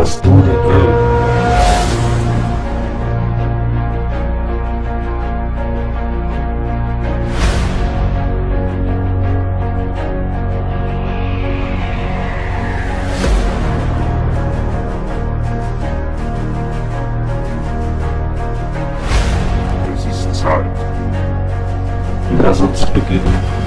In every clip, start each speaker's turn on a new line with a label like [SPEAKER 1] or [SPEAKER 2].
[SPEAKER 1] das tun will. Es ist Zeit. Lass uns beginnen.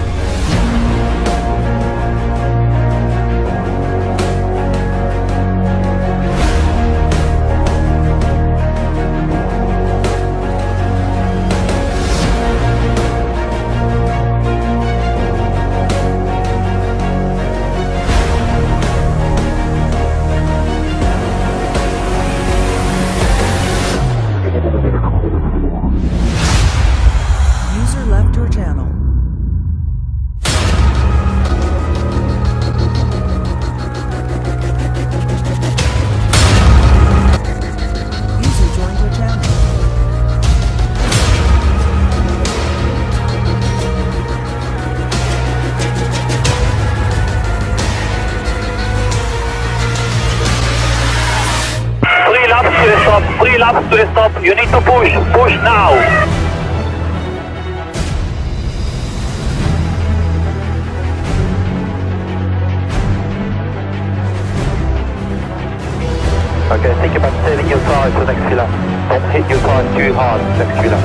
[SPEAKER 2] User left your channel. User joined your channel.
[SPEAKER 3] Three laps to stop, 3 laps to stop, you need to push now. Okay, think about saving your tires for next lap. Don't hit your tires too hard next lap.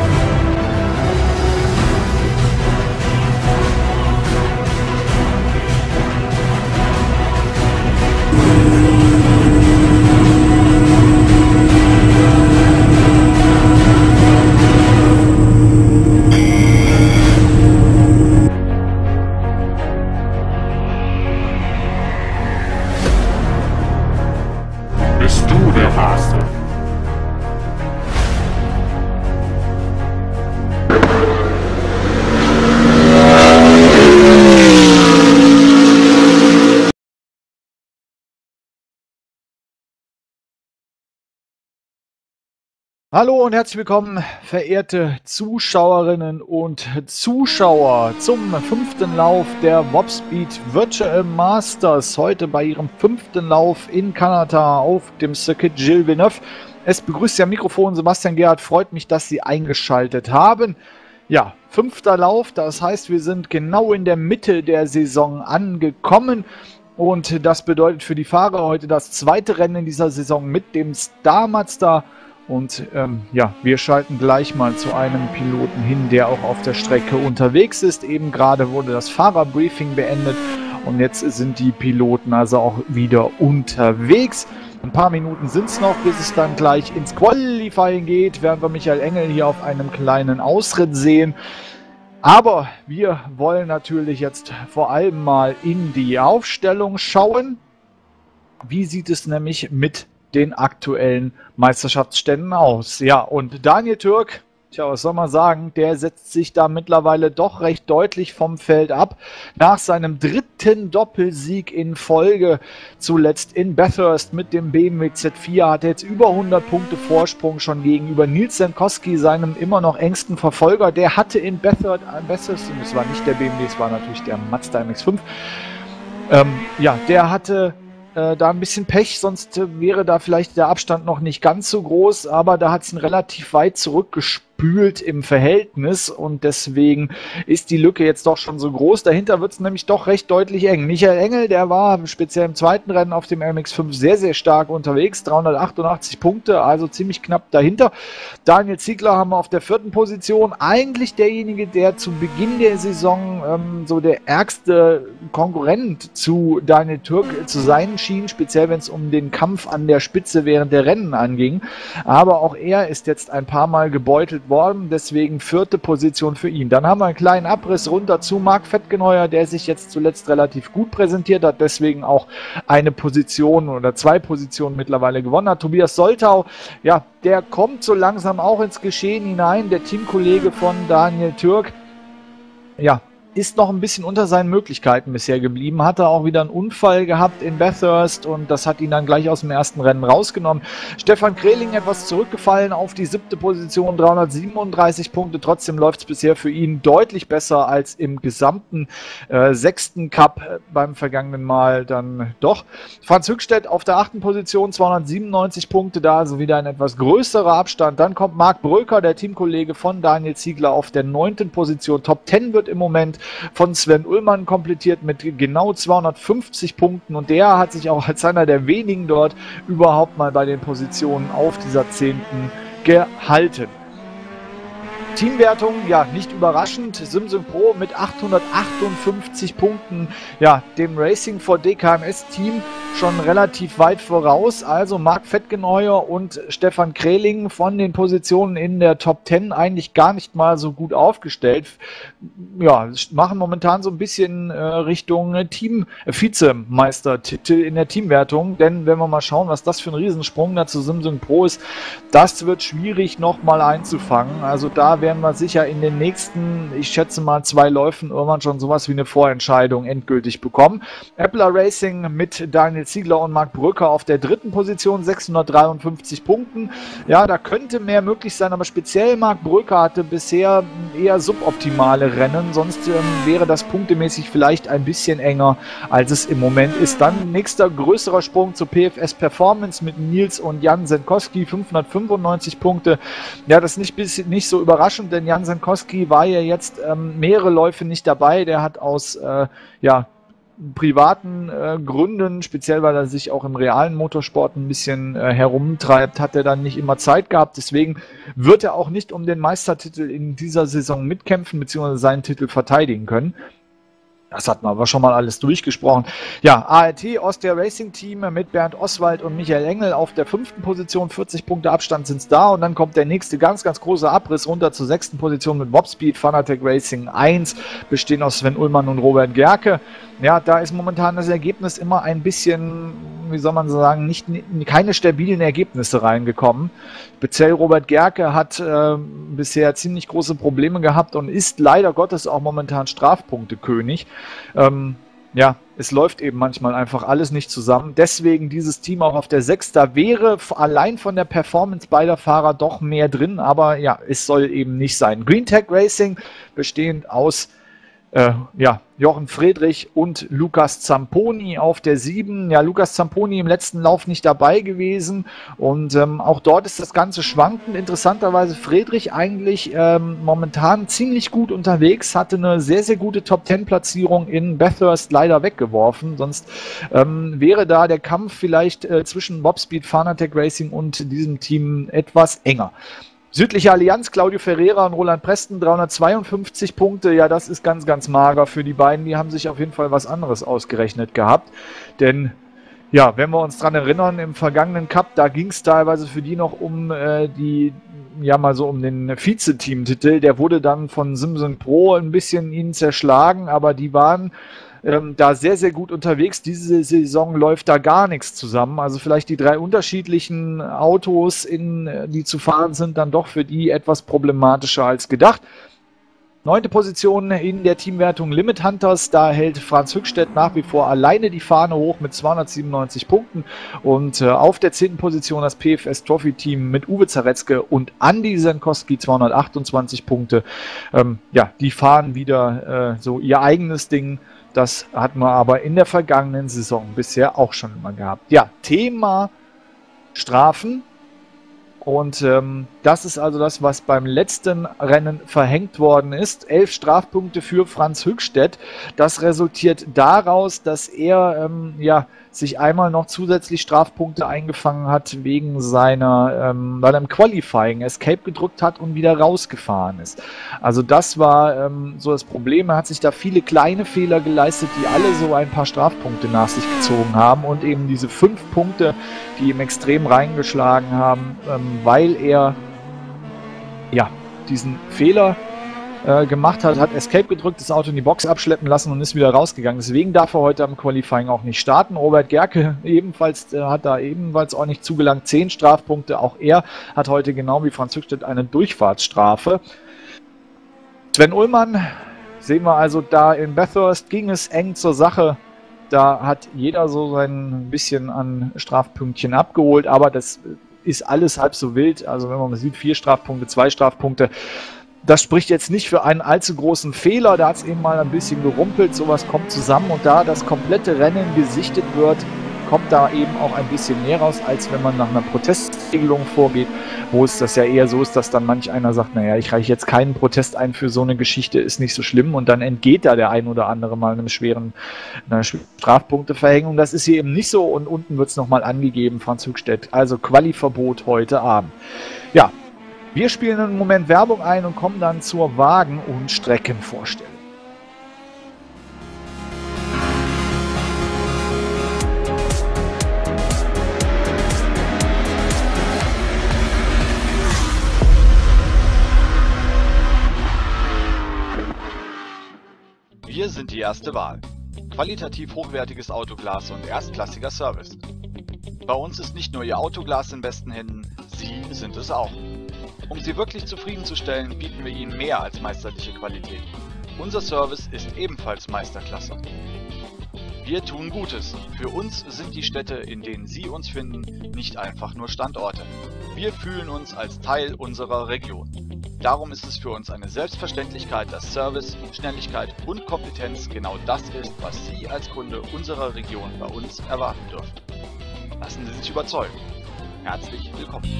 [SPEAKER 1] Bist du der Master?
[SPEAKER 4] Hallo und herzlich willkommen, verehrte Zuschauerinnen und Zuschauer, zum 5. Lauf der Wobspeed Virtual Masters. Heute bei ihrem 5. Lauf in Kanada auf dem Circuit Gilles Villeneuve. Es begrüßt Sie am Mikrofon Sebastian Gerhardt. Freut mich, dass Sie eingeschaltet haben. Ja, 5. Lauf, das heißt, wir sind genau in der Mitte der Saison angekommen. Und das bedeutet für die Fahrer heute das zweite Rennen in dieser Saison mit dem Star Mazda. Und ja, wir schalten gleich mal zu einem Piloten hin, der auch auf der Strecke unterwegs ist. Eben gerade wurde das Fahrerbriefing beendet und jetzt sind die Piloten also auch wieder unterwegs. Ein paar Minuten sind es noch, bis es dann gleich ins Qualifying geht, während wir Michael Engel hier auf einem kleinen Ausritt sehen. Aber wir wollen natürlich jetzt vor allem mal in die Aufstellung schauen. Wie sieht es nämlich mit den aktuellen Meisterschaftsständen aus? Ja, und Daniel Türk, tja, was soll man sagen, der setzt sich da mittlerweile doch recht deutlich vom Feld ab. Nach seinem 3. Doppelsieg in Folge, zuletzt in Bathurst mit dem BMW Z4, hat er jetzt über 100 Punkte Vorsprung schon gegenüber Nils Senkowski, seinem immer noch engsten Verfolger. Der hatte in Bathurst, das war nicht der BMW, es war natürlich der Mazda MX-5, ja, der hatte da ein bisschen Pech, sonst wäre da vielleicht der Abstand noch nicht ganz so groß, aber da hat es ihn relativ weit zurückgespült im Verhältnis und deswegen ist die Lücke jetzt doch schon so groß. Dahinter wird es nämlich doch recht deutlich eng. Michael Engel, der war speziell im zweiten Rennen auf dem MX-5 sehr, sehr stark unterwegs, 388 Punkte, also ziemlich knapp dahinter. Daniel Ziegler haben wir auf der 4. Position, eigentlich derjenige, der zu Beginn der Saison so der ärgste Konkurrent zu Daniel Türk zu sein schien, speziell wenn es um den Kampf an der Spitze während der Rennen anging. Aber auch er ist jetzt ein paar Mal gebeutelt worden, deswegen 4. Position für ihn. Dann haben wir einen kleinen Abriss runter zu Marc Fettgeneuer, der sich jetzt zuletzt relativ gut präsentiert hat, deswegen auch eine Position oder 2 Positionen mittlerweile gewonnen hat. Tobias Soltau, ja, der kommt so langsam auch ins Geschehen hinein, der Teamkollege von Daniel Türk. Ja, ist noch ein bisschen unter seinen Möglichkeiten bisher geblieben. Hatte auch wieder einen Unfall gehabt in Bathurst und das hat ihn dann gleich aus dem ersten Rennen rausgenommen. Stefan Kreling etwas zurückgefallen auf die 7. Position, 337 Punkte. Trotzdem läuft es bisher für ihn deutlich besser als im gesamten 6. Cup beim vergangenen Mal dann doch. Franz Höchstedt auf der 8. Position, 297 Punkte, da also wieder ein etwas größerer Abstand. Dann kommt Marc Bröker, der Teamkollege von Daniel Ziegler, auf der 9. Position. Top 10 wird im Moment von Sven Ullmann komplettiert mit genau 250 Punkten und der hat sich auch als einer der wenigen dort überhaupt mal bei den Positionen auf dieser 10. gehalten. Teamwertung, ja, nicht überraschend, Simsim Pro mit 858 Punkten, ja, dem Racing for DKMS Team schon relativ weit voraus, also Marc Fettgeneuer und Stefan Kreling von den Positionen in der Top 10 eigentlich gar nicht mal so gut aufgestellt, ja, machen momentan so ein bisschen Richtung Vizemeistertitel in der Teamwertung, denn wenn wir mal schauen, was das für ein Riesensprung da zu Simsim Pro ist, das wird schwierig nochmal einzufangen, also da werden wir sicher in den nächsten, ich schätze mal 2 Läufen irgendwann schon sowas wie eine Vorentscheidung endgültig bekommen. Appler Racing mit Daniel Ziegler und Marc Bröcker auf der 3. Position, 653 Punkten. Ja, da könnte mehr möglich sein, aber speziell Marc Bröcker hatte bisher eher suboptimale Rennen, sonst wäre das punktemäßig vielleicht ein bisschen enger, als es im Moment ist. Dann nächster größerer Sprung zur PFS Performance mit Nils und Jan Senkowski, 595 Punkte. Ja, das ist nicht so überraschend, denn Jan Senkowski war ja jetzt mehrere Läufe nicht dabei. Der hat aus privaten Gründen, speziell weil er sich auch im realen Motorsport ein bisschen herumtreibt, hat er dann nicht immer Zeit gehabt. Deswegen wird er auch nicht um den Meistertitel in dieser Saison mitkämpfen bzw. seinen Titel verteidigen können. Das hatten wir aber schon mal alles durchgesprochen. Ja, ART, Austria Racing Team mit Bernd Oswald und Michael Engel auf der 5. Position, 40 Punkte Abstand sind es da und dann kommt der nächste ganz große Abriss runter zur 6. Position mit Wobspeed, Fanatec Racing 1, bestehen aus Sven Ullmann und Robert Gerke. Ja, da ist momentan das Ergebnis immer ein bisschen, wie soll man sagen, keine stabilen Ergebnisse reingekommen. Speziell Robert Gerke hat bisher ziemlich große Probleme gehabt und ist leider Gottes auch momentan Strafpunktekönig. Ja, es läuft eben manchmal einfach alles nicht zusammen. Deswegen dieses Team auch auf der 6. Da wäre allein von der Performance beider Fahrer doch mehr drin, aber ja, es soll eben nicht sein. Green Tech Racing, bestehend aus Jochen Friedrich und Lukas Zamponi auf der 7. Ja, Lukas Zamponi im letzten Lauf nicht dabei gewesen und auch dort ist das Ganze schwankend. Interessanterweise Friedrich eigentlich momentan ziemlich gut unterwegs, hatte eine sehr gute Top-10-Platzierung in Bathurst leider weggeworfen, sonst wäre da der Kampf vielleicht zwischen Wobspeed, Fanatec Racing und diesem Team etwas enger. Südliche Allianz, Claudio Ferreira und Roland Preston, 352 Punkte. Ja, das ist ganz mager für die beiden. Die haben sich auf jeden Fall was anderes ausgerechnet gehabt. Denn, ja, wenn wir uns dran erinnern, im vergangenen Cup, da ging es teilweise für die noch um um den Vize-Team-Titel. Der wurde dann von Simsim Pro ein bisschen ihnen zerschlagen, aber die waren da sehr gut unterwegs. Diese Saison läuft da gar nichts zusammen. Also vielleicht die 3 unterschiedlichen Autos, die zu fahren sind, dann doch für die etwas problematischer als gedacht. 9. Position in der Teamwertung Limit Hunters, da hält Franz Höchstedt nach wie vor alleine die Fahne hoch mit 297 Punkten und auf der 10. Position das PFS Trophy Team mit Uwe Zaretzke und Andy Senkowski, 228 Punkte. Die fahren wieder so ihr eigenes Ding. Das hatten wir aber in der vergangenen Saison bisher auch schon immer gehabt. Ja, Thema Strafen. Und das ist also das, was beim letzten Rennen verhängt worden ist. 11 Strafpunkte für Franz Höchstedt. Das resultiert daraus, dass er sich einmal noch zusätzlich Strafpunkte eingefangen hat wegen weil er im Qualifying Escape gedrückt hat und wieder rausgefahren ist. Also das war so das Problem. Er hat sich da viele kleine Fehler geleistet, die alle so ein paar Strafpunkte nach sich gezogen haben und eben diese 5 Punkte, die ihm extrem reingeschlagen haben, weil er diesen Fehler gemacht hat Escape gedrückt, das Auto in die Box abschleppen lassen und ist wieder rausgegangen. Deswegen darf er heute am Qualifying auch nicht starten. Robert Gerke hat da ebenfalls auch nicht zugelangt. 10 Strafpunkte. Auch er hat heute genau wie Franz Höchstedt eine Durchfahrtsstrafe. Sven Ullmann sehen wir also, da in Bathurst ging es eng zur Sache. Da hat jeder so sein bisschen an Strafpünktchen abgeholt, aber das ist alles halb so wild. Also wenn man mal sieht, 4 Strafpunkte, 2 Strafpunkte, das spricht jetzt nicht für einen allzu großen Fehler. Da hat es eben mal ein bisschen gerumpelt, sowas kommt zusammen und da das komplette Rennen gesichtet wird, kommt da eben auch ein bisschen mehr raus, als wenn man nach einer Protestregelung vorgeht, wo es das ja eher so ist, dass dann manch einer sagt, naja, ich reiche jetzt keinen Protest ein für so eine Geschichte, ist nicht so schlimm und dann entgeht da der ein oder andere mal einer schweren Strafpunkteverhängung. Das ist hier eben nicht so und unten wird es nochmal angegeben, Franz Höchstädt. Also Quali-Verbot heute Abend. Ja, wir spielen im Moment Werbung ein und kommen dann zur Wagen- und Streckenvorstellung.
[SPEAKER 5] Wir sind die erste Wahl. Qualitativ hochwertiges Autoglas und erstklassiger Service. Bei uns ist nicht nur Ihr Autoglas in besten Händen, Sie sind es auch. Um Sie wirklich zufriedenzustellen, bieten wir Ihnen mehr als meisterliche Qualität. Unser Service ist ebenfalls Meisterklasse. Wir tun Gutes. Für uns sind die Städte, in denen Sie uns finden, nicht einfach nur Standorte. Wir fühlen uns als Teil unserer Region. Darum ist es für uns eine Selbstverständlichkeit, dass Service, Schnelligkeit und Kompetenz genau das ist, was Sie als Kunde unserer Region bei uns erwarten dürfen. Lassen Sie sich überzeugen. Herzlich willkommen.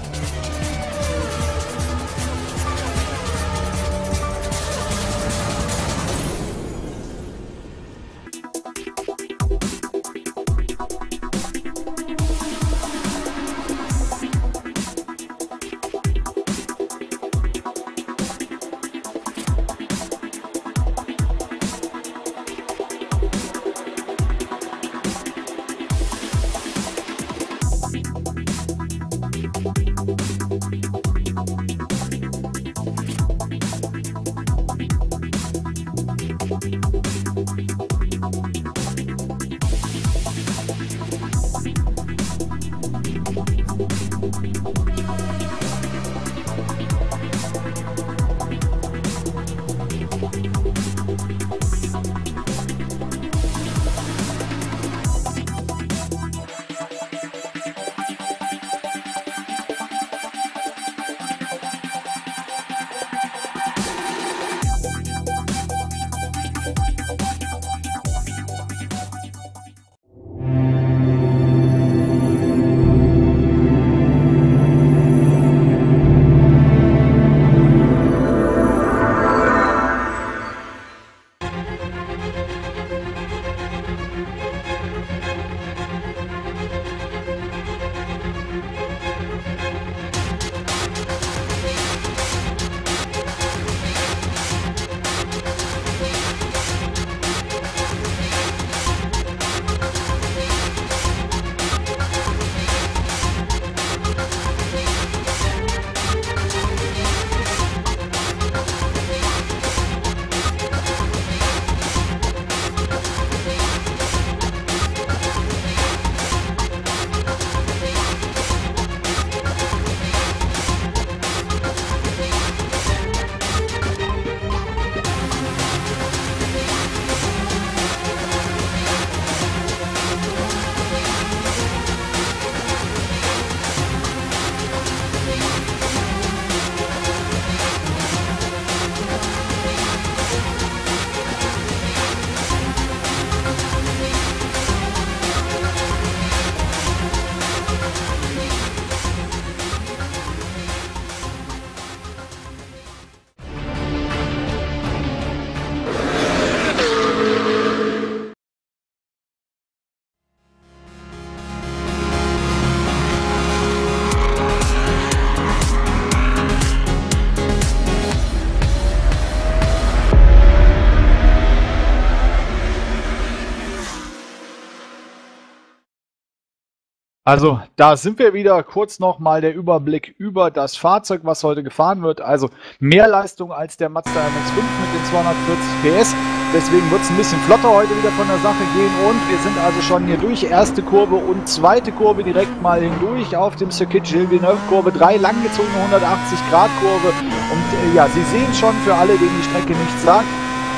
[SPEAKER 4] Also da sind wir wieder, kurz nochmal der Überblick über das Fahrzeug, was heute gefahren wird. Also mehr Leistung als der Mazda MX-5 mit den 240 PS. Deswegen wird es ein bisschen flotter heute wieder von der Sache gehen. Und wir sind also schon hier durch. Erste Kurve und zweite Kurve direkt mal hindurch auf dem Circuit Gilles Villeneuve. Kurve 3, langgezogene 180-Grad-Kurve. Und ja, Sie sehen schon, für alle, denen die Strecke nichts sagt,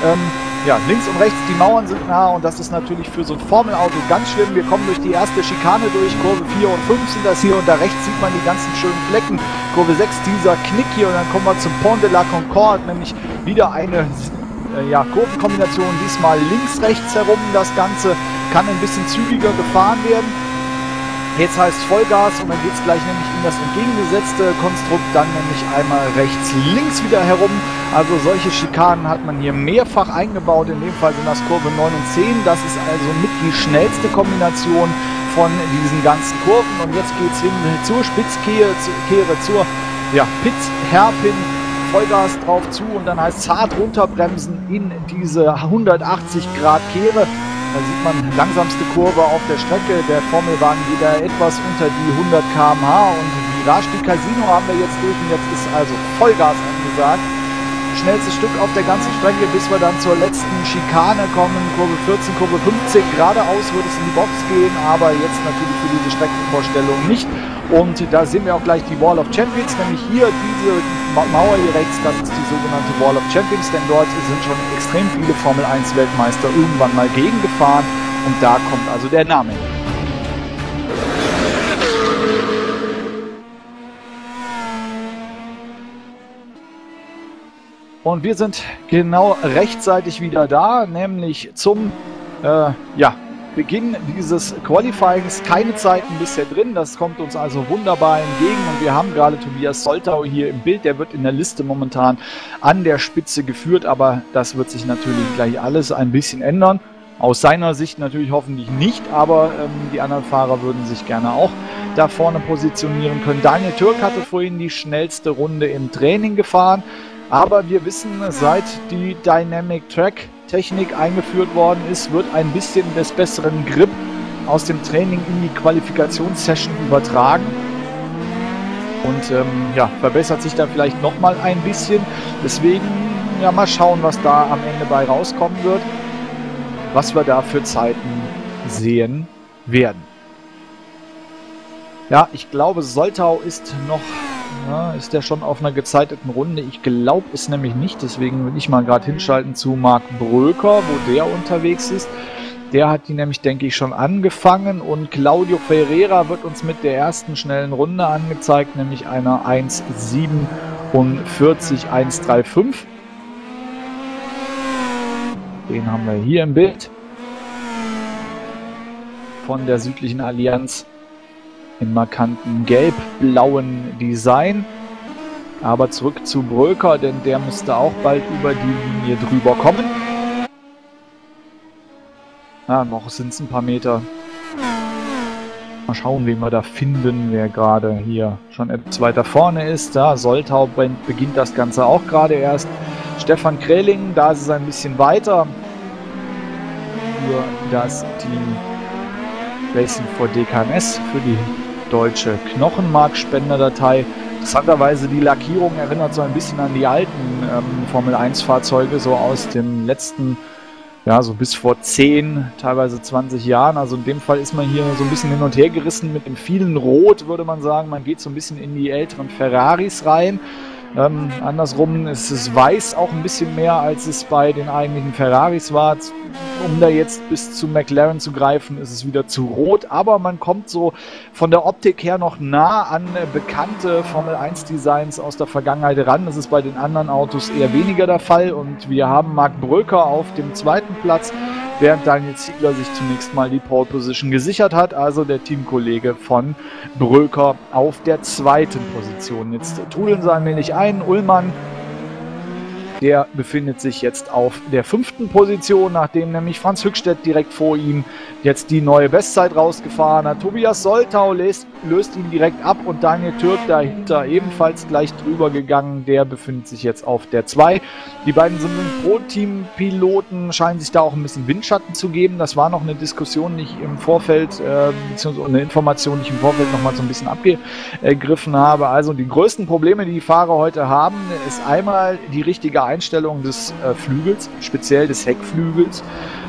[SPEAKER 4] Ja, links und rechts die Mauern sind nah und das ist natürlich für so ein Formelauto ganz schlimm. Wir kommen durch die erste Schikane durch, Kurve 4 und 5 sind das hier und da rechts sieht man die ganzen schönen Flecken. Kurve 6 dieser Knick hier und dann kommen wir zum Pont de la Concorde, nämlich wieder eine Kurvenkombination, diesmal links-rechts herum. Das Ganze kann ein bisschen zügiger gefahren werden. Jetzt heißt Vollgas und dann geht es gleich nämlich in das entgegengesetzte Konstrukt, dann nämlich einmal rechts-links wieder herum. Also solche Schikanen hat man hier mehrfach eingebaut, in dem Fall sind das Kurve 9 und 10. Das ist also mit die schnellste Kombination von diesen ganzen Kurven. Und jetzt geht es hin zur Spitzkehre, zur Pitz-Hairpin, Vollgas drauf zu und dann heißt zart runterbremsen in diese 180 Grad Kehre. Da sieht man langsamste Kurve auf der Strecke. Der Formelwagen geht da etwas unter die 100 km/h und die Rashti Casino haben wir jetzt durch und jetzt ist also Vollgas angesagt. Schnellstes Stück auf der ganzen Strecke, bis wir dann zur letzten Schikane kommen. Kurve 14, Kurve 15, geradeaus wird es in die Box gehen, aber jetzt natürlich für diese Streckenvorstellung nicht. Und da sehen wir auch gleich die Wall of Champions, nämlich hier diese Mauer hier rechts, das ist die sogenannte Wall of Champions, denn dort sind schon extrem viele Formel 1 Weltmeister irgendwann mal gegengefahren und da kommt also der Name. Und wir sind genau rechtzeitig wieder da, nämlich zum Beginn dieses Qualifyings. Keine Zeiten bisher drin, das kommt uns also wunderbar entgegen und wir haben gerade Tobias Soltau hier im Bild, der wird in der Liste momentan an der Spitze geführt, aber das wird sich natürlich gleich alles ein bisschen ändern. Aus seiner Sicht natürlich hoffentlich nicht, aber die anderen Fahrer würden sich gerne auch da vorne positionieren können. Daniel Türk hatte vorhin die schnellste Runde im Training gefahren. Aber wir wissen, seit die Dynamic Track Technik eingeführt worden ist, wird ein bisschen des besseren Grip aus dem Training in die Qualifikationssession übertragen. Und verbessert sich dann vielleicht nochmal ein bisschen. Deswegen mal schauen, was da am Ende bei rauskommen wird. Was wir da für Zeiten sehen werden. Ja, ich glaube, Soltau ist noch... ist der schon auf einer gezeiteten Runde? Ich glaube es nämlich nicht, deswegen will ich mal gerade hinschalten zu Marc Bröker, wo der unterwegs ist. Der hat die nämlich, denke ich, schon angefangen und Claudio Ferreira wird uns mit der ersten schnellen Runde angezeigt, nämlich einer 1:47,135. Den haben wir hier im Bild von der Südlichen Allianz. In markanten gelb-blauen Design. Aber zurück zu Bröker, denn der müsste auch bald über die Linie drüber kommen. Noch sind es ein paar Meter. Mal schauen, wen wir da finden, wer gerade hier schon etwas weiter vorne ist. Da Soltau beginnt das Ganze auch gerade erst. Stefan Kräling, da ist es ein bisschen weiter. Für das Team Racing for DKMS, für die deutsche Knochenmarkspenderdatei. Interessanterweise die Lackierung erinnert so ein bisschen an die alten Formel 1 Fahrzeuge, so aus dem letzten, so bis vor 10, teilweise 20 Jahren. Also in dem Fall ist man hier so ein bisschen hin und her gerissen mit dem vielen Rot, würde man sagen. Man geht so ein bisschen in die älteren Ferraris rein. Andersrum ist es weiß auch ein bisschen mehr, als es bei den eigentlichen Ferraris war. Um da jetzt bis zu McLaren zu greifen, ist es wieder zu rot. Aber man kommt so von der Optik her noch nah an bekannte Formel 1 Designs aus der Vergangenheit ran. Das ist bei den anderen Autos eher weniger der Fall. Und wir haben Marc Bröker auf dem zweiten Platz, während Daniel Ziegler sich zunächst mal die Pole Position gesichert hat. Also der Teamkollege von Bröker auf der zweiten Position. Jetzt trudeln sie allmählich ein. Ullmann, der befindet sich jetzt auf der 5. Position, nachdem nämlich Franz Hückstedt direkt vor ihm jetzt die neue Bestzeit rausgefahren hat. Tobias Soltau löst ihn direkt ab und Daniel Türk dahinter ebenfalls gleich drüber gegangen. Der befindet sich jetzt auf der 2. Die beiden sind Pro-Team-Piloten, scheinen sich da auch ein bisschen Windschatten zu geben. Das war noch eine Diskussion, die ich im Vorfeld, beziehungsweise eine Information, die ich im Vorfeld noch mal so ein bisschen abgegriffen habe. Also die größten Probleme, die die Fahrer heute haben, ist einmal die richtige Einstellung des Flügels, speziell des Heckflügels.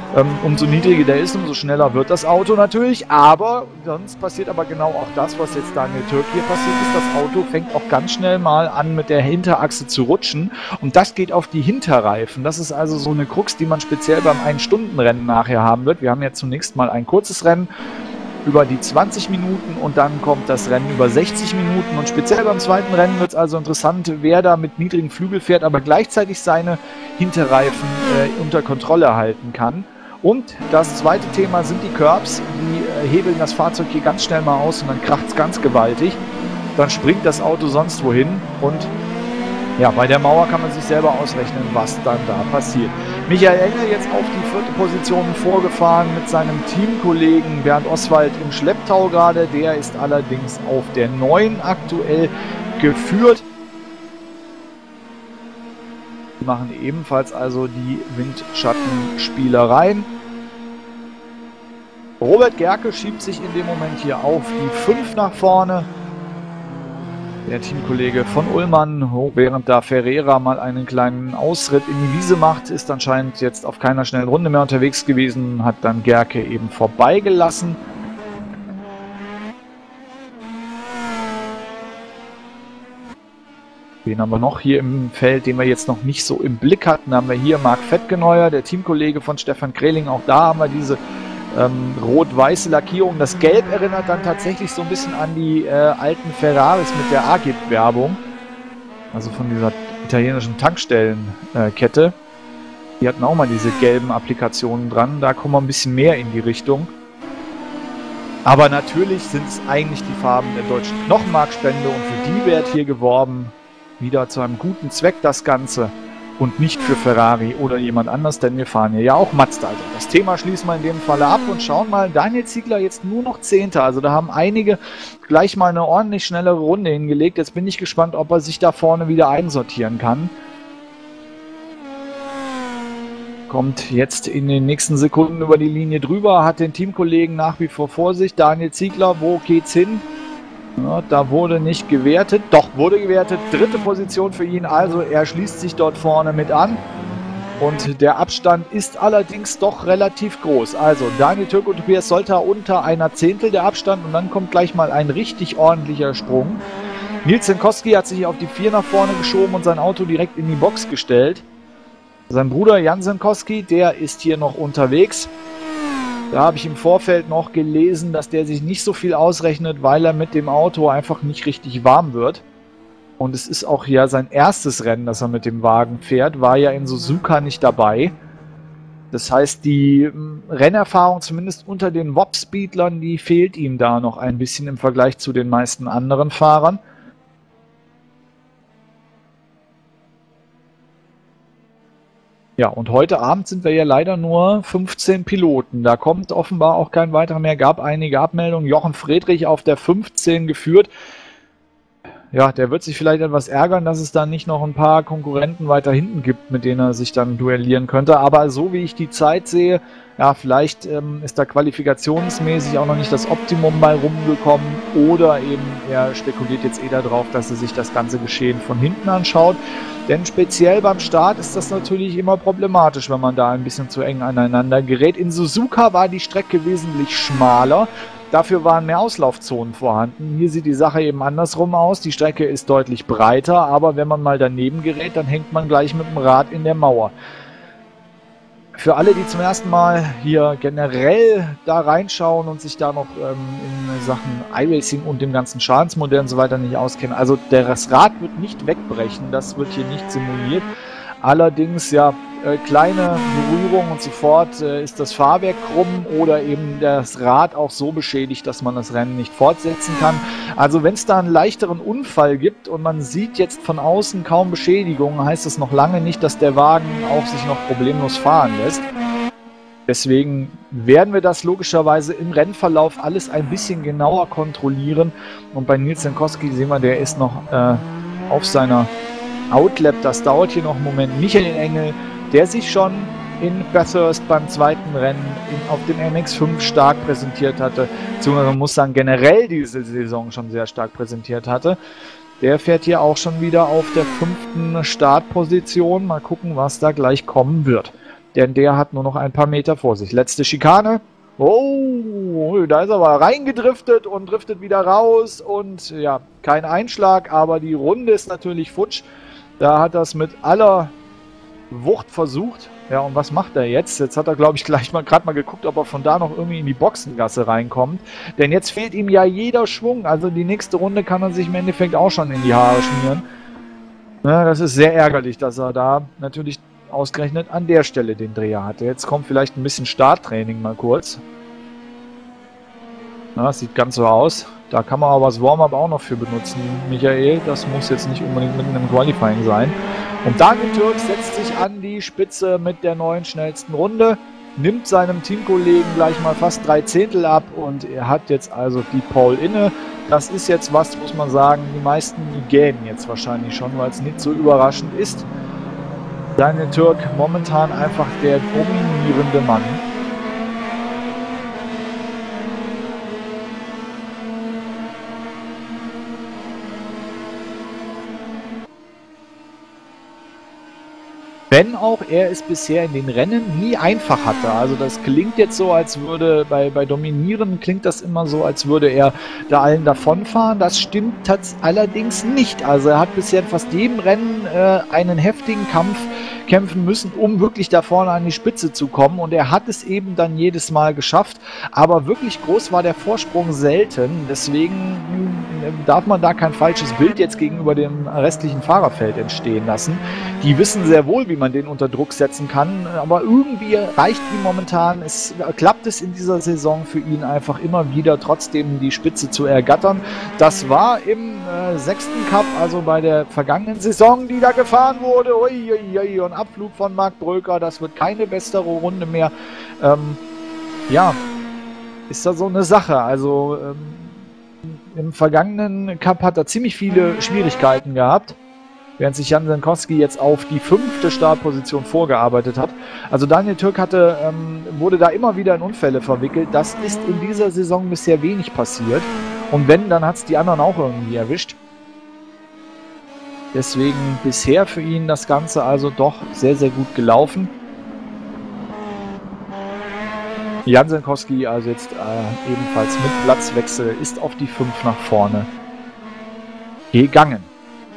[SPEAKER 4] Umso niedriger der ist, umso schneller wird das Auto natürlich. Aber sonst passiert aber genau auch das, was jetzt Daniel Türk hier passiert ist. Das Auto fängt auch ganz schnell mal an, mit der Hinterachse zu rutschen. Und das geht auf die Hinterreifen. Das ist also so eine Krux, die man speziell beim 1-Stunden-Rennen nachher haben wird. Wir haben ja zunächst mal ein kurzes Rennen über die 20 Minuten und dann kommt das Rennen über 60 Minuten. Und speziell beim zweiten Rennen wird es also interessant, wer da mit niedrigen Flügel fährt, aber gleichzeitig seine Hinterreifen unter Kontrolle halten kann. Und das zweite Thema sind die Curbs. Die hebeln das Fahrzeug hier ganz schnell mal aus und dann kracht es ganz gewaltig. Dann springt das Auto sonst wohin und ja, bei der Mauer kann man sich selber ausrechnen, was dann da passiert. Michael Engel jetzt auf die 4. Position vorgefahren mit seinem Teamkollegen Bernd Oswald im Schlepptau gerade. Der ist allerdings auf der 9 aktuell geführt. Die machen ebenfalls also die Windschattenspielereien. Robert Gerke schiebt sich in dem Moment hier auf die 5 nach vorne. Der Teamkollege von Ullmann, während da Ferreira mal einen kleinen Ausritt in die Wiese macht, ist anscheinend jetzt auf keiner schnellen Runde mehr unterwegs gewesen, hat dann Gerke eben vorbeigelassen. Wen haben wir noch hier im Feld, den wir jetzt noch nicht so im Blick hatten? Da haben wir hier Marc Fettgeneuer, der Teamkollege von Stefan Kreling. Auch da haben wir diese rot-weiße Lackierung. Das Gelb erinnert dann tatsächlich so ein bisschen an die alten Ferraris mit der Agit-Werbung. Also von dieser italienischen Tankstellenkette. Die hatten auch mal diese gelben Applikationen dran. Da kommen wir ein bisschen mehr in die Richtung. Aber natürlich sind es eigentlich die Farben der deutschen Knochenmarkspende und für die wird hier geworben. Wieder zu einem guten Zweck das Ganze. Und nicht für Ferrari oder jemand anders, denn wir fahren hier ja auch Mazda. Also das Thema schließen wir in dem Falle ab und schauen mal, Daniel Ziegler jetzt nur noch 10. Also da haben einige gleich mal eine ordentlich schnellere Runde hingelegt. Jetzt bin ich gespannt, ob er sich da vorne wieder einsortieren kann. Kommt jetzt in den nächsten Sekunden über die Linie drüber, hat den Teamkollegen nach wie vor vor sich. Daniel Ziegler, wo geht's hin? Ja, da wurde nicht gewertet. Doch, wurde gewertet. 3. Position für ihn. Also er schließt sich dort vorne mit an. Und der Abstand ist allerdings doch relativ groß. Also Daniel Türk und Tobias Solter unter einer Zehntel der Abstand. Und dann kommt gleich mal ein richtig ordentlicher Sprung. Nils Zenkowski hat sich auf die 4 nach vorne geschoben und sein Auto direkt in die Box gestellt. Sein Bruder Jan Zenkowski, der ist hier noch unterwegs. Da habe ich im Vorfeld noch gelesen, dass der sich nicht so viel ausrechnet, weil er mit dem Auto einfach nicht richtig warm wird. Und es ist auch ja sein erstes Rennen, das er mit dem Wagen fährt, war ja in Suzuka nicht dabei. Das heißt, die Rennerfahrung, zumindest unter den Wop-Speedlern, die fehlt ihm da noch ein bisschen im Vergleich zu den meisten anderen Fahrern. Ja, und heute Abend sind wir ja leider nur 15 Piloten. Da kommt offenbar auch kein weiterer mehr. Gab einige Abmeldungen. Jochen Friedrich auf der 15 geführt. Ja, der wird sich vielleicht etwas ärgern, dass es dann nicht noch ein paar Konkurrenten weiter hinten gibt, mit denen er sich dann duellieren könnte. Aber so wie ich die Zeit sehe, ja, vielleicht ist da qualifikationsmäßig auch noch nicht das Optimum bei rumgekommen. Oder eben er spekuliert jetzt darauf, dass er sich das ganze Geschehen von hinten anschaut. Denn speziell beim Start ist das natürlich immer problematisch, wenn man da ein bisschen zu eng aneinander gerät. In Suzuka war die Strecke wesentlich schmaler. Dafür waren mehr Auslaufzonen vorhanden. Hier sieht die Sache eben andersrum aus. Die Strecke ist deutlich breiter, aber wenn man mal daneben gerät, dann hängt man gleich mit dem Rad in der Mauer. Für alle, die zum ersten Mal hier generell da reinschauen und sich da noch in Sachen iRacing und dem ganzen Schadensmodell und so weiter nicht auskennen. Also das Rad wird nicht wegbrechen, das wird hier nicht simuliert. Allerdings ja kleine Berührung und sofort ist das Fahrwerk krumm oder eben das Rad auch so beschädigt, dass man das Rennen nicht fortsetzen kann. Also wenn es da einen leichteren Unfall gibt und man sieht jetzt von außen kaum Beschädigungen, heißt das noch lange nicht, dass der Wagen auch sich noch problemlos fahren lässt. Deswegen werden wir das logischerweise im Rennverlauf alles ein bisschen genauer kontrollieren. Und bei Nils Zenkowski sehen wir, der ist noch auf seiner Outlap. Das dauert hier noch einen Moment. Michael Engel, der sich schon in Bathurst beim zweiten Rennen auf dem MX5 stark präsentiert hatte, beziehungsweise man muss sagen, generell diese Saison schon sehr stark präsentiert hatte. Der fährt hier auch schon wieder auf der 5. Startposition. Mal gucken, was da gleich kommen wird. denn der hat nur noch ein paar Meter vor sich. Letzte Schikane. Oh, da ist er aber reingedriftet und driftet wieder raus und ja, kein Einschlag, aber die Runde ist natürlich futsch. Da hat er es mit aller Wucht versucht. Ja, und was macht er jetzt? Jetzt hat er, glaube ich, gleich mal gerade mal geguckt, ob er von da noch irgendwie in die Boxengasse reinkommt. Denn jetzt fehlt ihm ja jeder Schwung. Also die nächste Runde kann er sich im Endeffekt auch schon in die Haare schmieren. Ja, das ist sehr ärgerlich, dass er da natürlich ausgerechnet an der Stelle den Dreher hatte. Jetzt kommt vielleicht ein bisschen Starttraining mal kurz. Ja, das sieht ganz so aus. Da kann man aber das Warm-Up auch noch für benutzen, Michael. Das muss jetzt nicht unbedingt mitten im Qualifying sein. Und Daniel Türk setzt sich an die Spitze mit der neuen schnellsten Runde, nimmt seinem Teamkollegen gleich mal fast 3 Zehntel ab und er hat jetzt also die Pole inne. Das ist jetzt was, muss man sagen, die meisten gähnen jetzt wahrscheinlich schon, weil es nicht so überraschend ist. Daniel Türk momentan einfach der dominierende Mann. Wenn auch er es bisher in den Rennen nie einfach hatte. Also das klingt jetzt so, als würde bei Dominieren klingt das immer so, als würde er da allen davonfahren. Das stimmt allerdings nicht. Also er hat bisher in fast jedem Rennen einen heftigen Kampf kämpfen müssen, um wirklich da vorne an die Spitze zu kommen. Und er hat es eben dann jedes Mal geschafft. Aber wirklich groß war der Vorsprung selten. Deswegen darf man da kein falsches Bild jetzt gegenüber dem restlichen Fahrerfeld entstehen lassen. Die wissen sehr wohl, wie man den unter Druck setzen kann. Aber irgendwie reicht ihm momentan. Klappt es in dieser Saison für ihn einfach immer wieder, trotzdem die Spitze zu ergattern. Das war im 6. Cup, also bei der vergangenen Saison, die da gefahren wurde. Uiuiui, und Abflug von Marc Bröker, das wird keine bessere Runde mehr. Ja, ist da so eine Sache. Also im vergangenen Cup hat er ziemlich viele Schwierigkeiten gehabt, während sich Jan Zenkowski jetzt auf die 5. Startposition vorgearbeitet hat. Also Daniel Türk wurde da immer wieder in Unfälle verwickelt. Das ist in dieser Saison bisher wenig passiert. Und wenn, dann hat es die anderen auch irgendwie erwischt. Deswegen bisher für ihn das Ganze also doch sehr, sehr gut gelaufen. Jan Zenkowski also jetzt ebenfalls mit Platzwechsel ist auf die 5 nach vorne gegangen.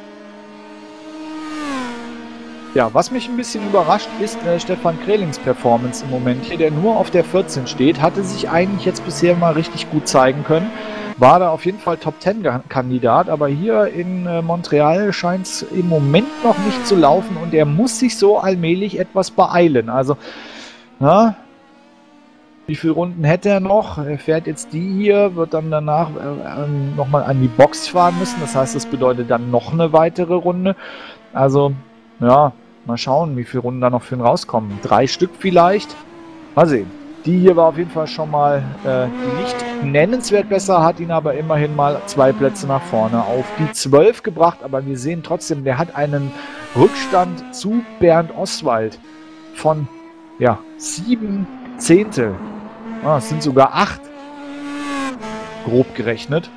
[SPEAKER 4] Ja, was mich ein bisschen überrascht ist Stefan Krehlings Performance im Moment hier, der nur auf der 14 steht, hatte sich eigentlich jetzt bisher mal richtig gut zeigen können. War da auf jeden Fall Top-10-Kandidat, aber hier in Montreal scheint es im Moment noch nicht zu laufen und er muss sich so allmählich etwas beeilen. Also, na, wie viele Runden hätte er noch? Er fährt jetzt die hier, wird dann danach nochmal an die Box fahren müssen. Das heißt, das bedeutet dann noch eine weitere Runde. Also, ja, mal schauen, wie viele Runden da noch für ihn rauskommen. 3 Stück vielleicht. Mal sehen. Die hier war auf jeden Fall schon mal die nicht nennenswert besser, hat ihn aber immerhin mal 2 Plätze nach vorne auf die 12 gebracht. Aber wir sehen trotzdem, der hat einen Rückstand zu Bernd Oswald von 7 Zehntel. Es sind sogar 8, grob gerechnet.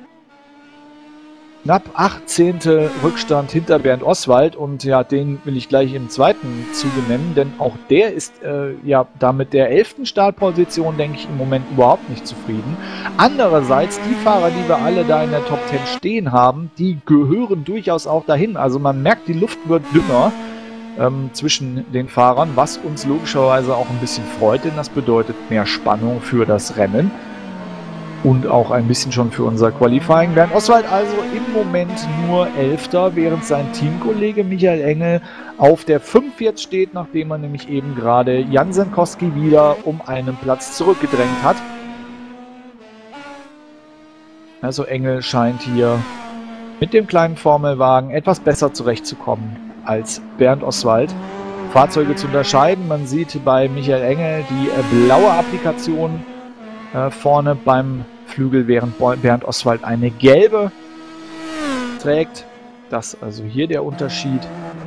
[SPEAKER 4] Knapp 8 Zehntel Rückstand hinter Bernd Oswald und ja, den will ich gleich im zweiten Zuge nennen, denn auch der ist da mit der 11. Startposition, denke ich, im Moment überhaupt nicht zufrieden. Andererseits, die Fahrer, die wir alle da in der Top 10 stehen haben, die gehören durchaus auch dahin. Also man merkt, die Luft wird dünner zwischen den Fahrern, was uns logischerweise auch ein bisschen freut, denn das bedeutet mehr Spannung für das Rennen. Und auch ein bisschen schon für unser Qualifying. Bernd Oswald also im Moment nur 11. während sein Teamkollege Michael Engel auf der 5 jetzt steht, nachdem er nämlich eben gerade Jan Zenkowski wieder um einen Platz zurückgedrängt hat. Also Engel scheint hier mit dem kleinen Formelwagen etwas besser zurechtzukommen als Bernd Oswald. Fahrzeuge zu unterscheiden, man sieht bei Michael Engel die blaue Applikation vorne beim Flügel, während Bernd Oswald eine gelbe trägt. Das ist also hier der Unterschied.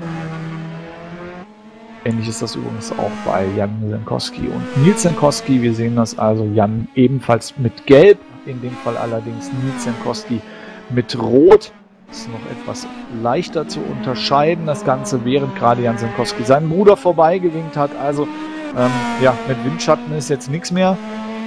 [SPEAKER 4] Ähnlich ist das übrigens auch bei Jan Zenkowski und Nils Zenkowski. Wir sehen das also Jan ebenfalls mit gelb, in dem Fall allerdings Nils Zenkowski mit rot. ist noch etwas leichter zu unterscheiden, das Ganze, während gerade Jan Zenkowski seinen Bruder vorbeigewinkt hat. Also ja, mit Windschatten ist jetzt nichts mehr.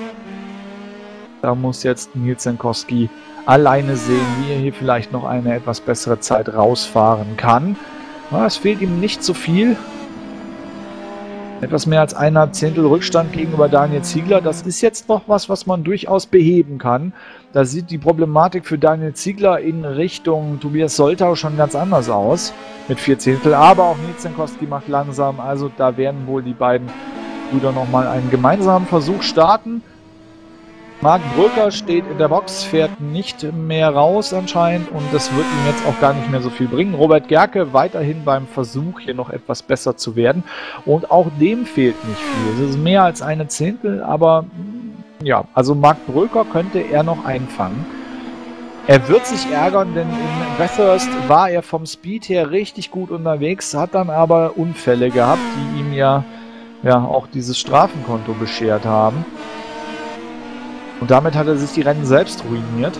[SPEAKER 4] Da muss jetzt Nils Zenkowski alleine sehen, wie er hier vielleicht noch eine etwas bessere Zeit rausfahren kann. Ja, es fehlt ihm nicht so viel. Etwas mehr als 1,5 Zehntel Rückstand gegenüber Daniel Ziegler. Das ist jetzt noch was man durchaus beheben kann. Da sieht die Problematik für Daniel Ziegler in Richtung Tobias Soltau schon ganz anders aus. Mit 4 Zehntel. Aber auch Nils Zenkowski macht langsam. Also da werden wohl die beiden Brüder nochmal einen gemeinsamen Versuch starten. Marc Bröker steht in der Box, fährt nicht mehr raus anscheinend und das wird ihm jetzt auch gar nicht mehr so viel bringen. Robert Gerke weiterhin beim Versuch, hier noch etwas besser zu werden und auch dem fehlt nicht viel. Es ist mehr als 1 Zehntel, aber ja, also Marc Bröker könnte er noch einfangen. Er wird sich ärgern, denn in Bathurst war er vom Speed her richtig gut unterwegs, hat dann aber Unfälle gehabt, die ihm ja auch dieses Strafenkonto beschert haben. Und damit hat er sich die Rennen selbst ruiniert.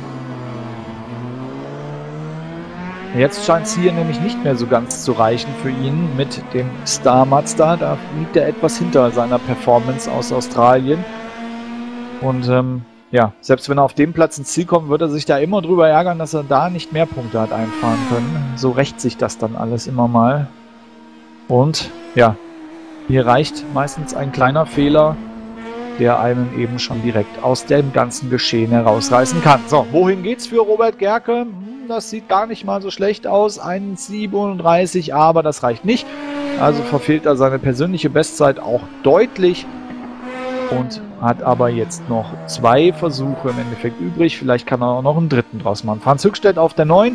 [SPEAKER 4] Jetzt scheint es hier nämlich nicht mehr so ganz zu reichen für ihn mit dem Star Mazda. Da liegt er etwas hinter seiner Performance aus Australien. Und ja, selbst wenn er auf dem Platz ins Ziel kommt, wird er sich da immer drüber ärgern, dass er da nicht mehr Punkte hat einfahren können. So rächt sich das dann alles immer mal. Und ja, hier reicht meistens ein kleiner Fehler, der einen eben schon direkt aus dem ganzen Geschehen herausreißen kann. So, wohin geht's für Robert Gerke? Das sieht gar nicht mal so schlecht aus. 1,37, aber das reicht nicht. Also verfehlt er seine persönliche Bestzeit auch deutlich und hat aber jetzt noch 2 Versuche im Endeffekt übrig. Vielleicht kann er auch noch einen dritten draus machen. Franz Höchstädt auf der 9.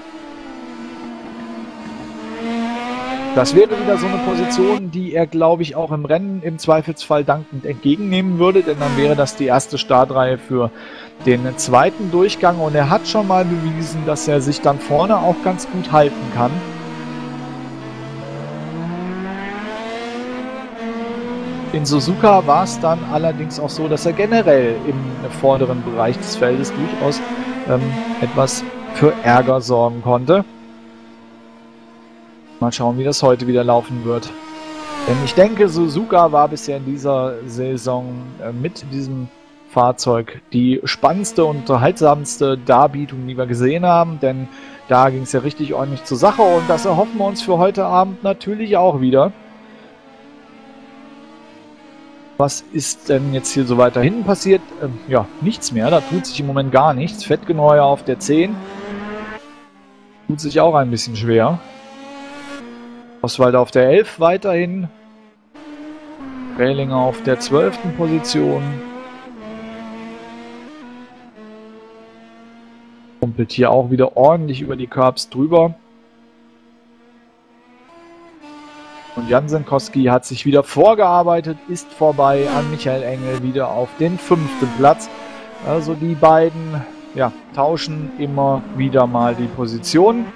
[SPEAKER 4] Das wäre wieder so eine Position, die er, glaube ich, auch im Rennen im Zweifelsfall dankend entgegennehmen würde, denn dann wäre das die erste Startreihe für den zweiten Durchgang und er hat schon mal bewiesen, dass er sich dann vorne auch ganz gut halten kann. In Suzuka war es dann allerdings auch so, dass er generell im vorderen Bereich des Feldes durchaus etwas für Ärger sorgen konnte. Mal schauen, wie das heute wieder laufen wird. Denn ich denke, Suzuka war bisher in dieser Saison mit diesem Fahrzeug die spannendste und unterhaltsamste Darbietung, die wir gesehen haben. Denn da ging es ja richtig ordentlich zur Sache und das erhoffen wir uns für heute Abend natürlich auch wieder. Was ist denn jetzt hier so weiter hinten passiert? Ja, nichts mehr. Da tut sich im Moment gar nichts. Fettgeneuer auf der 10. Tut sich auch ein bisschen schwer. Oswald auf der 11 weiterhin. Rehlinger auf der 12. Position. Kumpelt hier auch wieder ordentlich über die Curbs drüber. Und Jan Zenkowski hat sich wieder vorgearbeitet, ist vorbei an Michael Engel wieder auf den 5. Platz. Also die beiden tauschen immer wieder mal die Position.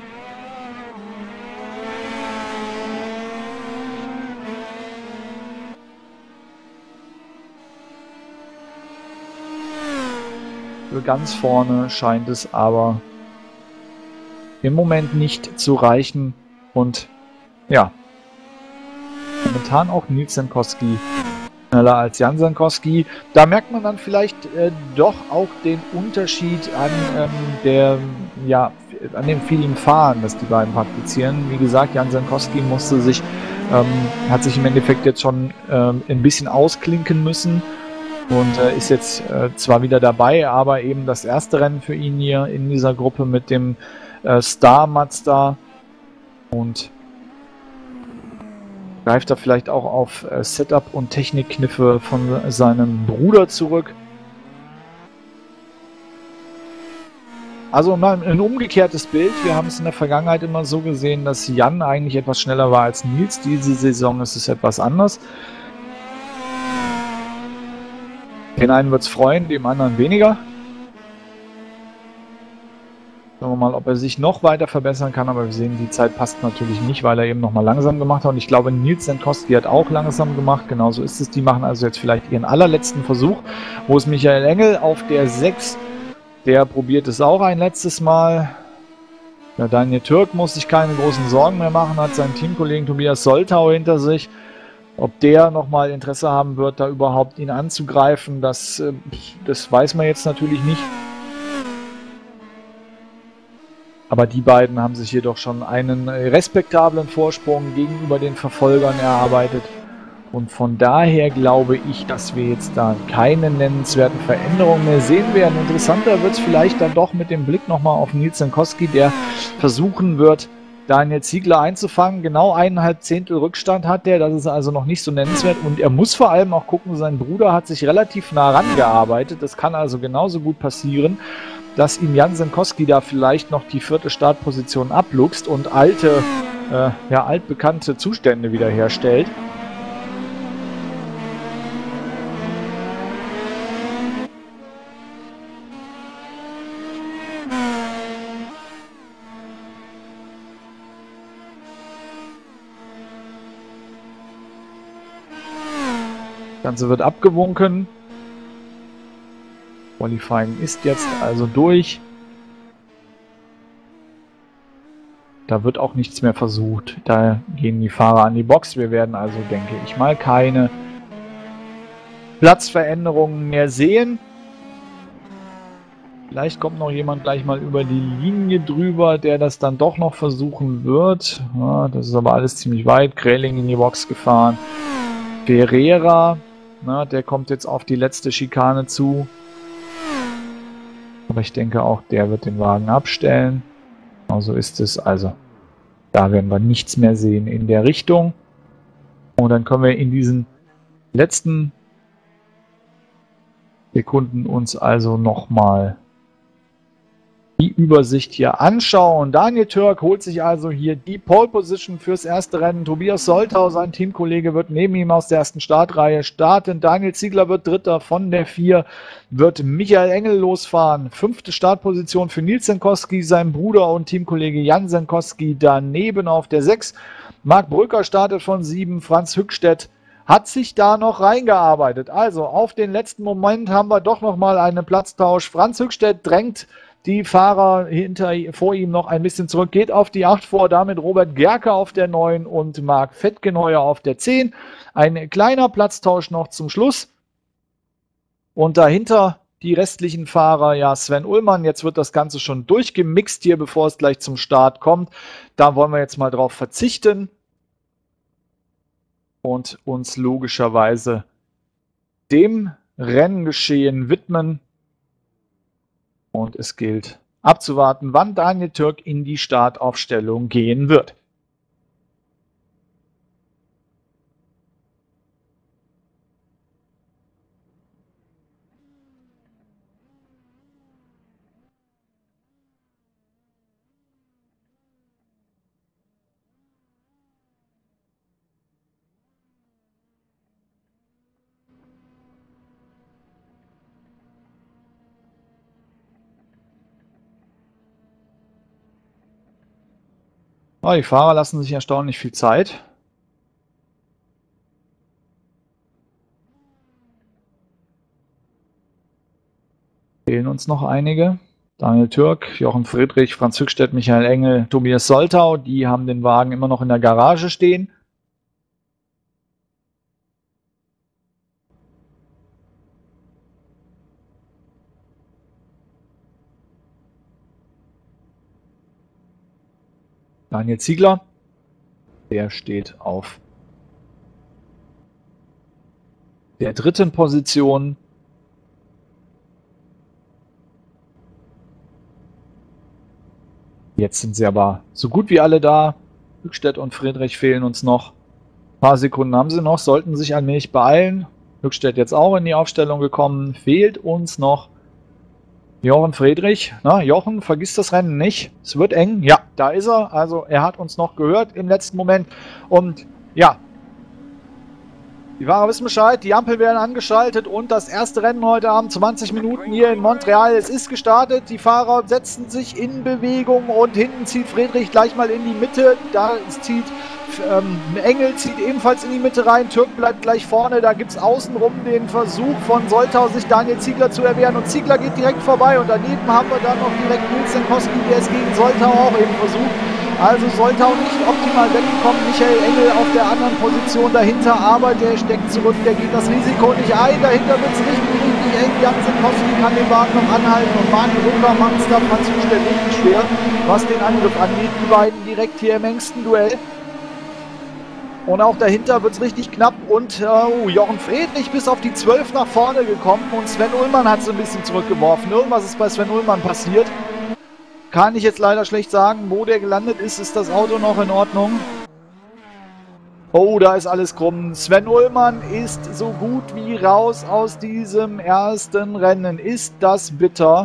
[SPEAKER 4] Für ganz vorne scheint es aber im Moment nicht zu reichen und ja, momentan auch Nils Zenkowski schneller als Jan Zenkowski. Da merkt man dann vielleicht doch auch den Unterschied an dem vielen Fahren, das die beiden praktizieren. Wie gesagt, Jan Zenkowski hat sich im Endeffekt jetzt schon ein bisschen ausklinken müssen. Und ist jetzt zwar wieder dabei, aber eben das erste Rennen für ihn hier in dieser Gruppe mit dem Star Mazda. Und greift er vielleicht auch auf Setup- und Technikkniffe von seinem Bruder zurück. Also mal ein umgekehrtes Bild. Wir haben es in der Vergangenheit immer so gesehen, dass Jan eigentlich etwas schneller war als Nils. Diese Saison ist es etwas anders. Den einen wird es freuen, dem anderen weniger. Schauen wir mal, ob er sich noch weiter verbessern kann, aber wir sehen, die Zeit passt natürlich nicht, weil er eben nochmal langsam gemacht hat. Und ich glaube, Nils Zenkowski hat auch langsam gemacht, genauso ist es. Die machen also jetzt vielleicht ihren allerletzten Versuch. Wo ist Michael Engel auf der 6? Der probiert es auch ein letztes Mal. Ja, Daniel Türk muss sich keine großen Sorgen mehr machen, hat seinen Teamkollegen Tobias Soltau hinter sich. Ob der nochmal Interesse haben wird, da überhaupt ihn anzugreifen, das weiß man jetzt natürlich nicht. Aber die beiden haben sich jedoch schon einen respektablen Vorsprung gegenüber den Verfolgern erarbeitet. Und von daher glaube ich, dass wir jetzt da keine nennenswerten Veränderungen mehr sehen werden. Interessanter wird es vielleicht dann doch mit dem Blick nochmal auf Nils Jankowski, der versuchen wird, Daniel Ziegler einzufangen. Genau 1,5 Zehntel Rückstand hat der, das ist also noch nicht so nennenswert. Und er muss vor allem auch gucken, sein Bruder hat sich relativ nah rangearbeitet. Das kann also genauso gut passieren, dass ihm Jan Jankowski da vielleicht noch die 4. Startposition abluchst und altbekannte Zustände wiederherstellt. Das Ganze wird abgewunken. Qualifying ist jetzt also durch. Da wird auch nichts mehr versucht. Da gehen die Fahrer an die Box. Wir werden also, denke ich mal, keine Platzveränderungen mehr sehen. Vielleicht kommt noch jemand gleich mal über die Linie drüber, der das dann doch noch versuchen wird. Ja, das ist aber alles ziemlich weit. Kräling in die Box gefahren. Ferreira, der kommt jetzt auf die letzte Schikane zu. Aber ich denke auch, der wird den Wagen abstellen. Genau so ist es. Also, da werden wir nichts mehr sehen in der Richtung. Und dann können wir in diesen letzten Sekunden uns also nochmal die Übersicht hier anschauen. Daniel Türk holt sich also hier die Pole Position fürs erste Rennen. Tobias Soltau, sein Teamkollege, wird neben ihm aus der ersten Startreihe starten. Daniel Ziegler wird Dritter, von der 4 wird Michael Engel losfahren. 5. Startposition für Nils Jankowski, sein Bruder und Teamkollege Jan Jankowski daneben auf der 6. Marc Brücker startet von 7, Franz Hückstedt hat sich da noch reingearbeitet. Also auf den letzten Moment haben wir doch nochmal einen Platztausch. Franz Hückstedt drängt die Fahrer vor ihm noch ein bisschen zurück, geht auf die 8 vor, damit Robert Gerke auf der 9 und Marc Fettgeneuer auf der 10. Ein kleiner Platztausch noch zum Schluss. Und dahinter die restlichen Fahrer, ja, Sven Ullmann, jetzt wird das Ganze schon durchgemixt hier, bevor es gleich zum Start kommt. Da wollen wir jetzt mal drauf verzichten und uns logischerweise dem Renngeschehen widmen. Und es gilt abzuwarten, wann Daniel Türk in die Startaufstellung gehen wird. Oh, die Fahrer lassen sich erstaunlich viel Zeit. Fehlen uns noch einige. Daniel Türk, Jochen Friedrich, Franz Hückstedt, Michael Engel, Tobias Soltau. Die haben den Wagen immer noch in der Garage stehen. Daniel Ziegler, der steht auf der 3. Position. Jetzt sind sie aber so gut wie alle da. Hückstedt und Friedrich fehlen uns noch. Ein paar Sekunden haben sie noch, sollten sich allmählich beeilen. Hückstedt jetzt auch in die Aufstellung gekommen. Fehlt uns noch Jochen Friedrich. Na, Jochen, vergiss das Rennen nicht. Es wird eng. Ja, da ist er. Also er hat uns noch gehört im letzten Moment. Und ja, die Fahrer wissen Bescheid. Die Ampeln werden angeschaltet. Und das erste Rennen heute Abend, 20 Minuten hier in Montreal. Es ist gestartet. Die Fahrer setzen sich in Bewegung. Und hinten zieht Friedrich gleich mal in die Mitte. Da zieht Engel zieht ebenfalls in die Mitte rein, Türk bleibt gleich vorne, da gibt es außenrum den Versuch von Soltau, sich Daniel Ziegler zu erwehren und Ziegler geht direkt vorbei und daneben haben wir dann noch direkt Nils Zenkowski, der es gegen Soltau auch eben versucht. Also Soltau nicht optimal weggekommen, Michael Engel auf der anderen Position dahinter, aber der steckt zurück, der geht das Risiko nicht ein, dahinter wird es richtig eng, Jan Zenkowski kann den Wagen noch anhalten und Marc Brücker macht es da Franz Hügstedt richtig schwer, was den Angriff angeht, die beiden direkt hier im engsten Duell. Und auch dahinter wird es richtig knapp und Jochen Friedrich bis auf die 12 nach vorne gekommen und Sven Ullmann hat es ein bisschen zurückgeworfen. Irgendwas ist bei Sven Ullmann passiert. Kann ich jetzt leider schlecht sagen, wo der gelandet ist das Auto noch in Ordnung? Oh, da ist alles krumm. Sven Ullmann ist so gut wie raus aus diesem ersten Rennen. Ist das bitter?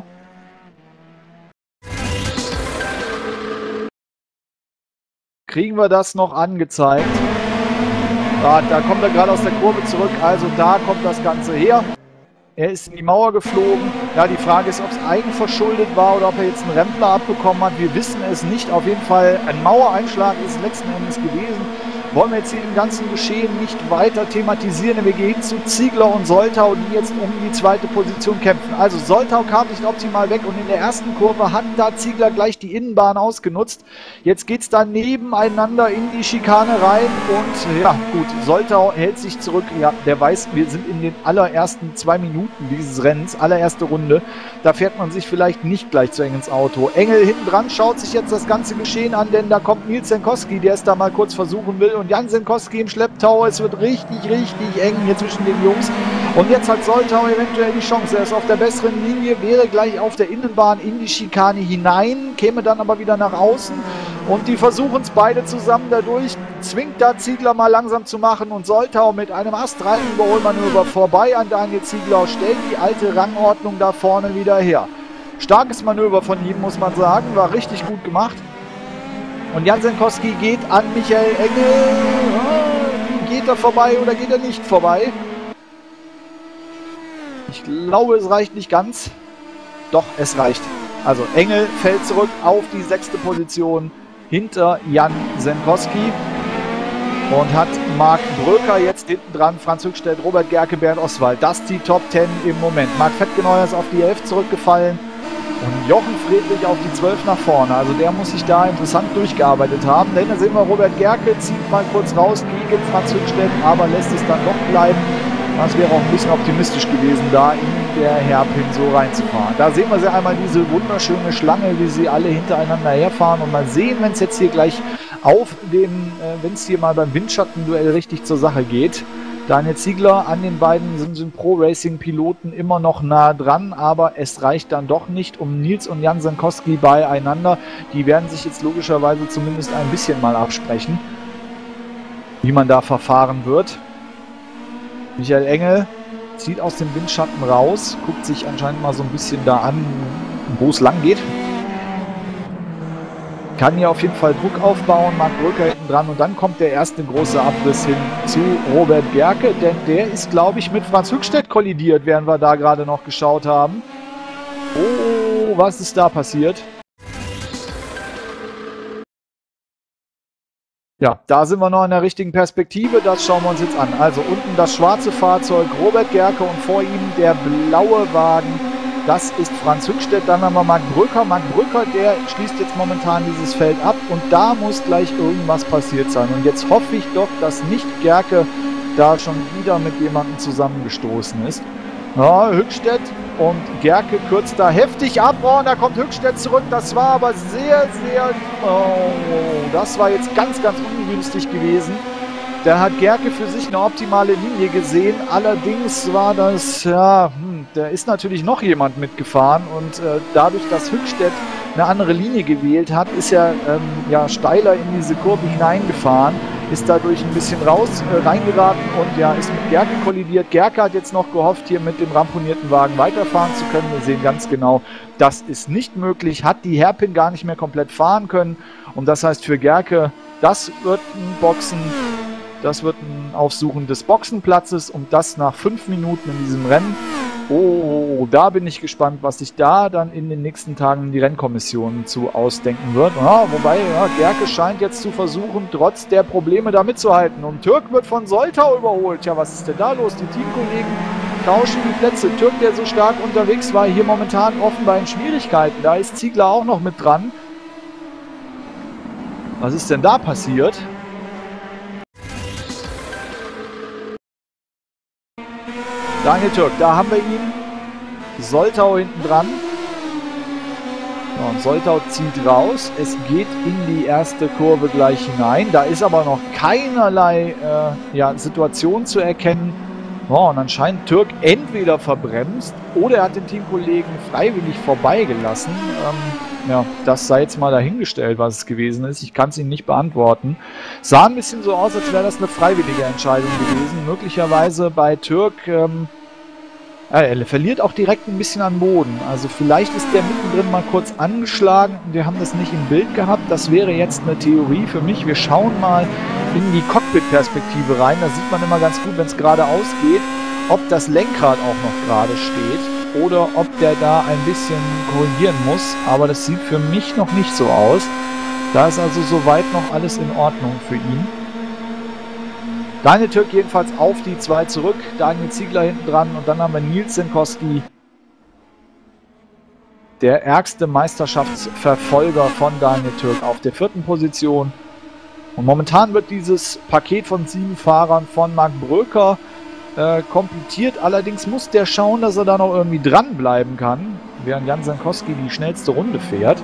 [SPEAKER 4] Kriegen wir das noch angezeigt? Ah, da kommt er gerade aus der Kurve zurück, also da kommt das Ganze her. Er ist in die Mauer geflogen. Ja, die Frage ist, ob es eigenverschuldet war oder ob er jetzt einen Rempler abbekommen hat. Wir wissen es nicht. Auf jeden Fall ein Mauereinschlag ist letzten Endes gewesen. Wollen wir jetzt hier im ganzen Geschehen nicht weiter thematisieren. Wir gehen zu Ziegler und Soltau, die jetzt um die zweite Position kämpfen. Also Soltau kam nicht optimal weg und in der ersten Kurve hat da Ziegler gleich die Innenbahn ausgenutzt. Jetzt geht es da nebeneinander in die Schikane rein und ja gut, Soltau hält sich zurück. Ja, der weiß, wir sind in den allerersten 2 Minuten dieses Rennens, allererste Runde. Da fährt man sich vielleicht nicht gleich zu eng ins Auto. Engel hinten dran schaut sich jetzt das ganze Geschehen an, denn da kommt Nils Zenkowski, der es da mal kurz versuchen will und Jan Zenkowski im Schlepptau. Es wird richtig eng hier zwischen den Jungs. Und jetzt hat Soltau eventuell die Chance. Er ist auf der besseren Linie, wäre gleich auf der Innenbahn in die Schikane hinein, käme dann aber wieder nach außen. Und die versuchen es beide zusammen dadurch. Zwingt da Ziegler mal langsam zu machen und Soltau mit einem astreinen Überholmanöver vorbei an Daniel Ziegler, stellt die alte Rangordnung da vorne wieder her. Starkes Manöver von ihm, muss man sagen. War richtig gut gemacht. Und Jan Zenkowski geht an Michael Engel. Geht er vorbei oder geht er nicht vorbei? Ich glaube, es reicht nicht ganz. Doch, es reicht. Also Engel fällt zurück auf die 6. Position hinter Jan Zenkowski. Und hat Marc Bröker jetzt hinten dran, Franz Hügstedt, Robert Gerke, Bernd Oswald. Das die Top 10 im Moment. Marc Fettgeneuer ist auf die 11 zurückgefallen. Und Jochen Friedrich auf die 12 nach vorne. Also der muss sich da interessant durchgearbeitet haben. Dahinter sehen wir Robert Gerke, zieht mal kurz raus gegen Franz Hügstedt, aber lässt es dann doch bleiben. Das wäre auch ein bisschen optimistisch gewesen, da in der Hairpin so reinzufahren. Da sehen wir sie einmal, diese wunderschöne Schlange, wie sie alle hintereinander herfahren. Und mal sehen, wenn es jetzt hier gleich wenn es hier mal beim Windschattenduell richtig zur Sache geht. Daniel Ziegler an den beiden sind Pro-Racing-Piloten immer noch nah dran, aber es reicht dann doch nicht um Nils und Jan Zenkowski beieinander. Die werden sich jetzt logischerweise zumindest ein bisschen mal absprechen, wie man da verfahren wird. Michael Engel zieht aus dem Windschatten raus, guckt sich anscheinend mal so ein bisschen da an, wo es lang geht. Kann hier auf jeden Fall Druck aufbauen, Marc Bröker hinten dran und dann kommt der erste große Abriss hin zu Robert Gerke, denn der ist, glaube ich, mit Franz Hügstedt kollidiert, während wir da gerade noch geschaut haben. Oh, was ist da passiert? Ja, da sind wir noch in der richtigen Perspektive, das schauen wir uns jetzt an. Also unten das schwarze Fahrzeug, Robert Gerke und vor ihm der blaue Wagen. Das ist Franz Hügstedt, dann haben wir Marc Bröker. Marc Bröker, der schließt jetzt momentan dieses Feld ab und da muss gleich irgendwas passiert sein. Und jetzt hoffe ich doch, dass nicht Gerke da schon wieder mit jemandem zusammengestoßen ist. Ja, Hügstedt und Gerke kürzt da heftig ab. Oh, und da kommt Hügstedt zurück. Das war aber sehr... Oh, das war jetzt ganz ungünstig gewesen. Da hat Gerke für sich eine optimale Linie gesehen. Allerdings war das, ja, da ist natürlich noch jemand mitgefahren und dadurch, dass Hügstedt eine andere Linie gewählt hat, ist er steiler in diese Kurve hineingefahren, ist dadurch ein bisschen reingeraten und ja, ist mit Gerke kollidiert. Gerke hat jetzt noch gehofft, hier mit dem ramponierten Wagen weiterfahren zu können. Wir sehen ganz genau, das ist nicht möglich, hat die Hairpin gar nicht mehr komplett fahren können und das heißt für Gerke, das wird ein Boxen. Das wird ein Aufsuchen des Boxenplatzes und das nach 5 Minuten in diesem Rennen. Oh, da bin ich gespannt, was sich da dann in den nächsten Tagen die Rennkommission zu ausdenken wird. Ja, wobei, ja, Gerke scheint jetzt zu versuchen, trotz der Probleme da mitzuhalten. Und Türk wird von Soltau überholt. Ja, was ist denn da los? Die Teamkollegen tauschen die Plätze. Türk, der so stark unterwegs war, hier momentan offenbar in Schwierigkeiten. Da ist Ziegler auch noch mit dran. Was ist denn da passiert? Daniel Türk, da haben wir ihn. Soltau hinten dran. Ja, und Soltau zieht raus. Es geht in die erste Kurve gleich hinein. Da ist aber noch keinerlei Situation zu erkennen. Oh, und anscheinend Türk entweder verbremst oder er hat den Teamkollegen freiwillig vorbeigelassen. Ja, das sei jetzt mal dahingestellt, was es gewesen ist. Ich kann es Ihnen nicht beantworten. Sah ein bisschen so aus, als wäre das eine freiwillige Entscheidung gewesen. Möglicherweise bei Türk, er verliert auch direkt ein bisschen an Boden. Also vielleicht ist der mittendrin mal kurz angeschlagen. Wir haben das nicht im Bild gehabt. Das wäre jetzt eine Theorie für mich. Wir schauen mal in die Cockpit-Perspektive rein. Da sieht man immer ganz gut, wenn es geradeaus geht, ob das Lenkrad auch noch gerade steht oder ob der da ein bisschen korrigieren muss. Aber das sieht für mich noch nicht so aus. Da ist also soweit noch alles in Ordnung für ihn. Daniel Türk jedenfalls auf die 2 zurück, Daniel Ziegler hinten dran und dann haben wir Nils Senkowski, der ärgste Meisterschaftsverfolger von Daniel Türk auf der 4. Position. Und momentan wird dieses Paket von 7 Fahrern von Marc Bröker komplettiert. Allerdings muss der schauen, dass er da noch irgendwie dranbleiben kann, während Jan Senkowski die schnellste Runde fährt.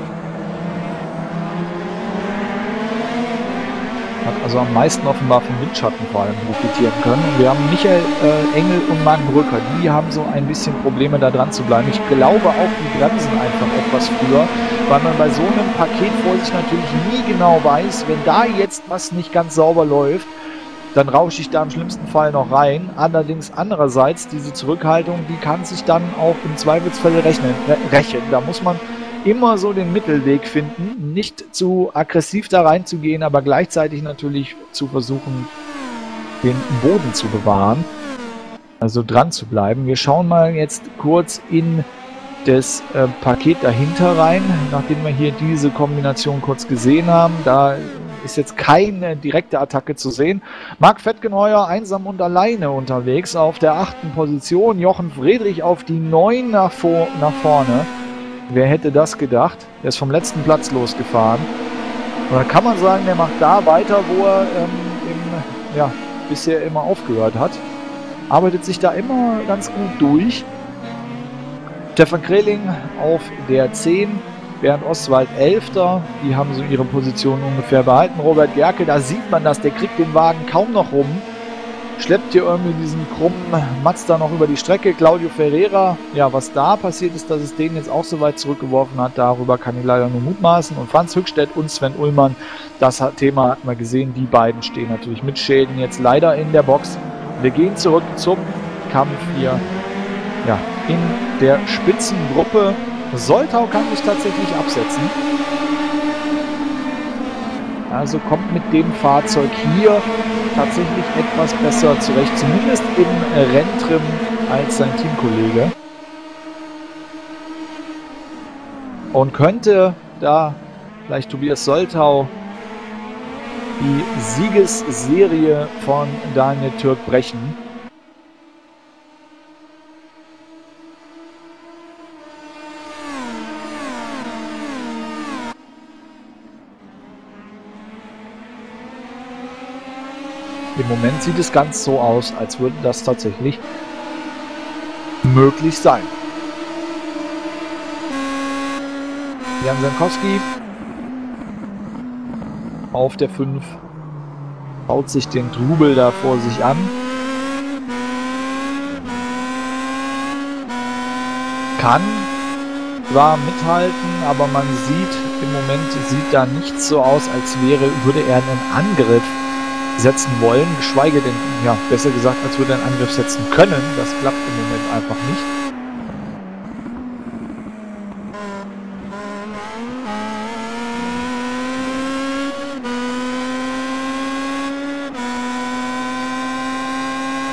[SPEAKER 4] Hat also am meisten offenbar vom Windschatten vor allem profitieren können. Und wir haben Michael Engel und Marc Bröker, die haben so ein bisschen Probleme da dran zu bleiben. Ich glaube auch, die bremsen einfach etwas früher, weil man bei so einem Paket vor sich natürlich nie genau weiß, wenn da jetzt was nicht ganz sauber läuft, dann rausche ich da im schlimmsten Fall noch rein. Allerdings andererseits, diese Zurückhaltung, die kann sich dann auch im Zweifelsfall rächen. Da muss man immer so den Mittelweg finden, nicht zu aggressiv da reinzugehen, aber gleichzeitig natürlich zu versuchen, den Boden zu bewahren, also dran zu bleiben. Wir schauen mal jetzt kurz in das Paket dahinter rein, nachdem wir hier diese Kombination kurz gesehen haben. Da ist jetzt keine direkte Attacke zu sehen. Marc Fettgenheuer einsam und alleine unterwegs auf der 8. Position. Jochen Friedrich auf die 9 nach vorne. Wer hätte das gedacht? Der ist vom letzten Platz losgefahren. Und da kann man sagen, der macht da weiter, wo er bisher immer aufgehört hat. Arbeitet sich da immer ganz gut durch. Stefan Kreling auf der 10. Bernd Oswald 11. Die haben so ihre Position ungefähr behalten. Robert Gerke, da sieht man das, der kriegt den Wagen kaum noch rum. Schleppt hier irgendwie diesen krummen Mazda noch über die Strecke. Claudio Ferreira, ja, was da passiert ist, dass es den jetzt auch so weit zurückgeworfen hat, darüber kann ich leider nur mutmaßen. Und Franz Höchstädt und Sven Ullmann, das Thema hatten wir gesehen, die beiden stehen natürlich mit Schäden jetzt leider in der Box. Wir gehen zurück zum Kampf hier, ja, in der Spitzengruppe. Soltau kann sich tatsächlich absetzen. Also kommt mit dem Fahrzeug hier tatsächlich etwas besser zurecht, zumindest im Renntrim als sein Teamkollege. Und könnte da vielleicht Tobias Soltau die Siegesserie von Daniel Türk brechen. Im Moment sieht es ganz so aus, als würde das tatsächlich möglich sein. Jan Senkowski auf der 5 baut sich den Trubel da vor sich an. Kann zwar mithalten, aber man sieht, im Moment sieht da nichts so aus, als würde er einen Angriff setzen wollen, geschweige denn, ja, besser gesagt, als würde er einen Angriff setzen können. Das klappt im Moment einfach nicht.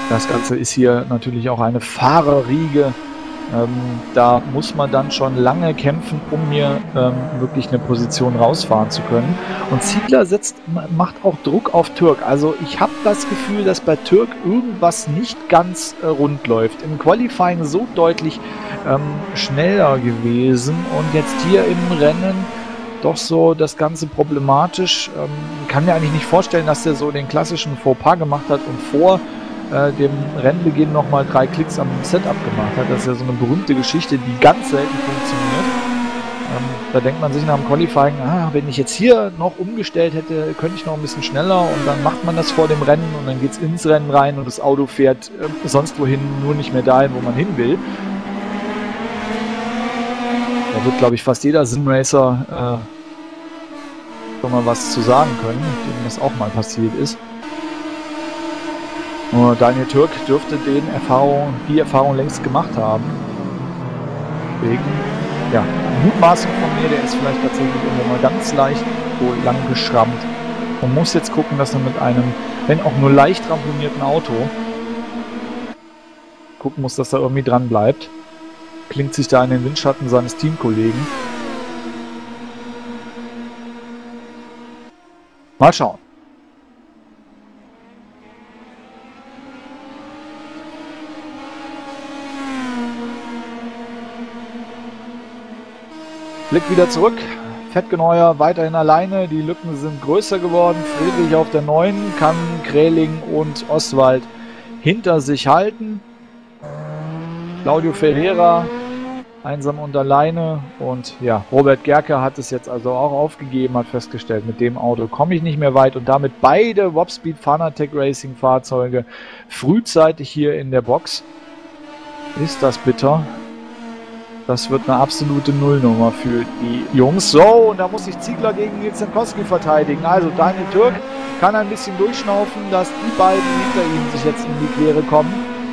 [SPEAKER 4] Das Ganze ist hier natürlich auch eine Fahrerriege. Da muss man dann schon lange kämpfen, um hier wirklich eine Position rausfahren zu können. Und Ziegler macht auch Druck auf Türk. Also ich habe das Gefühl, dass bei Türk irgendwas nicht ganz rund läuft. Im Qualifying so deutlich schneller gewesen und jetzt hier im Rennen doch so das Ganze problematisch. Kann mir eigentlich nicht vorstellen, dass der so den klassischen Fauxpas gemacht hat und vor dem Rennbeginn nochmal 3 Klicks am Setup gemacht hat. Das ist ja so eine berühmte Geschichte, die ganz selten funktioniert. Da denkt man sich nach dem Qualifying, wenn ich jetzt hier noch umgestellt hätte, könnte ich noch ein bisschen schneller, und dann macht man das vor dem Rennen und dann geht es ins Rennen rein und das Auto fährt sonst wohin, nur nicht mehr dahin, wo man hin will. Da wird, glaube ich, fast jeder Simracer schon mal was zu sagen können, dem das auch mal passiert ist. Daniel Türk dürfte die Erfahrung längst gemacht haben. Deswegen, ja, Mutmaßung von mir, der ist vielleicht tatsächlich irgendwo mal ganz leicht so lang geschrammt und muss jetzt gucken, dass er mit einem, wenn auch nur leicht ramponierten Auto, gucken muss, dass er irgendwie dran bleibt. Klingt sich da in den Windschatten seines Teamkollegen. Mal schauen. Blick wieder zurück. Fettgeneuer weiterhin alleine. Die Lücken sind größer geworden. Friedrich auf der 9 kann Kräling und Oswald hinter sich halten. Claudio Ferreira einsam und alleine. Und ja, Robert Gerke hat es jetzt also auch aufgegeben, hat festgestellt, mit dem Auto komme ich nicht mehr weit. Und damit beide Wopspeed Fanatec Racing Fahrzeuge frühzeitig hier in der Box. Ist das bitter? Das wird eine absolute Nullnummer für die Jungs. So, und da muss sich Ziegler gegen Nils Zenkowski verteidigen. Also Daniel Türk kann ein bisschen durchschnaufen, dass die beiden hinter ihm sich jetzt in die Quere kommen.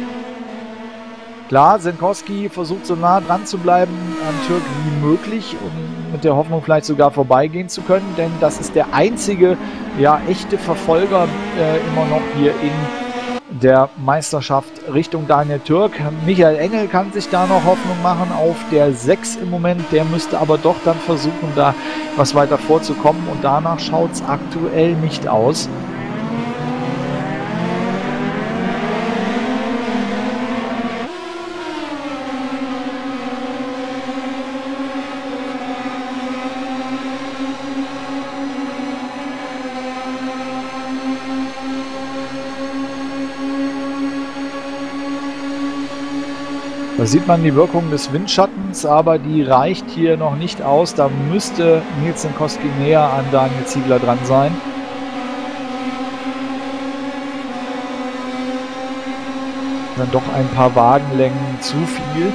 [SPEAKER 4] Klar, Zenkowski versucht so nah dran zu bleiben an Türk wie möglich, um mit der Hoffnung vielleicht sogar vorbeigehen zu können, denn das ist der einzige, ja, echte Verfolger immer noch hier in der Meisterschaft Richtung Daniel Türk. Michael Engel kann sich da noch Hoffnung machen auf der 6 im Moment. Der müsste aber doch dann versuchen, da was weiter vorzukommen. Und danach schaut es aktuell nicht aus. Da sieht man die Wirkung des Windschattens, aber die reicht hier noch nicht aus. Da müsste Nils Zenkowski näher an Daniel Ziegler dran sein. Dann doch ein paar Wagenlängen zu viel.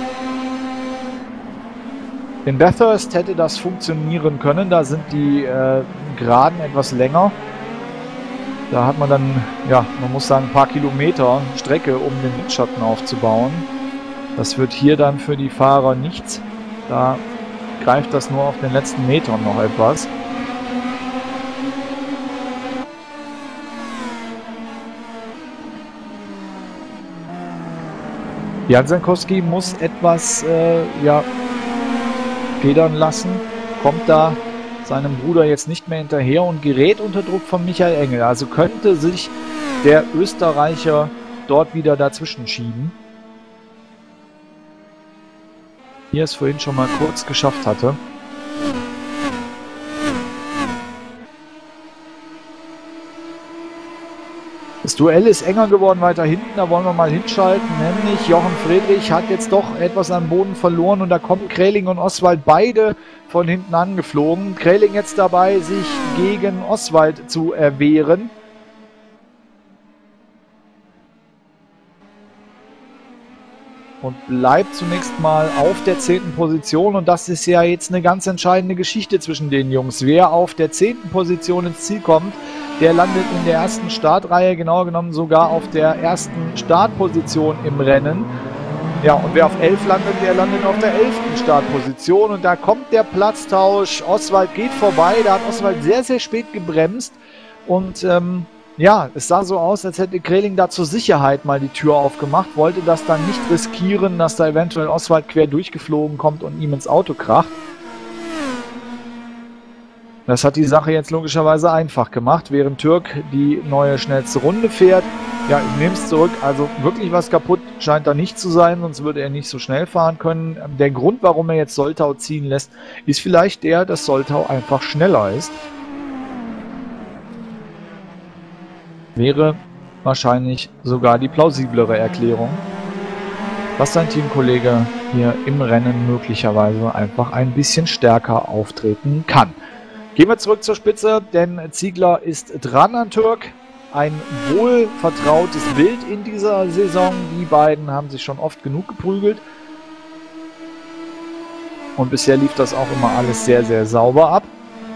[SPEAKER 4] In Bathurst hätte das funktionieren können. Da sind die Geraden etwas länger. Da hat man dann, ja, man muss sagen, ein paar Kilometer Strecke, um den Windschatten aufzubauen. Das wird hier dann für die Fahrer nichts. Da greift das nur auf den letzten Metern noch etwas. Jan Zenkowski muss etwas ja, federn lassen. Kommt da seinem Bruder jetzt nicht mehr hinterher und gerät unter Druck von Michael Engel. Also könnte sich der Österreicher dort wieder dazwischen schieben. Hier es vorhin schon mal kurz geschafft hatte. Das Duell ist enger geworden weiter hinten, da wollen wir mal hinschalten, nämlich Jochen Friedrich hat jetzt doch etwas an Boden verloren und da kommen Kräling und Oswald beide von hinten angeflogen. Kräling jetzt dabei, sich gegen Oswald zu erwehren. Und bleibt zunächst mal auf der 10. Position. Und das ist ja jetzt eine ganz entscheidende Geschichte zwischen den Jungs. Wer auf der 10. Position ins Ziel kommt, der landet in der ersten Startreihe, genauer genommen sogar auf der ersten Startposition im Rennen. Ja, und wer auf 11 landet, der landet auf der 11. Startposition. Und da kommt der Platztausch. Oswald geht vorbei. Da hat Oswald sehr, sehr spät gebremst. Und ja, es sah so aus, als hätte Kreling da zur Sicherheit mal die Tür aufgemacht, wollte das dann nicht riskieren, dass da eventuell Oswald quer durchgeflogen kommt und ihm ins Auto kracht. Das hat die Sache jetzt logischerweise einfach gemacht, während Türk die neue schnellste Runde fährt. Ja, ich nehme es zurück, also wirklich was kaputt scheint da nicht zu sein, sonst würde er nicht so schnell fahren können. Der Grund, warum er jetzt Soltau ziehen lässt, ist vielleicht der, dass Soltau einfach schneller ist. Wäre wahrscheinlich sogar die plausiblere Erklärung, dass sein Teamkollege hier im Rennen möglicherweise einfach ein bisschen stärker auftreten kann. Gehen wir zurück zur Spitze, denn Ziegler ist dran an Türk. Ein wohlvertrautes Bild in dieser Saison. Die beiden haben sich schon oft genug geprügelt. Und bisher lief das auch immer alles sehr, sehr sauber ab.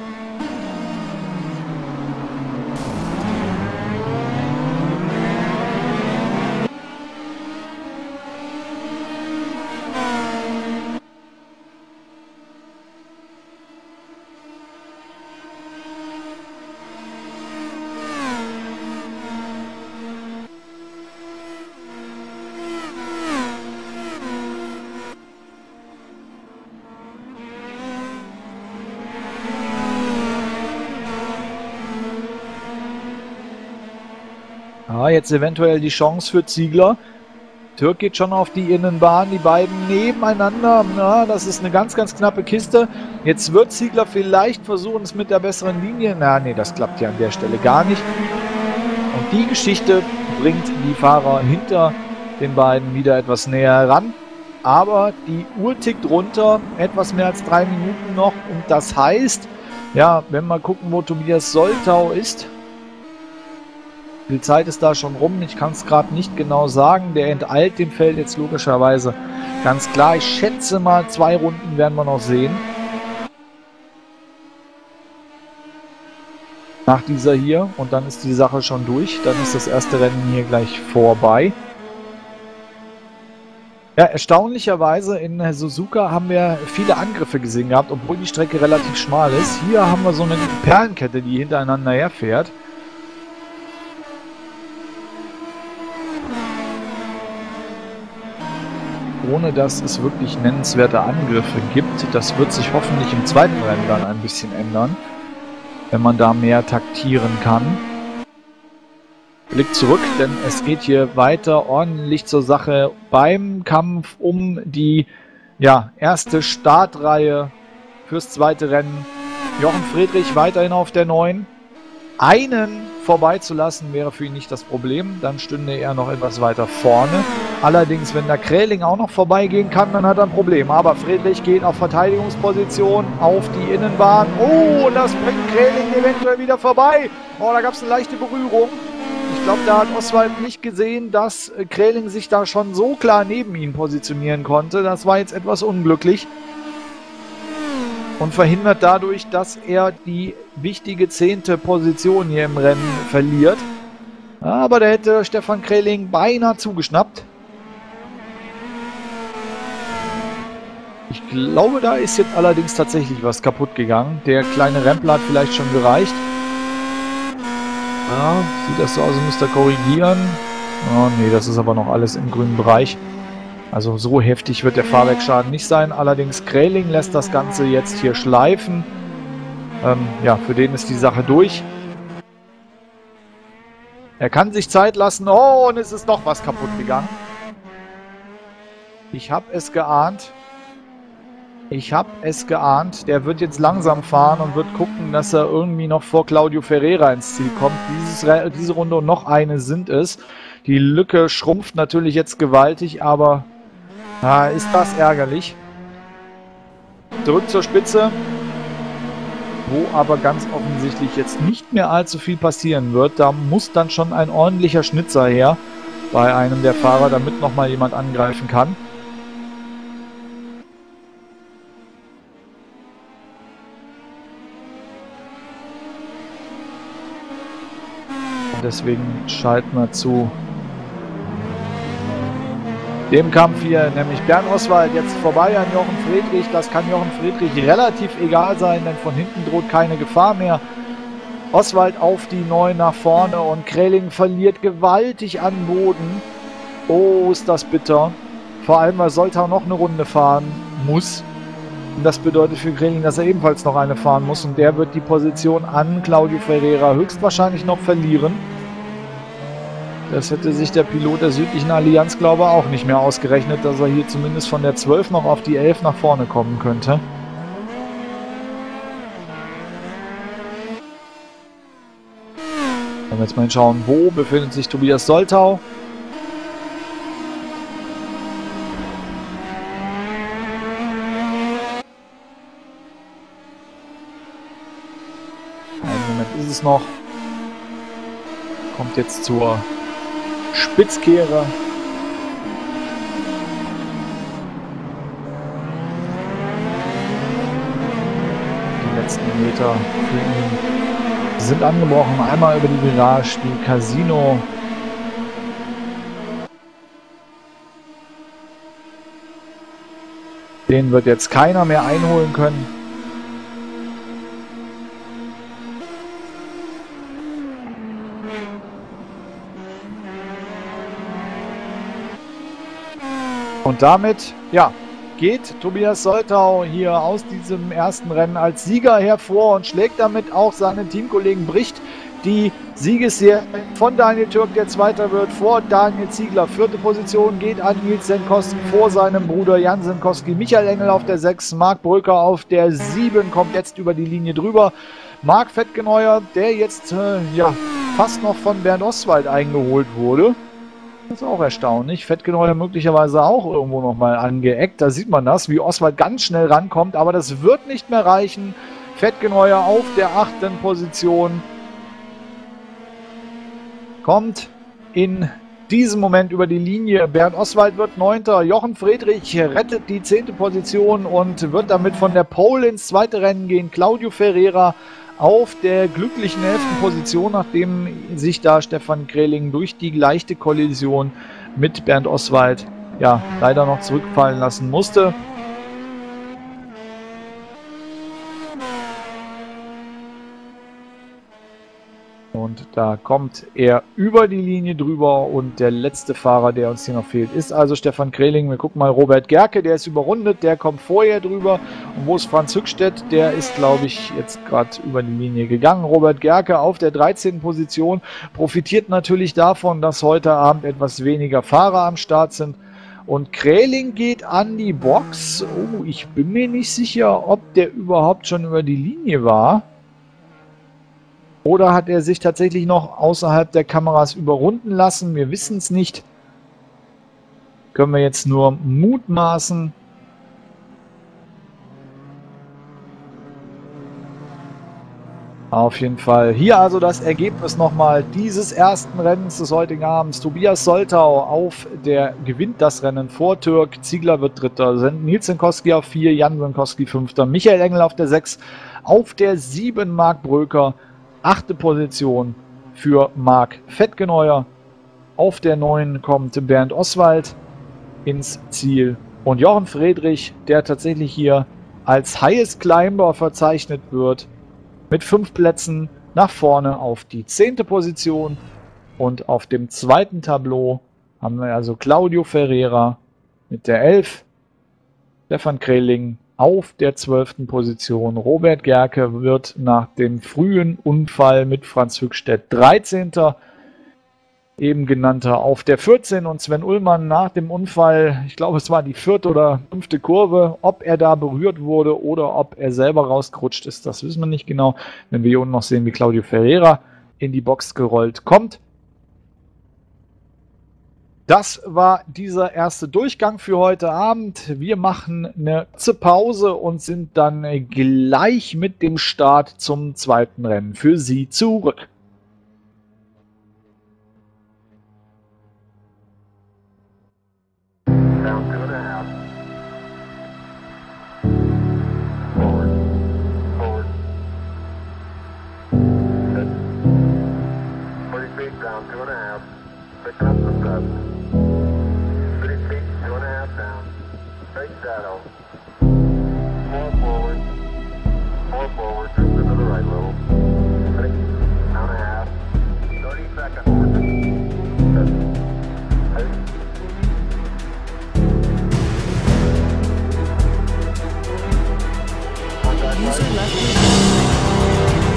[SPEAKER 4] Ja, jetzt eventuell die Chance für Ziegler. Türk geht schon auf die Innenbahn, die beiden nebeneinander. Ja, das ist eine ganz, ganz knappe Kiste. Jetzt wird Ziegler vielleicht versuchen, es mit der besseren Linie. Na, nee, das klappt ja an der Stelle gar nicht. Und die Geschichte bringt die Fahrer hinter den beiden wieder etwas näher ran. Aber die Uhr tickt runter, etwas mehr als 3 Minuten noch. Und das heißt, ja, wenn wir gucken, wo Tobias Soltau ist, viel Zeit ist da schon rum, ich kann es gerade nicht genau sagen. Der enteilt dem Feld jetzt logischerweise ganz klar. Ich schätze mal, 2 Runden werden wir noch sehen. Nach dieser hier. Und dann ist die Sache schon durch. Dann ist das erste Rennen hier gleich vorbei. Ja, erstaunlicherweise in Suzuka haben wir viele Angriffe gesehen gehabt, obwohl die Strecke relativ schmal ist. Hier haben wir so eine Perlenkette, die hintereinander herfährt. Ohne dass es wirklich nennenswerte Angriffe gibt. Das wird sich hoffentlich im zweiten Rennen dann ein bisschen ändern, wenn man da mehr taktieren kann. Blick zurück, denn es geht hier weiter ordentlich zur Sache beim Kampf um die erste Startreihe fürs zweite Rennen. Jochen Friedrich weiterhin auf der 9. Einen vorbeizulassen wäre für ihn nicht das Problem, dann stünde er noch etwas weiter vorne. Allerdings, wenn der Kreling auch noch vorbeigehen kann, dann hat er ein Problem. Aber Friedrich geht auf Verteidigungsposition, auf die Innenbahn. Oh, und das bringt Kreling eventuell wieder vorbei. Oh, da gab es eine leichte Berührung. Ich glaube, da hat Oswald nicht gesehen, dass Kreling sich da schon so klar neben ihn positionieren konnte. Das war jetzt etwas unglücklich. Und verhindert dadurch, dass er die wichtige 10. Position hier im Rennen verliert. Aber da hätte Stefan Kreling beinahe zugeschnappt. Ich glaube, da ist jetzt allerdings tatsächlich was kaputt gegangen. Der kleine Rempler hat vielleicht schon gereicht. Ja, sieht das so aus, als müsste er korrigieren. Oh nee, das ist aber noch alles im grünen Bereich. Also so heftig wird der Fahrwerksschaden nicht sein. Allerdings Kreling lässt das Ganze jetzt hier schleifen. Ja, für den ist die Sache durch. Er kann sich Zeit lassen. Oh, und es ist noch was kaputt gegangen. Ich habe es geahnt. Ich habe es geahnt. Der wird jetzt langsam fahren und wird gucken, dass er irgendwie noch vor Claudio Ferreira ins Ziel kommt. Diese Runde und noch eine sind es. Die Lücke schrumpft natürlich jetzt gewaltig, aber ist das ärgerlich. Zurück zur Spitze, wo aber ganz offensichtlich jetzt nicht mehr allzu viel passieren wird. Da muss dann schon ein ordentlicher Schnitzer her bei einem der Fahrer, damit nochmal jemand angreifen kann. Deswegen schalten wir zu dem Kampf hier, nämlich Bernd Oswald jetzt vorbei an Jochen Friedrich. Das kann Jochen Friedrich relativ egal sein, denn von hinten droht keine Gefahr mehr. Oswald auf die 9 nach vorne und Kräling verliert gewaltig an Boden. Oh, ist das bitter. Vor allem, weil Soltau noch eine Runde fahren muss. Und das bedeutet für Kräling, dass er ebenfalls noch eine fahren muss. Und der wird die Position an Claudio Ferreira höchstwahrscheinlich noch verlieren. Das hätte sich der Pilot der südlichen Allianz, glaube ich, auch nicht mehr ausgerechnet, dass er hier zumindest von der 12 noch auf die 11 nach vorne kommen könnte. Wenn wir jetzt mal schauen, wo befindet sich Tobias Soltau. Einen Moment ist es noch. Kommt jetzt zur Spitzkehre. Die letzten Meter für ihn sind angebrochen. Einmal über die Virage, die Casino. Den wird jetzt keiner mehr einholen können. Und damit, ja, geht Tobias Soltau hier aus diesem ersten Rennen als Sieger hervor und schlägt damit auch seinen Teamkollegen, bricht die Siegesserie von Daniel Türk, der Zweiter wird, vor Daniel Ziegler. 4. Position geht an Nils Senkowski vor seinem Bruder Jan Senkowski. Michael Engel auf der 6, Marc Bröker auf der 7, kommt jetzt über die Linie drüber. Marc Fettgeneuer, der jetzt ja fast noch von Bernd Oswald eingeholt wurde. Das ist auch erstaunlich. Fettgeneuer möglicherweise auch irgendwo nochmal angeeckt. Da sieht man das, wie Oswald ganz schnell rankommt. Aber das wird nicht mehr reichen. Fettgeneuer auf der 8. Position. Kommt in diesem Moment über die Linie. Bernd Oswald wird 9. Jochen Friedrich rettet die 10. Position und wird damit von der Pole ins zweite Rennen gehen. Claudio Ferreira auf der glücklichen 11. Position, nachdem sich da Stefan Kräling durch die leichte Kollision mit Bernd Oswald ja leider noch zurückfallen lassen musste. Und da kommt er über die Linie drüber und der letzte Fahrer, der uns hier noch fehlt, ist also Stefan Kräling. Wir gucken mal, Robert Gerke, der ist überrundet, der kommt vorher drüber. Und wo ist Franz Hückstedt? Der ist, glaube ich, jetzt gerade über die Linie gegangen. Robert Gerke auf der 13. Position profitiert natürlich davon, dass heute Abend etwas weniger Fahrer am Start sind. Und Kräling geht an die Box. Oh, ich bin mir nicht sicher, ob der überhaupt schon über die Linie war. Oder hat er sich tatsächlich noch außerhalb der Kameras überrunden lassen? Wir wissen es nicht. Können wir jetzt nur mutmaßen. Auf jeden Fall. Hier also das Ergebnis nochmal dieses ersten Rennens des heutigen Abends. Tobias Soltau gewinnt das Rennen vor Türk. Ziegler wird 3. Nils Senkowski auf 4, Jan Senkowski 5. Michael Engel auf der 6. Auf der 7 Marc Bröker. 8. Position für Marc Fettgeneuer. Auf der 9 kommt Bernd Oswald ins Ziel. Und Jochen Friedrich, der tatsächlich hier als Highest Climber verzeichnet wird, mit 5 Plätzen nach vorne auf die 10. Position. Und auf dem zweiten Tableau haben wir also Claudio Ferreira mit der 11, Stefan Kräling auf der 12. Position. Robert Gerke wird nach dem frühen Unfall mit Franz Hückstedt 13. Eben genannter auf der 14. Und Sven Ullmann nach dem Unfall, ich glaube es war die 4. oder 5. Kurve, ob er da berührt wurde oder ob er selber rausgerutscht ist, das wissen wir nicht genau. Wenn wir hier unten noch sehen, wie Claudio Ferreira in die Box gerollt kommt. Das war dieser erste Durchgang für heute Abend. Wir machen eine kurze Pause und sind dann gleich mit dem Start zum zweiten Rennen für Sie zurück.
[SPEAKER 2] User left your channel.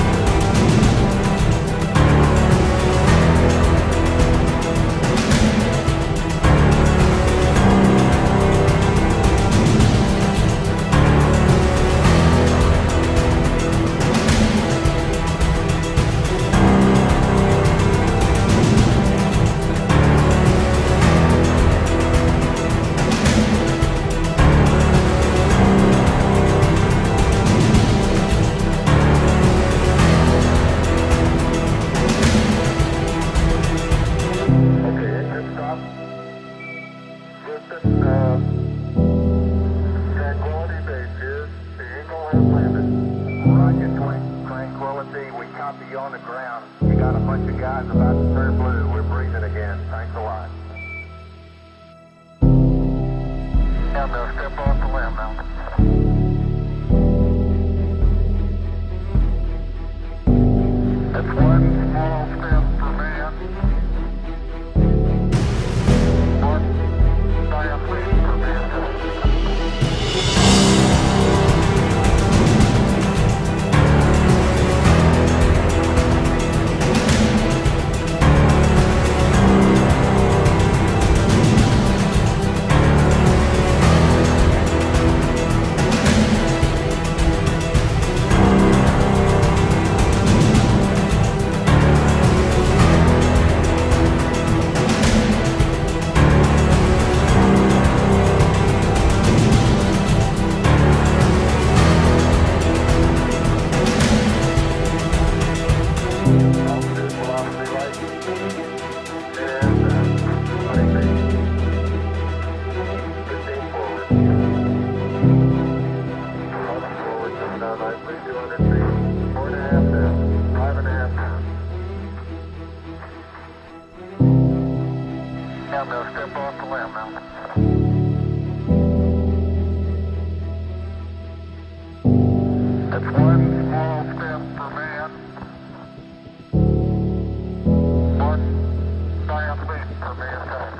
[SPEAKER 6] On the ground. You got a bunch of guys about to turn blue. We're breathing again. Thanks a lot. Yeah, they'll step off the limb now. That's one small step for man. One giant leap for mankind. They'll step off the limb now. That's one small step for man. One giant leap for mankind.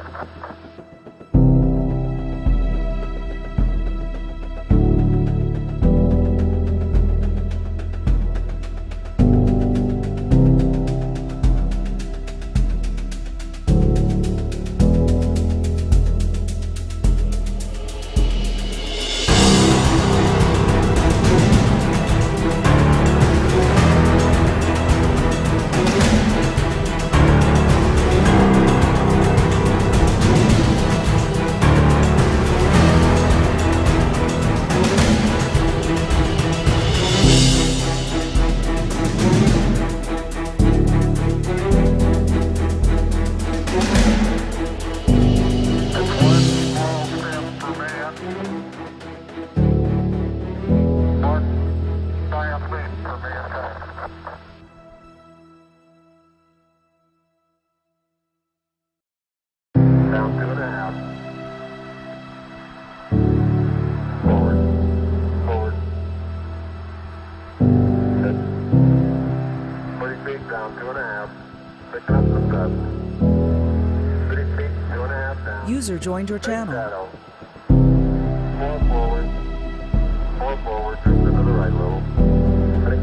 [SPEAKER 6] Down 2.5. Forward. Forward. Good. 40 feet down, 2.5. Picking up some dust. 30 feet, 2.5 down.
[SPEAKER 2] User joined your channel.
[SPEAKER 6] Shadow. 4 forward. 4 forward. Drift to the right a little. Ready?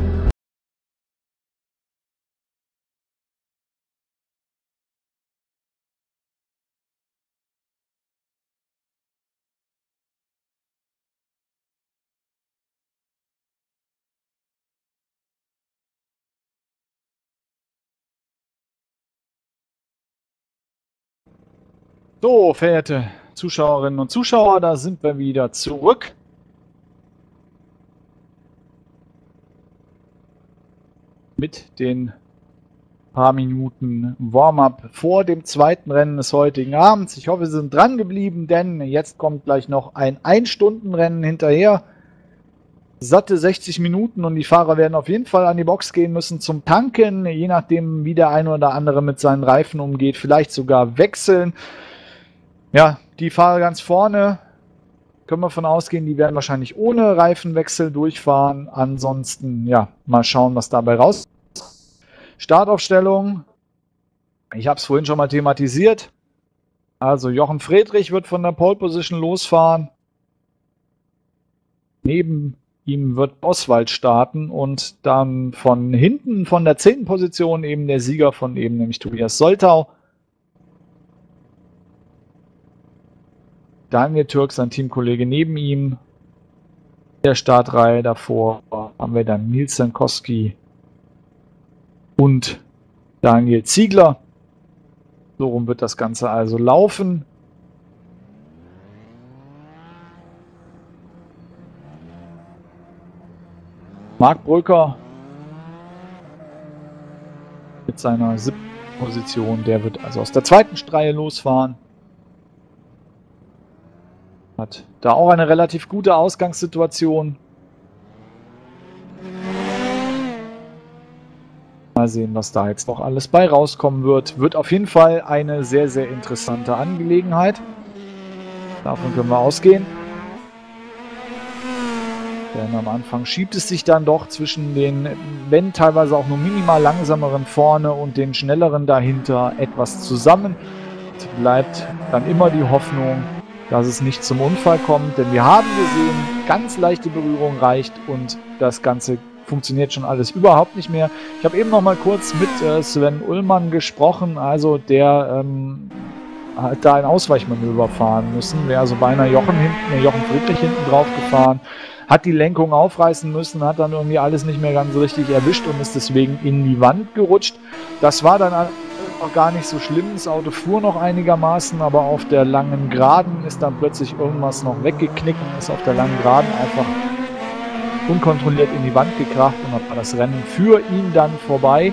[SPEAKER 4] So, verehrte Zuschauerinnen und Zuschauer, da sind wir wieder zurück. Mit den paar Minuten Warm-up vor dem zweiten Rennen des heutigen Abends. Ich hoffe, Sie sind dran geblieben, denn jetzt kommt gleich noch ein 1-Stunden-Rennen hinterher. Satte 60 Minuten und die Fahrer werden auf jeden Fall an die Box gehen müssen zum Tanken, je nachdem, wie der eine oder andere mit seinen Reifen umgeht, vielleicht sogar wechseln. Ja, die Fahrer ganz vorne, können wir von ausgehen, die werden wahrscheinlich ohne Reifenwechsel durchfahren. Ansonsten, ja, mal schauen, was dabei rauskommt. Startaufstellung, ich habe es vorhin schon mal thematisiert. Also Jochen Friedrich wird von der Pole Position losfahren. Neben ihm wird Oswald starten und dann von hinten, von der 10. Position, eben der Sieger von eben, nämlich Tobias Soltau. Daniel Türk, sein Teamkollege neben ihm. Der Startreihe davor haben wir dann Nils Jankowski und Daniel Ziegler. So rum wird das Ganze also laufen. Marc Bröker mit seiner 7. Position, der wird also aus der 2. Reihe losfahren. Hat da auch eine relativ gute Ausgangssituation. Mal sehen, was da jetzt noch alles bei rauskommen wird. Wird auf jeden Fall eine sehr, sehr interessante Angelegenheit. Davon können wir ausgehen. Denn am Anfang schiebt es sich dann doch zwischen den, wenn teilweise auch nur minimal langsameren vorne und den schnelleren dahinter etwas zusammen. Es bleibt dann immer die Hoffnung, dass es nicht zum Unfall kommt, denn wir haben gesehen, ganz leichte Berührung reicht und das Ganze funktioniert schon alles überhaupt nicht mehr. Ich habe eben noch mal kurz mit Sven Ullmann gesprochen, also der hat da ein Ausweichmanöver fahren müssen, wäre also beinahe Jochen Friedrich hinten drauf gefahren, hat die Lenkung aufreißen müssen, hat dann irgendwie alles nicht mehr ganz richtig erwischt und ist deswegen in die Wand gerutscht. Das war dann auch gar nicht so schlimm, das Auto fuhr noch einigermaßen, aber auf der langen Geraden ist dann plötzlich irgendwas noch weggeknickt und ist auf der langen Geraden einfach unkontrolliert in die Wand gekracht und dann war das Rennen für ihn dann vorbei.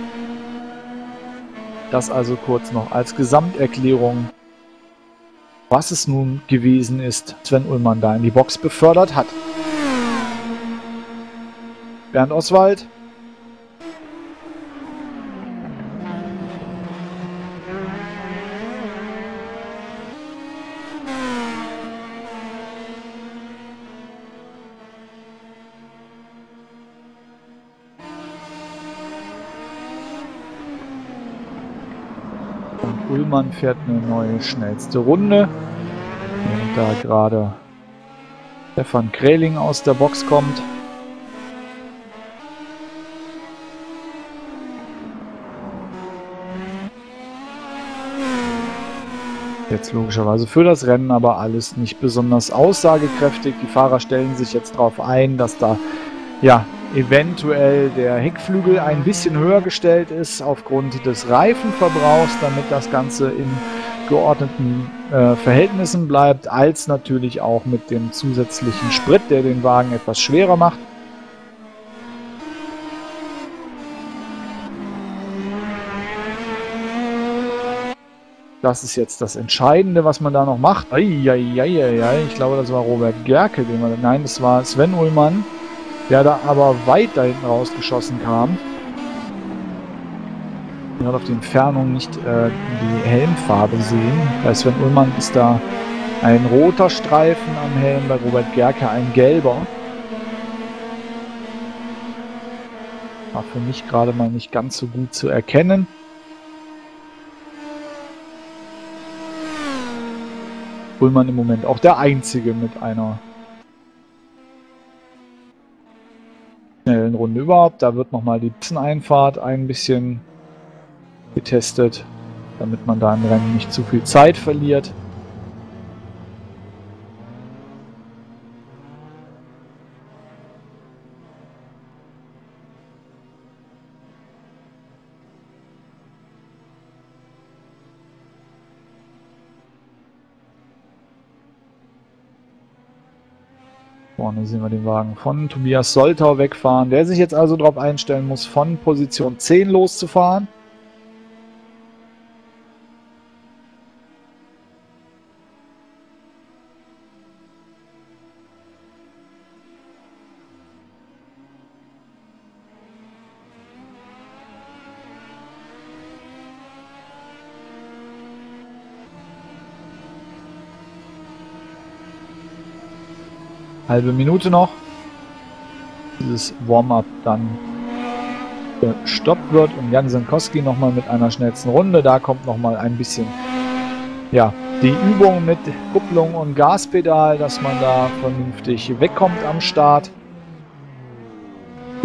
[SPEAKER 4] Das also kurz noch als Gesamterklärung, was es nun gewesen ist, Sven Ullmann da in die Box befördert hat. Bernd Oswald. Und Ullmann fährt eine neue schnellste Runde. Während da gerade Stefan Kräling aus der Box kommt. Jetzt logischerweise für das Rennen, aber alles nicht besonders aussagekräftig. Die Fahrer stellen sich jetzt darauf ein, dass da ja eventuell der Heckflügel ein bisschen höher gestellt ist aufgrund des Reifenverbrauchs, damit das Ganze in geordneten Verhältnissen bleibt, als natürlich auch mit dem zusätzlichen Sprit, der den Wagen etwas schwerer macht. Das ist jetzt das Entscheidende, was man da noch macht. Eieieiei, ich glaube, das war Robert Gerke, nein, das war Sven Ullmann, der da aber weit da hinten rausgeschossen kam. Man hat auf die Entfernung nicht die Helmfarbe sehen. Bei Sven Ullmann ist da ein roter Streifen am Helm, bei Robert Gerke ein gelber. War für mich gerade mal nicht ganz so gut zu erkennen. Ullmann im Moment auch der Einzige mit einer schnellen Runde überhaupt. Da wird nochmal die Einfahrt ein bisschen getestet, damit man da im Rennen nicht zu viel Zeit verliert. Vorne sehen wir den Wagen von Tobias Soltau wegfahren, der sich jetzt also darauf einstellen muss, von Position 10 loszufahren. Halbe Minute noch. Dieses Warm-up dann gestoppt wird und Jan Jankowski nochmal mit einer schnellsten Runde. Da kommt nochmal ein bisschen ja, die Übung mit Kupplung und Gaspedal, dass man da vernünftig wegkommt am Start.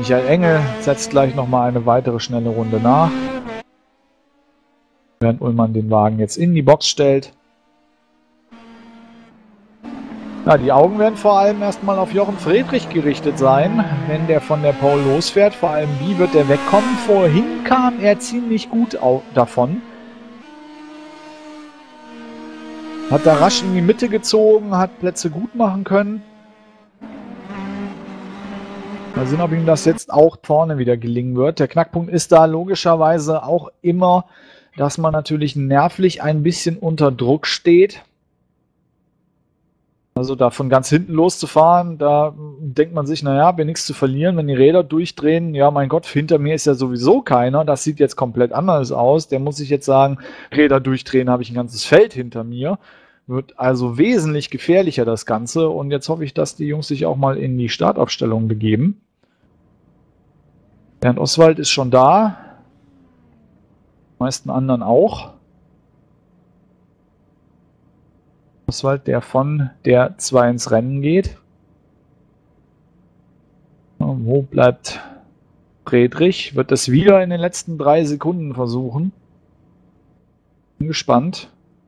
[SPEAKER 4] Michael Engel setzt gleich nochmal eine weitere schnelle Runde nach. Während Ullmann den Wagen jetzt in die Box stellt. Ja, die Augen werden vor allem erstmal auf Jochen Friedrich gerichtet sein, wenn der von der Pole losfährt. Vor allem, wie wird der wegkommen? Vorhin kam er ziemlich gut davon. Hat da rasch in die Mitte gezogen, hat Plätze gut machen können. Mal sehen, ob ihm das jetzt auch vorne wieder gelingen wird. Der Knackpunkt ist da logischerweise auch immer, dass man natürlich nervlich ein bisschen unter Druck steht. Also da von ganz hinten loszufahren, da denkt man sich, naja, wir nichts zu verlieren, wenn die Räder durchdrehen. Ja, mein Gott, hinter mir ist ja sowieso keiner. Das sieht jetzt komplett anders aus. Der muss sich jetzt sagen, Räder durchdrehen, habe ich ein ganzes Feld hinter mir. Wird also wesentlich gefährlicher das Ganze. Und jetzt hoffe ich, dass die Jungs sich auch mal in die Startaufstellung begeben. Bernd Oswald ist schon da. Die meisten anderen auch. Oswald, der von der 2 ins Rennen geht. Wo bleibt Friedrich? Wird das wieder in den letzten 3 Sekunden versuchen. Bin gespannt.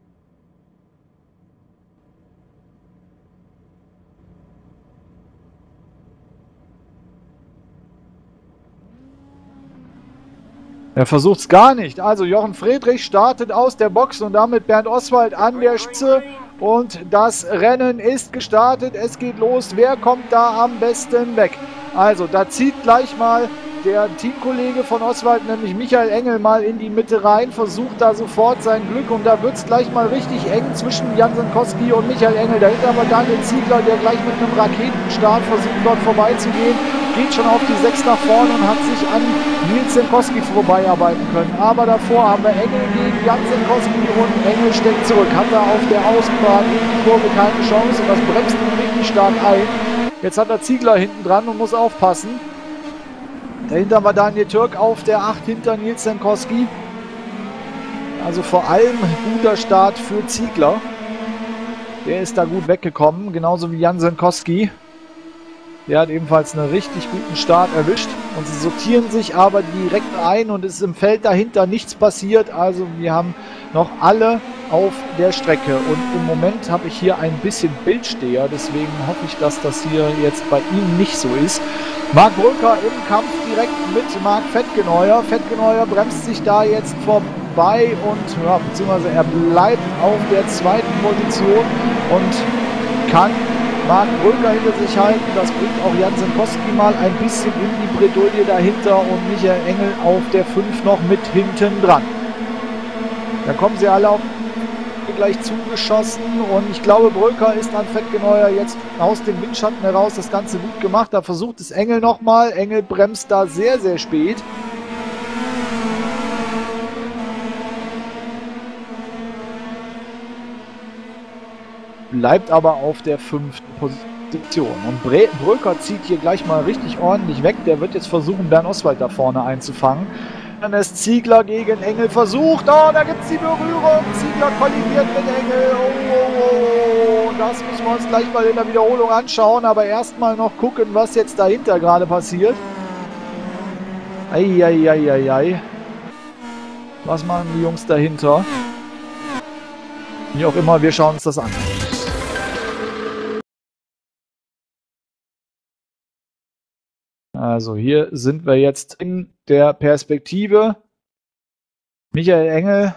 [SPEAKER 4] Er versucht es gar nicht. Also Jochen Friedrich startet aus der Box und damit Bernd Oswald an der Spitze. Und das Rennen ist gestartet. Es geht los. Wer kommt da am besten weg? Also da zieht gleich mal der Teamkollege von Oswald, nämlich Michael Engel, mal in die Mitte rein. Versucht da sofort sein Glück. Und da wird es gleich mal richtig eng zwischen Jan Senkowski und Michael Engel. Dahinter aber Daniel Ziegler, der gleich mit einem Raketenstart versucht, dort vorbeizugehen. Geht schon auf die 6 nach vorne und hat sich an Nils Senkowski vorbeiarbeiten können. Aber davor haben wir Engel gegen Jan Senkowski und Engel steckt zurück. Hat er auf der Außenbahn in die Kurve keine Chance und das bremst ihn richtig stark ein. Jetzt hat er Ziegler hinten dran und muss aufpassen. Dahinter war Daniel Türk auf der 8 hinter Nils Senkowski. Also vor allem guter Start für Ziegler. Der ist da gut weggekommen, genauso wie Jan Senkowski. Der hat ebenfalls einen richtig guten Start erwischt und sie sortieren sich aber direkt ein und es ist im Feld dahinter nichts passiert. Also wir haben noch alle auf der Strecke und im Moment habe ich hier ein bisschen Bildsteher, deswegen hoffe ich, dass das hier jetzt bei Ihnen nicht so ist. Marc Bröker im Kampf direkt mit Marc Fettgeneuer. Fettgeneuer bremst sich da jetzt vorbei und ja, beziehungsweise er bleibt auf der 2. Position und kann Marc Bröker hinter sich halten. Das bringt auch Jan Senkowski mal ein bisschen in die Bredouille dahinter und Michael Engel auf der 5 noch mit hinten dran. Da kommen sie alle auf gleich zugeschossen und ich glaube, Bröker ist an Fettgeneuer jetzt aus dem Windschatten heraus das Ganze gut gemacht. Da versucht es Engel nochmal. Engel bremst da sehr, sehr spät. Bleibt aber auf der 5. Position. Und Bröker zieht hier gleich mal richtig ordentlich weg. Der wird jetzt versuchen, Bernd Oswald da vorne einzufangen. Dann ist Ziegler gegen Engel versucht. Oh, da gibt es die Berührung. Ziegler kollidiert mit Engel. Oh, das müssen wir uns gleich mal in der Wiederholung anschauen. Aber erstmal noch gucken, was jetzt dahinter gerade passiert. Eieieiei. Was machen die Jungs dahinter? Wie auch immer, wir schauen uns das an. Also hier sind wir jetzt in der Perspektive. Michael Engel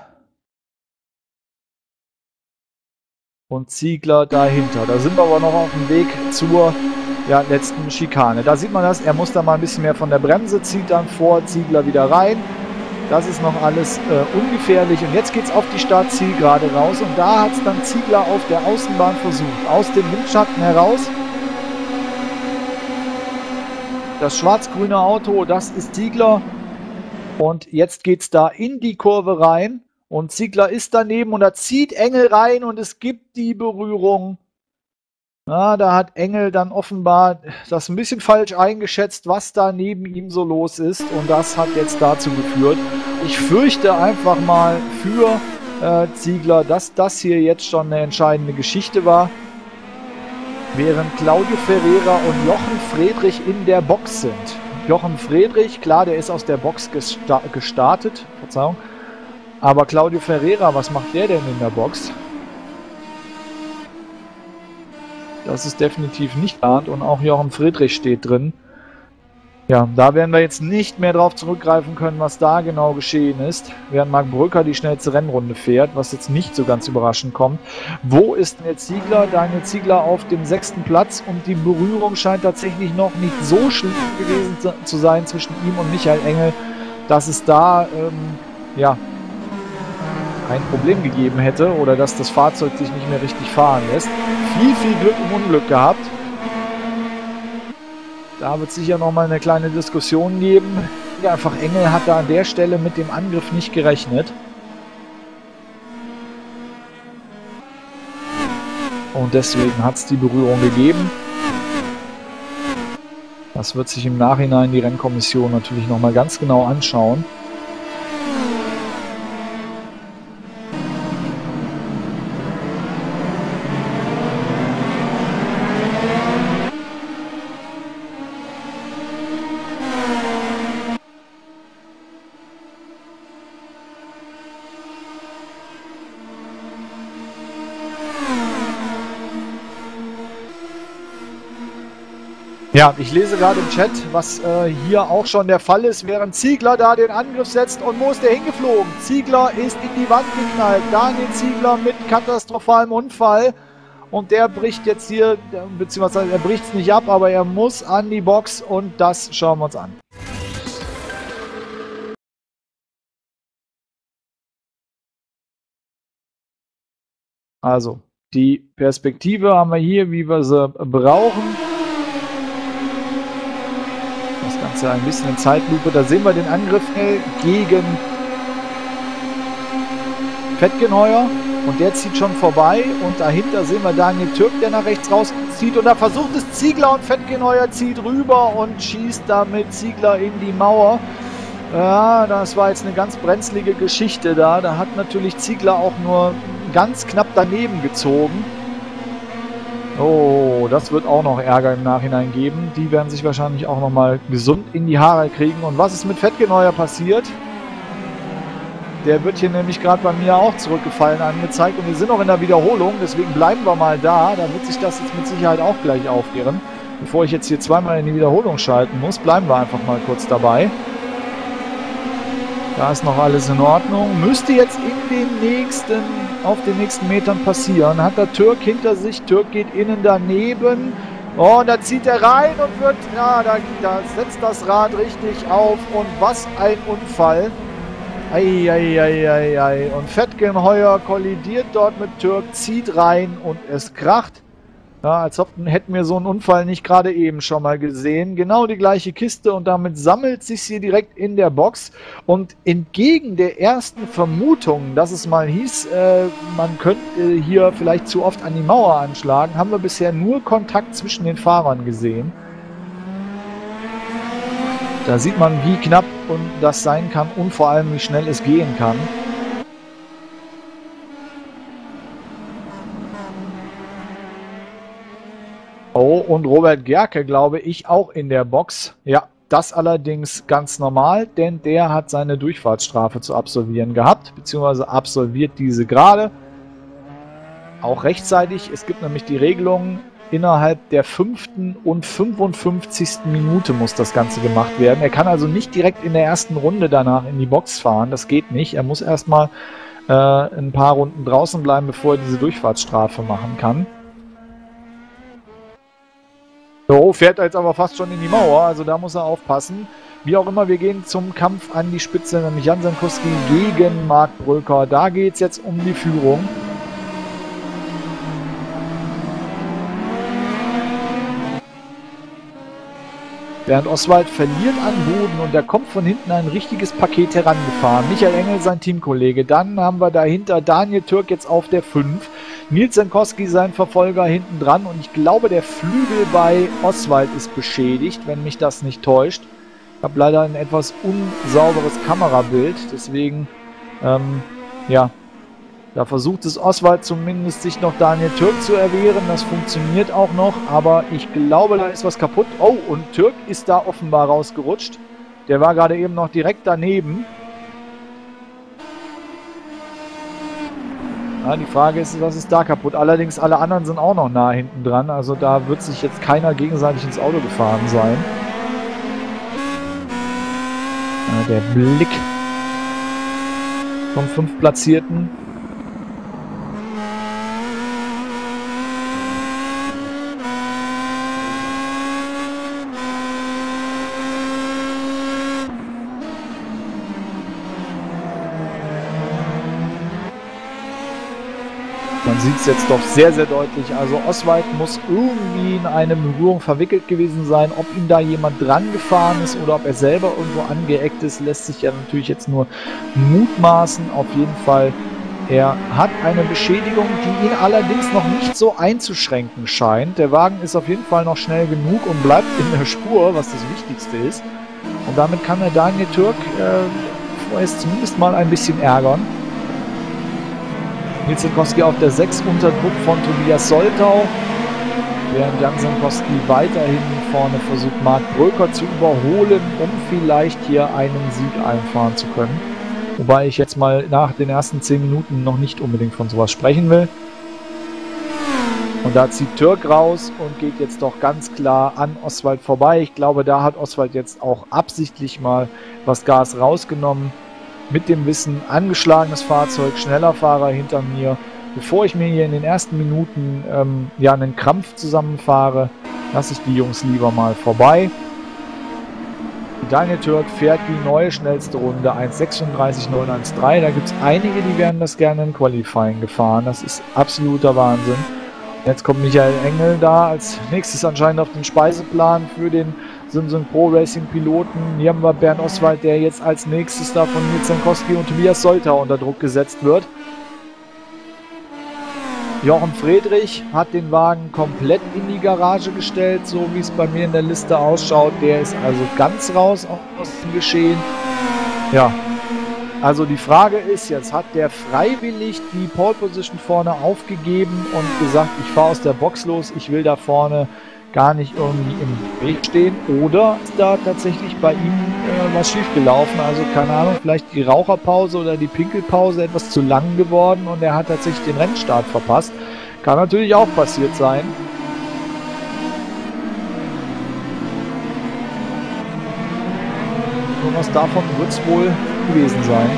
[SPEAKER 4] und Ziegler dahinter. Da sind wir aber noch auf dem Weg zur letzten Schikane. Da sieht man das, er muss da mal ein bisschen mehr von der Bremse, zieht dann vor Ziegler wieder rein. Das ist noch alles ungefährlich. Und jetzt geht es auf die Startzielgerade raus. Und da hat es dann Ziegler auf der Außenbahn versucht. Aus dem Windschatten heraus. Das schwarz-grüne Auto, das ist Ziegler. Und jetzt geht es da in die Kurve rein. Und Ziegler ist daneben und da zieht Engel rein und es gibt die Berührung. Ja, da hat Engel dann offenbar das ein bisschen falsch eingeschätzt, was da neben ihm so los ist. Und das hat jetzt dazu geführt. Ich fürchte einfach mal für Ziegler, dass das hier jetzt schon eine entscheidende Geschichte war. Während Claudio Ferreira und Jochen Friedrich in der Box sind. Jochen Friedrich, klar, der ist aus der Box gestartet, Verzeihung. Aber Claudio Ferreira, was macht der denn in der Box? Das ist definitiv nicht geplant und auch Jochen Friedrich steht drin. Ja, da werden wir jetzt nicht mehr drauf zurückgreifen können, was da genau geschehen ist, während Marc Brücker die schnellste Rennrunde fährt, was jetzt nicht so ganz überraschend kommt. Wo ist denn jetzt Ziegler? Daniel Ziegler auf dem 6. Platz und die Berührung scheint tatsächlich noch nicht so schlimm gewesen zu sein zwischen ihm und Michael Engel, dass es da ja, ein Problem gegeben hätte oder dass das Fahrzeug sich nicht mehr richtig fahren lässt. Viel Glück im Unglück gehabt. Da wird es sicher nochmal eine kleine Diskussion geben. Ja, einfach Engel hat da an der Stelle mit dem Angriff nicht gerechnet. Und deswegen hat es die Berührung gegeben. Das wird sich im Nachhinein die Rennkommission natürlich nochmal ganz genau anschauen. Ja, ich lese gerade im Chat, was hier auch schon der Fall ist, während Ziegler da den Angriff setzt und wo ist der hingeflogen? Ziegler ist in die Wand geknallt. Daniel Ziegler mit katastrophalem Unfall und der bricht jetzt hier, beziehungsweise er bricht es nicht ab, aber er muss an die Box und das schauen wir uns an. Also, die Perspektive haben wir hier, wie wir sie brauchen. Das Ganze ein bisschen in Zeitlupe. Da sehen wir den Angriff gegen Fettgenheuer und der zieht schon vorbei und dahinter sehen wir Daniel Türk, der nach rechts rauszieht und da versucht es Ziegler und Fettgeneuer zieht rüber und schießt damit Ziegler in die Mauer. Ja, das war jetzt eine ganz brenzlige Geschichte da. Da hat natürlich Ziegler auch nur ganz knapp daneben gezogen. Oh, das wird auch noch Ärger im Nachhinein geben. Die werden sich wahrscheinlich auch nochmal gesund in die Haare kriegen. Und was ist mit Fettgeneuer passiert? Der wird hier nämlich gerade bei mir auch zurückgefallen angezeigt. Und wir sind noch in der Wiederholung, deswegen bleiben wir mal da. Da wird sich das jetzt mit Sicherheit auch gleich aufklären. Bevor ich jetzt hier zweimal in die Wiederholung schalten muss, bleiben wir einfach mal kurz dabei. Da ist noch alles in Ordnung. Müsste jetzt auf den nächsten Metern passieren. Hat der Türk hinter sich. Türk geht innen daneben. Oh, und da zieht er rein und wird, ja, da setzt das Rad richtig auf. Und was ein Unfall. Eieieiei. Und Fettgenheuer kollidiert dort mit Türk, zieht rein und es kracht. Ja, als hätten wir so einen Unfall nicht gerade eben schon mal gesehen. Genau die gleiche Kiste und damit sammelt sich sie direkt in der Box. Und entgegen der ersten Vermutung, dass es mal hieß, man könnte hier vielleicht zu oft an die Mauer anschlagen, haben wir bisher nur Kontakt zwischen den Fahrern gesehen. Da sieht man, wie knapp das sein kann und vor allem, wie schnell es gehen kann. Oh, und Robert Gerke, glaube ich, auch in der Box. Ja, das allerdings ganz normal, denn der hat seine Durchfahrtsstrafe zu absolvieren gehabt, beziehungsweise absolviert diese gerade. Auch rechtzeitig. Es gibt nämlich die Regelung, innerhalb der 5. und 55. Minute muss das Ganze gemacht werden. Er kann also nicht direkt in der ersten Runde danach in die Box fahren. Das geht nicht. Er muss erstmal ein paar Runden draußen bleiben, bevor er diese Durchfahrtsstrafe machen kann. So, fährt er jetzt aber fast schon in die Mauer, also da muss er aufpassen. Wie auch immer, wir gehen zum Kampf an die Spitze, nämlich Jan Sankowski gegen Marc Brücker. Da geht es jetzt um die Führung. Bernd Oswald verliert an Boden und da kommt von hinten ein richtiges Paket herangefahren. Michael Engel, sein Teamkollege. Dann haben wir dahinter Daniel Türk jetzt auf der 5. Nils Sankowski, sein Verfolger, hinten dran. Und ich glaube, der Flügel bei Oswald ist beschädigt, wenn mich das nicht täuscht. Ich habe leider ein etwas unsauberes Kamerabild. Deswegen, ja, Da versucht es Oswald zumindest, sich noch Daniel Türk zu erwehren. Das funktioniert auch noch, aber ich glaube, da ist was kaputt. Oh, und Türk ist da offenbar rausgerutscht. Der war gerade eben noch direkt daneben. Ja, die Frage ist, was ist da kaputt? Allerdings, alle anderen sind auch noch nah hinten dran. Also da wird sich jetzt keiner gegenseitig ins Auto gefahren sein. Ja, der Blick vom 5. Platzierten. Man sieht es jetzt doch sehr, sehr deutlich. Also Oswald muss irgendwie in eine Berührung verwickelt gewesen sein. Ob ihm da jemand dran gefahren ist oder ob er selber irgendwo angeeckt ist, lässt sich ja natürlich jetzt nur mutmaßen. Auf jeden Fall, er hat eine Beschädigung, die ihn allerdings noch nicht so einzuschränken scheint. Der Wagen ist auf jeden Fall noch schnell genug und bleibt in der Spur, was das Wichtigste ist. Und damit kann der Daniel Türk vorerst zumindest mal ein bisschen ärgern. Nils Senkowski auf der 6 unter Druck von Tobias Soltau, während Jan Senkowski weiterhin vorne versucht, Marc Bröker zu überholen, um vielleicht hier einen Sieg einfahren zu können. Wobei ich jetzt mal nach den ersten 10 Minuten noch nicht unbedingt von sowas sprechen will. Und da zieht Türk raus und geht jetzt doch ganz klar an Oswald vorbei. Ich glaube, da hat Oswald jetzt auch absichtlich mal was Gas rausgenommen. Mit dem Wissen, angeschlagenes Fahrzeug, schneller Fahrer hinter mir. Bevor ich mir hier in den ersten Minuten ja, einen Krampf zusammenfahre, lasse ich die Jungs lieber mal vorbei. Daniel Türk fährt die neue schnellste Runde, 1:36.913. Da gibt es einige, die werden das gerne im Qualifying gefahren. Das ist absoluter Wahnsinn. Jetzt kommt Michael Engel da als nächstes anscheinend auf den Speiseplan für den Simson Pro Racing Piloten. Hier haben wir Bernd Oswald, der jetzt als nächstes da von Nils Senkowski und Tobias Soltau unter Druck gesetzt wird. Jochen Friedrich hat den Wagen komplett in die Garage gestellt, so wie es bei mir in der Liste ausschaut. Der ist also ganz raus aus dem Geschehen. Ja, also die Frage ist jetzt, hat der freiwillig die Pole Position vorne aufgegeben und gesagt, ich fahre aus der Box los, ich will da vorne gar nicht irgendwie im Weg stehen, oder ist da tatsächlich bei ihm was schiefgelaufen? Also keine Ahnung, vielleicht die Raucherpause oder die Pinkelpause etwas zu lang geworden und er hat tatsächlich den Rennstart verpasst. Kann natürlich auch passiert sein. Und was davon wird es wohl gewesen sein.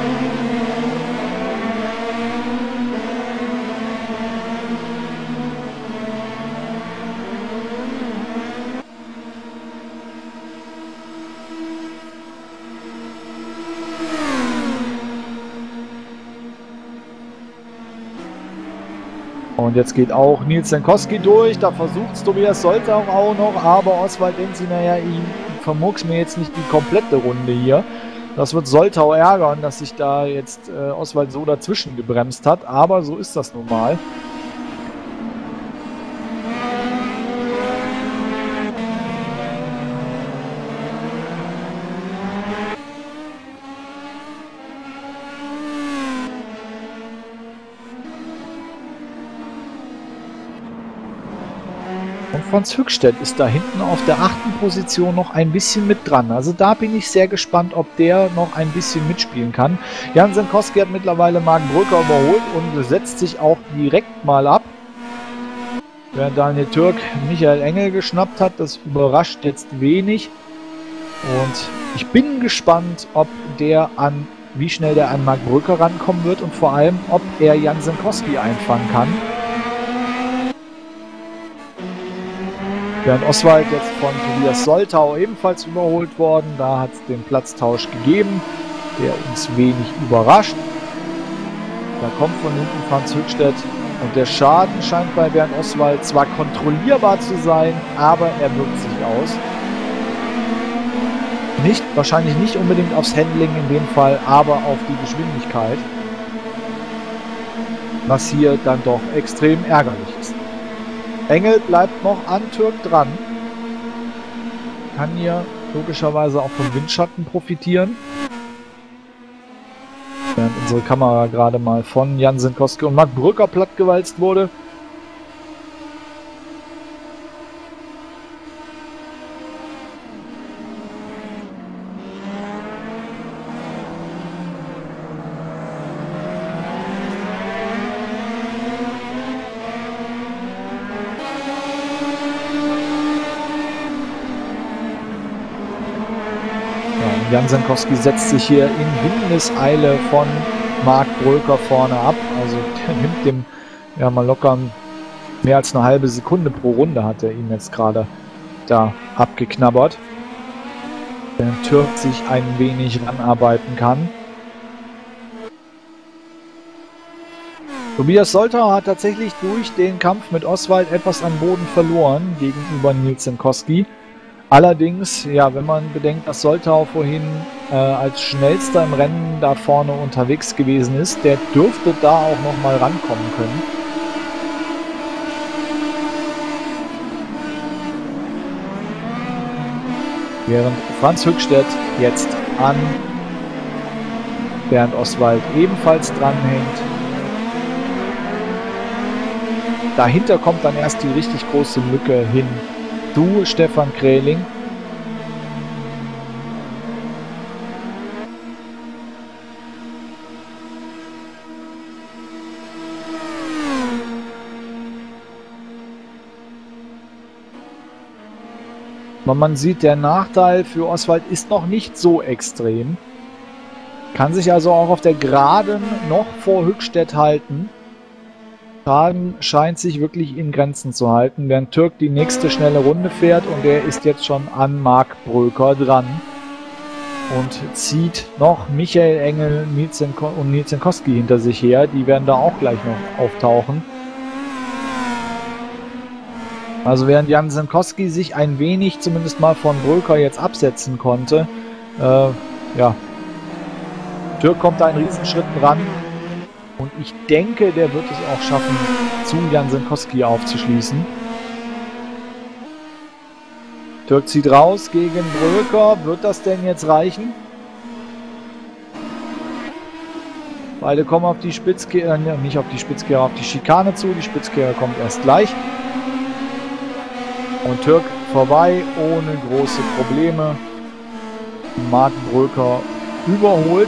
[SPEAKER 4] Und jetzt geht auch Nils Senkowski durch, da versucht es Tobias Soltau auch noch, aber Oswald denkt sich, naja, ich vermurks mir jetzt nicht die komplette Runde hier. Das wird Soltau ärgern, dass sich da jetzt Oswald so dazwischen gebremst hat, aber so ist das nun mal. Franz Höchstädt ist da hinten auf der 8. Position noch ein bisschen mit dran. Also da bin ich sehr gespannt, ob der noch ein bisschen mitspielen kann. Jan Senkowski hat mittlerweile Marc Bröker überholt und setzt sich auch direkt mal ab. Während Daniel Türk Michael Engel geschnappt hat, das überrascht jetzt wenig. Und ich bin gespannt, ob der wie schnell der an Marc Bröker rankommen wird und vor allem, ob er Jan Senkowski einfangen kann. Während Oswald jetzt von Tobias Soltau ebenfalls überholt worden. Da hat es den Platztausch gegeben, der uns wenig überrascht. Da kommt von hinten Franz Höchstädt und der Schaden scheint bei Bernd Oswald zwar kontrollierbar zu sein, aber er wirkt sich aus. Wahrscheinlich nicht unbedingt aufs Handling in dem Fall, aber auf die Geschwindigkeit. Was hier dann doch extrem ärgerlich ist. Engel bleibt noch an Türk dran. Kann hier logischerweise auch vom Windschatten profitieren. Während unsere Kamera gerade mal von Jan Sinkowski und Marc Brücker plattgewalzt wurde. Jan Sinkowski setzt sich hier in Windeseile von Marc Bröker vorne ab. Also der nimmt dem ja mal locker mehr als eine halbe Sekunde pro Runde, hat er ihm jetzt gerade da abgeknabbert. Während Türk sich ein wenig ranarbeiten kann. Tobias Soltau hat tatsächlich durch den Kampf mit Oswald etwas an Boden verloren gegenüber Nils Sinkowski. Allerdings, ja, wenn man bedenkt, dass Soltau vorhin als schnellster im Rennen da vorne unterwegs gewesen ist, der dürfte da auch nochmal rankommen können. Während Franz Höchstädt jetzt an Bernd Oswald ebenfalls dranhängt. Dahinter kommt dann erst die richtig große Lücke hin zu Stefan Kräling. Aber man sieht, der Nachteil für Oswald ist noch nicht so extrem. Kann sich also auch auf der Geraden noch vor Höchstädt halten. Schaden scheint sich wirklich in Grenzen zu halten, während Türk die nächste schnelle Runde fährt und der ist jetzt schon an Marc Bröker dran und zieht noch Michael Engel und Nils Sinkowski hinter sich her. Die werden da auch gleich noch auftauchen. Also während Jan Sinkowski sich ein wenig zumindest mal von Bröker jetzt absetzen konnte, ja, Türk kommt da in Riesenschritten ran. Und ich denke, der wird es auch schaffen, zu Jan Sinkowski aufzuschließen. Türk zieht raus gegen Bröker. Wird das denn jetzt reichen? Beide kommen auf die Spitzkehre, nicht auf die Spitzkehre, auf die Schikane zu. Die Spitzkehre kommt erst gleich. Und Türk vorbei, ohne große Probleme. Marc Bröker überholt.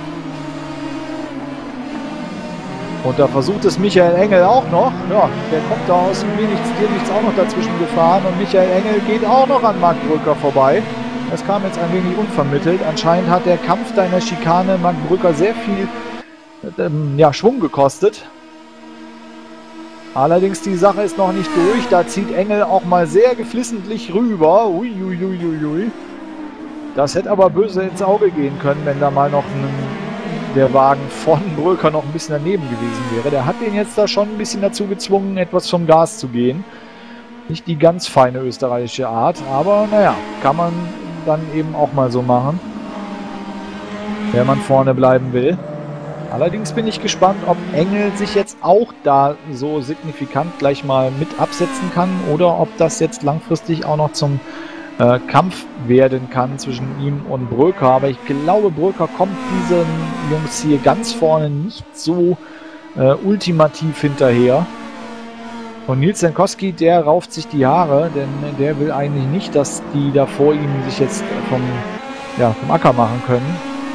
[SPEAKER 4] Und da versucht es Michael Engel auch noch. Ja, der kommt da aus dem Nichts auch noch dazwischen gefahren. Und Michael Engel geht auch noch an Marc Bröker vorbei. Das kam jetzt ein wenig unvermittelt. Anscheinend hat der Kampf da in der Schikane Marc Bröker sehr viel ja, Schwung gekostet. Allerdings die Sache ist noch nicht durch. Da zieht Engel auch mal sehr geflissentlich rüber. Uiuiuiui. Das hätte aber böse ins Auge gehen können, wenn da mal noch der Wagen von Bröker noch ein bisschen daneben gewesen wäre. Der hat den jetzt da schon ein bisschen dazu gezwungen, etwas vom Gas zu gehen. Nicht die ganz feine österreichische Art, aber naja, kann man dann eben auch mal so machen, wenn man vorne bleiben will. Allerdings bin ich gespannt, ob Engel sich jetzt auch da so signifikant gleich mal mit absetzen kann oder ob das jetzt langfristig auch noch zum Kampf werden kann zwischen ihm und Bröker. Aber ich glaube, Bröker kommt diesen Jungs hier ganz vorne nicht so ultimativ hinterher. Und Nils Sinkowski, der rauft sich die Haare, denn der will eigentlich nicht, dass die da vor ihm sich jetzt vom Acker machen können.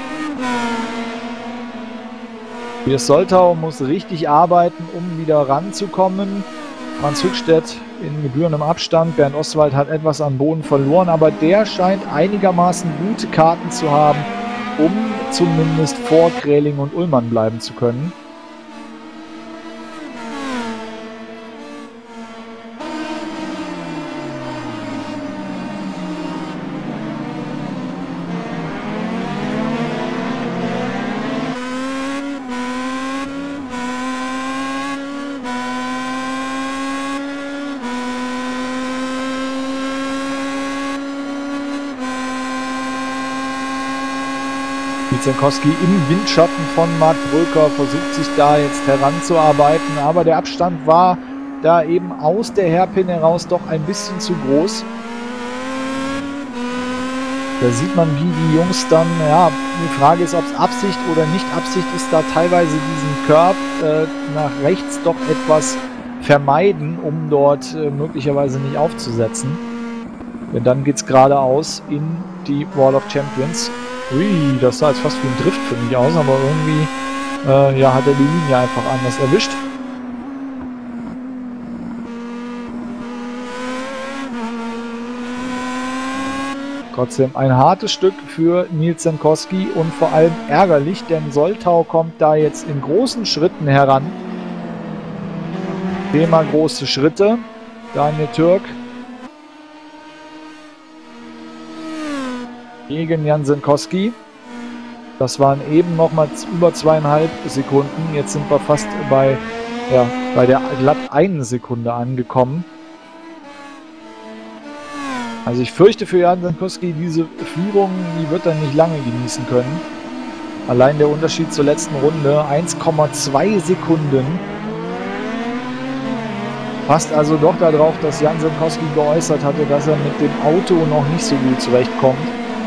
[SPEAKER 4] Tobias Soltau muss richtig arbeiten, um wieder ranzukommen. Franz Höchstädt in gebührendem Abstand. Bernd Oswald hat etwas an Boden verloren, aber der scheint einigermaßen gute Karten zu haben, um zumindest vor Kräling und Ullmann bleiben zu können. Sinkowski im Windschatten von Marc Bröker versucht sich da jetzt heranzuarbeiten, aber der Abstand war da eben aus der Hairpin heraus doch ein bisschen zu groß. Da sieht man, wie die Jungs dann, ja, die Frage ist, ob es Absicht oder nicht Absicht ist, da teilweise diesen Curb nach rechts doch etwas vermeiden, um dort möglicherweise nicht aufzusetzen. Denn dann geht es geradeaus in die Wall of Champions. Ui, das sah jetzt fast wie ein Drift für mich aus, aber irgendwie ja, hat er die Linie einfach anders erwischt. Trotzdem ein hartes Stück für Nils Jankowski und vor allem ärgerlich, denn Soltau kommt da jetzt in großen Schritten heran. Thema große Schritte. Daniel Türk gegen Jan Jankowski. Das waren eben noch mal über 2,5 Sekunden. Jetzt sind wir fast bei der glatt 1 Sekunde angekommen. Also ich fürchte für Jan Jankowski, diese Führung, die wird er nicht lange genießen können. Allein der Unterschied zur letzten Runde, 1,2 Sekunden. Passt also doch darauf, dass Jan Jankowski geäußert hatte, dass er mit dem Auto noch nicht so gut zurechtkommt.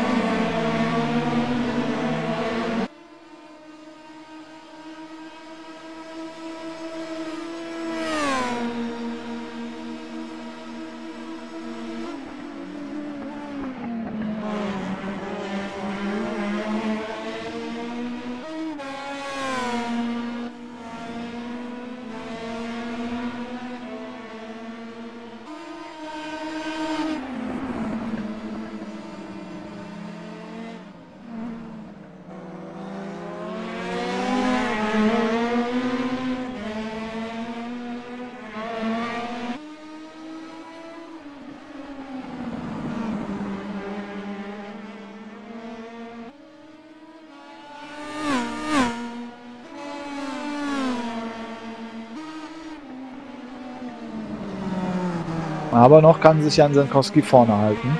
[SPEAKER 4] Aber noch kann sich Jan Jankowski vorne halten.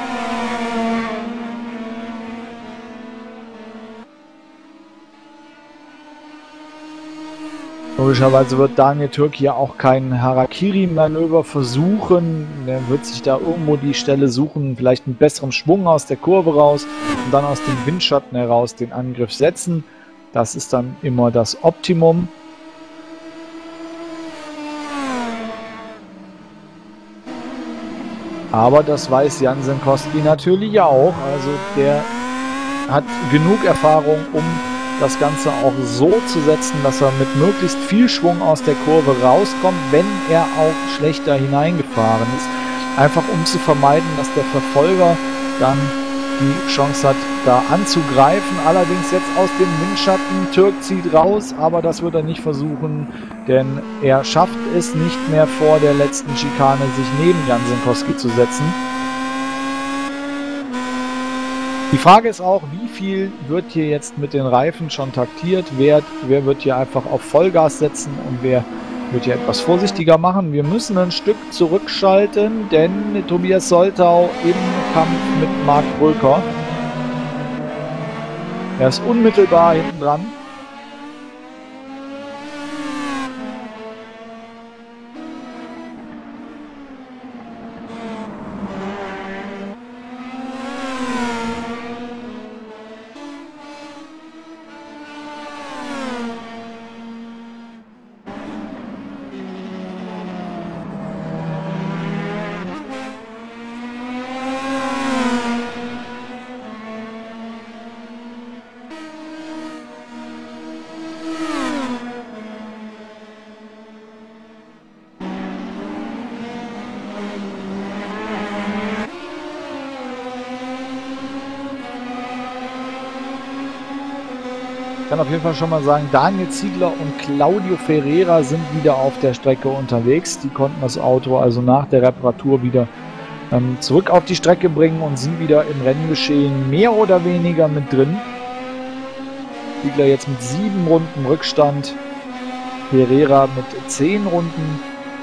[SPEAKER 4] Logischerweise wird Daniel Türk hier auch kein Harakiri-Manöver versuchen. Er wird sich da irgendwo die Stelle suchen, vielleicht einen besseren Schwung aus der Kurve raus und dann aus dem Windschatten heraus den Angriff setzen. Das ist dann immer das Optimum. Aber das weiß Jan Jankowski natürlich auch. Also der hat genug Erfahrung, um das Ganze auch so zu setzen, dass er mit möglichst viel Schwung aus der Kurve rauskommt, wenn er auch schlechter hineingefahren ist. Einfach um zu vermeiden, dass der Verfolger dann die Chance hat, da anzugreifen. Allerdings jetzt aus dem Windschatten. Türk zieht raus, aber das wird er nicht versuchen, denn er schafft es nicht mehr vor der letzten Schikane, sich neben Jan Jankowski zu setzen. Die Frage ist auch, wie viel wird hier jetzt mit den Reifen schon taktiert? Wer wird hier einfach auf Vollgas setzen und wer wird hier etwas vorsichtiger machen? Wir müssen ein Stück zurückschalten, denn Tobias Soltau im Kampf mit Marc Bröker. Er ist unmittelbar hinten dran. Ich kann auf jeden Fall schon mal sagen, Daniel Ziegler und Claudio Ferreira sind wieder auf der Strecke unterwegs. Die konnten das Auto also nach der Reparatur wieder zurück auf die Strecke bringen und sind wieder im Renngeschehen mehr oder weniger mit drin. Ziegler jetzt mit 7 Runden Rückstand, Ferreira mit 10 Runden.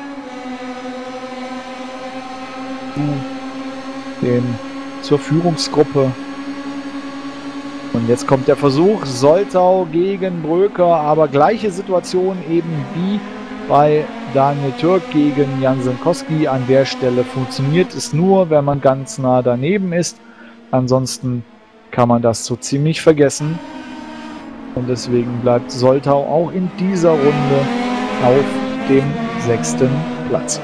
[SPEAKER 4] Zur Führungsgruppe. Und jetzt kommt der Versuch, Soltau gegen Bröker, aber gleiche Situation eben wie bei Daniel Türk gegen Jan Jankowski. An der Stelle funktioniert es nur, wenn man ganz nah daneben ist. Ansonsten kann man das so ziemlich vergessen. Und deswegen bleibt Soltau auch in dieser Runde auf dem 6. Platz.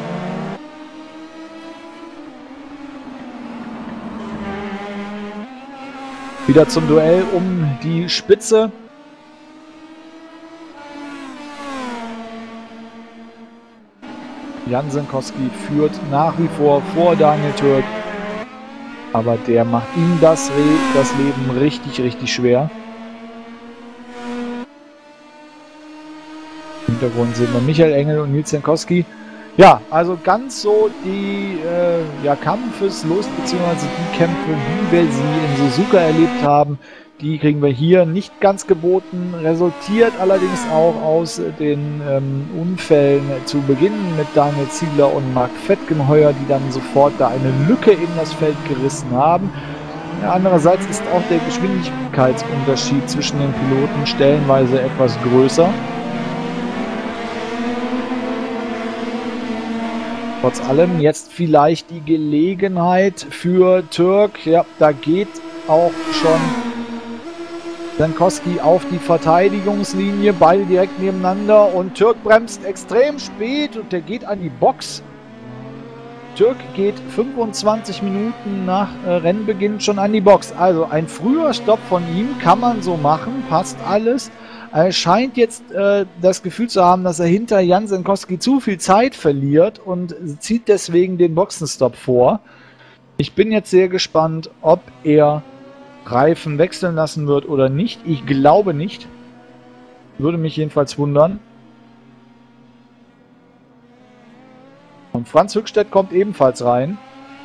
[SPEAKER 4] Wieder zum Duell um die Spitze. Jan Senkowski führt nach wie vor Daniel Türk. Aber der macht ihm das Leben richtig, richtig schwer. Im Hintergrund sehen wir Michael Engel und Nils Senkowski. Ja, also ganz so die Kampfeslust bzw. die Kämpfe, wie wir sie in Suzuka erlebt haben, die kriegen wir hier nicht ganz geboten. Resultiert allerdings auch aus den Unfällen zu Beginn mit Daniel Ziegler und Marc Fettgenheuer, die dann sofort da eine Lücke in das Feld gerissen haben. Ja, andererseits ist auch der Geschwindigkeitsunterschied zwischen den Piloten stellenweise etwas größer. Trotz allem jetzt vielleicht die Gelegenheit für Türk. Ja, da geht auch schon Senkowski auf die Verteidigungslinie. Beide direkt nebeneinander und Türk bremst extrem spät und der geht an die Box. Türk geht 25 Minuten nach Rennbeginn schon an die Box. Also ein früher Stopp von ihm kann man so machen, passt alles. Er scheint jetzt das Gefühl zu haben, dass er hinter Jan Senkowski zu viel Zeit verliert und zieht deswegen den Boxenstopp vor. Ich bin jetzt sehr gespannt, ob er Reifen wechseln lassen wird oder nicht. Ich glaube nicht. Würde mich jedenfalls wundern. Und Franz Höchstädt kommt ebenfalls rein.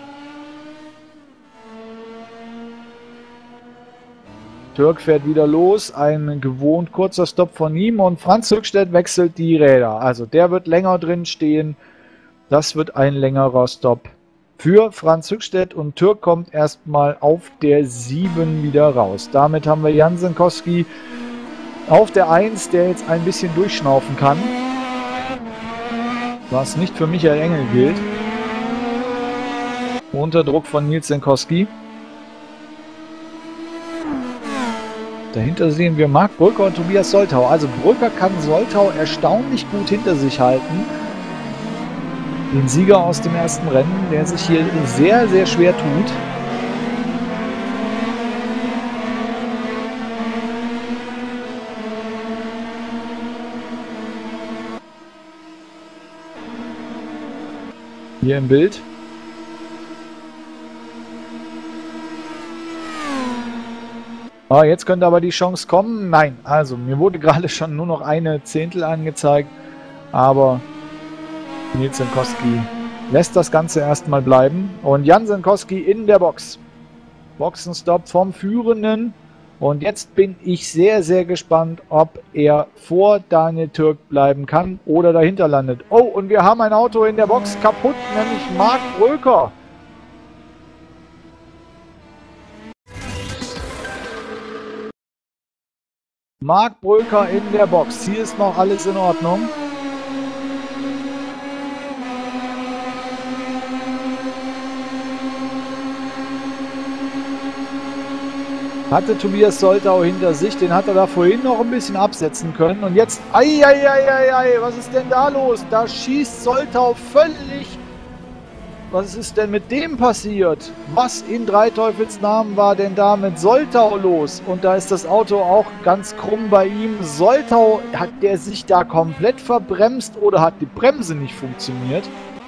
[SPEAKER 4] Türk fährt wieder los, ein gewohnt kurzer Stopp von ihm und Franz Höchstädt wechselt die Räder. Also der wird länger drin stehen. Das wird ein längerer Stopp für Franz Höchstädt und Türk kommt erstmal auf der 7 wieder raus. Damit haben wir Jan Senkowski auf der 1, der jetzt ein bisschen durchschnaufen kann. Was nicht für Michael Engel gilt. Unter Druck von Nils Senkowski. Dahinter sehen wir Marc Bröker und Tobias Soltau. Also Bröker kann Soltau erstaunlich gut hinter sich halten. Den Sieger aus dem ersten Rennen, der sich hier sehr, sehr schwer tut. Hier im Bild. Ah, jetzt könnte aber die Chance kommen. Nein, also mir wurde gerade schon nur noch eine Zehntel angezeigt. Aber Nils Senkowski lässt das Ganze erstmal bleiben. Und Jan Senkowski in der Box. Boxenstopp vom Führenden. Und jetzt bin ich sehr, sehr gespannt, ob er vor Daniel Türk bleiben kann oder dahinter landet. Oh, und wir haben ein Auto in der Box kaputt, nämlich Marc Bröker. Marc Bröker in der Box. Hier ist noch alles in Ordnung. Hatte Tobias Soltau hinter sich. Den hat er da vorhin noch ein bisschen absetzen können. Und jetzt, was ist denn da los? Da schießt Soltau völlig. Was ist denn mit dem passiert? Was in drei Teufelsnamen war denn da mit Soltau los? Und da ist das Auto auch ganz krumm bei ihm. Soltau, hat der sich da komplett verbremst oder hat die Bremse nicht funktioniert?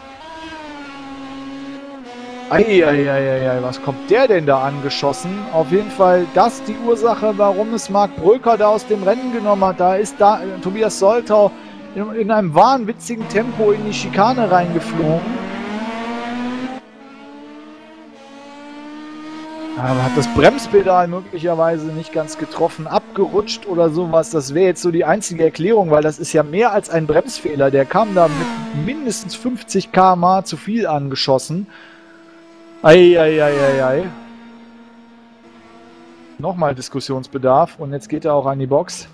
[SPEAKER 4] Was kommt der denn da angeschossen? Auf jeden Fall das die Ursache, warum es Marc Bröker da aus dem Rennen genommen hat. Da ist da Tobias Soltau in einem wahnwitzigen Tempo in die Schikane reingeflogen. Aber hat das Bremspedal möglicherweise nicht ganz getroffen, abgerutscht oder sowas. Das wäre jetzt so die einzige Erklärung, weil das ist ja mehr als ein Bremsfehler. Der kam da mit mindestens 50 km/h zu viel angeschossen. Nochmal Diskussionsbedarf und jetzt geht er auch an die Box.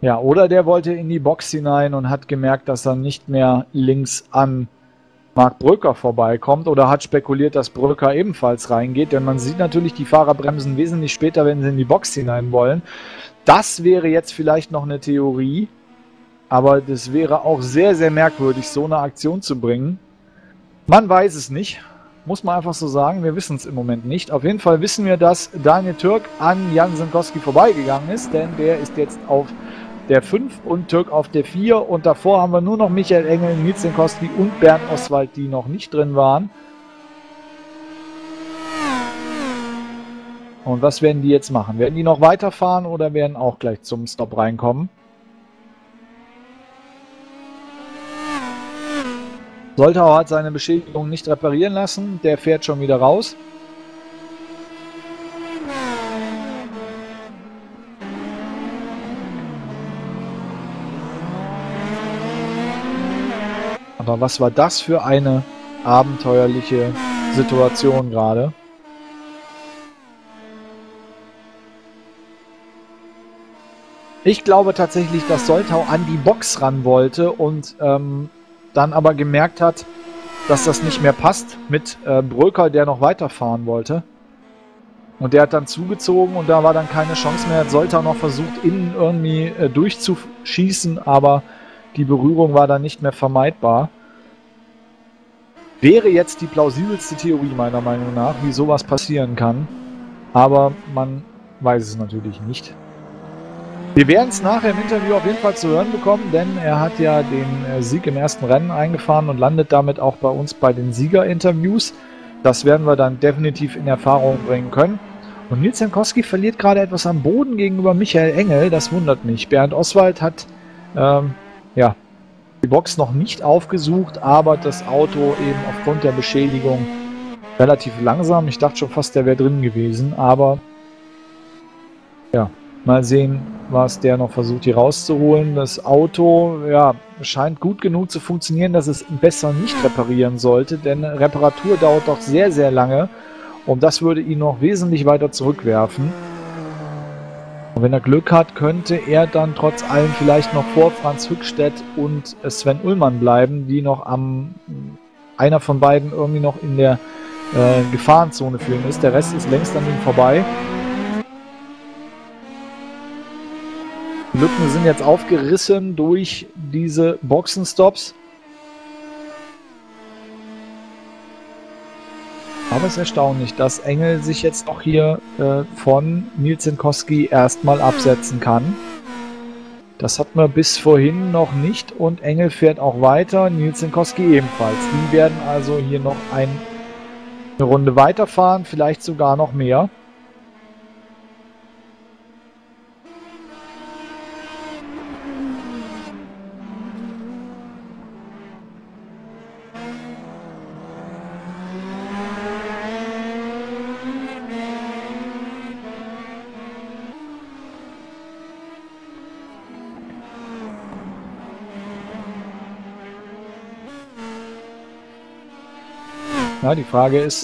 [SPEAKER 4] Ja, oder der wollte in die Box hinein und hat gemerkt, dass er nicht mehr links an Marc Bröker vorbeikommt oder hat spekuliert, dass Bröker ebenfalls reingeht, denn man sieht natürlich, die Fahrer bremsen wesentlich später, wenn sie in die Box hinein wollen. Das wäre jetzt vielleicht noch eine Theorie, aber das wäre auch sehr, sehr merkwürdig, so eine Aktion zu bringen. Man weiß es nicht, muss man einfach so sagen, wir wissen es im Moment nicht. Auf jeden Fall wissen wir, dass Daniel Türk an Jan Zenkowski vorbeigegangen ist, denn der ist jetzt auf der 5 und Türk auf der 4 und davor haben wir nur noch Michael Engel, Nils Zenkowski und Bernd Oswald, die noch nicht drin waren. Und was werden die jetzt machen? Werden die noch weiterfahren oder werden auch gleich zum Stop reinkommen? Soltau hat seine Beschädigung nicht reparieren lassen, der fährt schon wieder raus. Aber was war das für eine abenteuerliche Situation gerade? Ich glaube tatsächlich, dass Soltau an die Box ran wollte und dann aber gemerkt hat, dass das nicht mehr passt mit Bröker, der noch weiterfahren wollte. Und der hat dann zugezogen und da war dann keine Chance mehr. Soltau noch versucht, innen irgendwie durchzuschießen, aber die Berührung war dann nicht mehr vermeidbar. Wäre jetzt die plausibelste Theorie meiner Meinung nach, wie sowas passieren kann. Aber man weiß es natürlich nicht. Wir werden es nachher im Interview auf jeden Fall zu hören bekommen, denn er hat ja den Sieg im ersten Rennen eingefahren und landet damit auch bei uns bei den Siegerinterviews. Das werden wir dann definitiv in Erfahrung bringen können. Und Nils Zenkowski verliert gerade etwas am Boden gegenüber Michael Engel, das wundert mich. Bernd Oswald hat ja, die Box noch nicht aufgesucht, aber das Auto eben aufgrund der Beschädigung relativ langsam. Ich dachte schon fast, der wäre drin gewesen, aber ja, mal sehen, was der noch versucht hier rauszuholen. Das Auto, ja, scheint gut genug zu funktionieren, dass es besser nicht reparieren sollte, denn Reparatur dauert doch sehr, sehr lange und das würde ihn noch wesentlich weiter zurückwerfen. Und wenn er Glück hat, könnte er dann trotz allem vielleicht noch vor Franz Hückstedt und Sven Ullmann bleiben, die noch einer von beiden irgendwie noch in der Gefahrenzone für ihn ist. Der Rest ist längst an ihm vorbei. Die Lücken sind jetzt aufgerissen durch diese Boxenstops. Aber es ist erstaunlich, dass Engel sich jetzt auch hier von Nils Zenkowski erstmal absetzen kann. Das hatten wir bis vorhin noch nicht und Engel fährt auch weiter, Nils Zenkowski ebenfalls. Die werden also hier noch eine Runde weiterfahren, vielleicht sogar noch mehr. Ja, die Frage ist,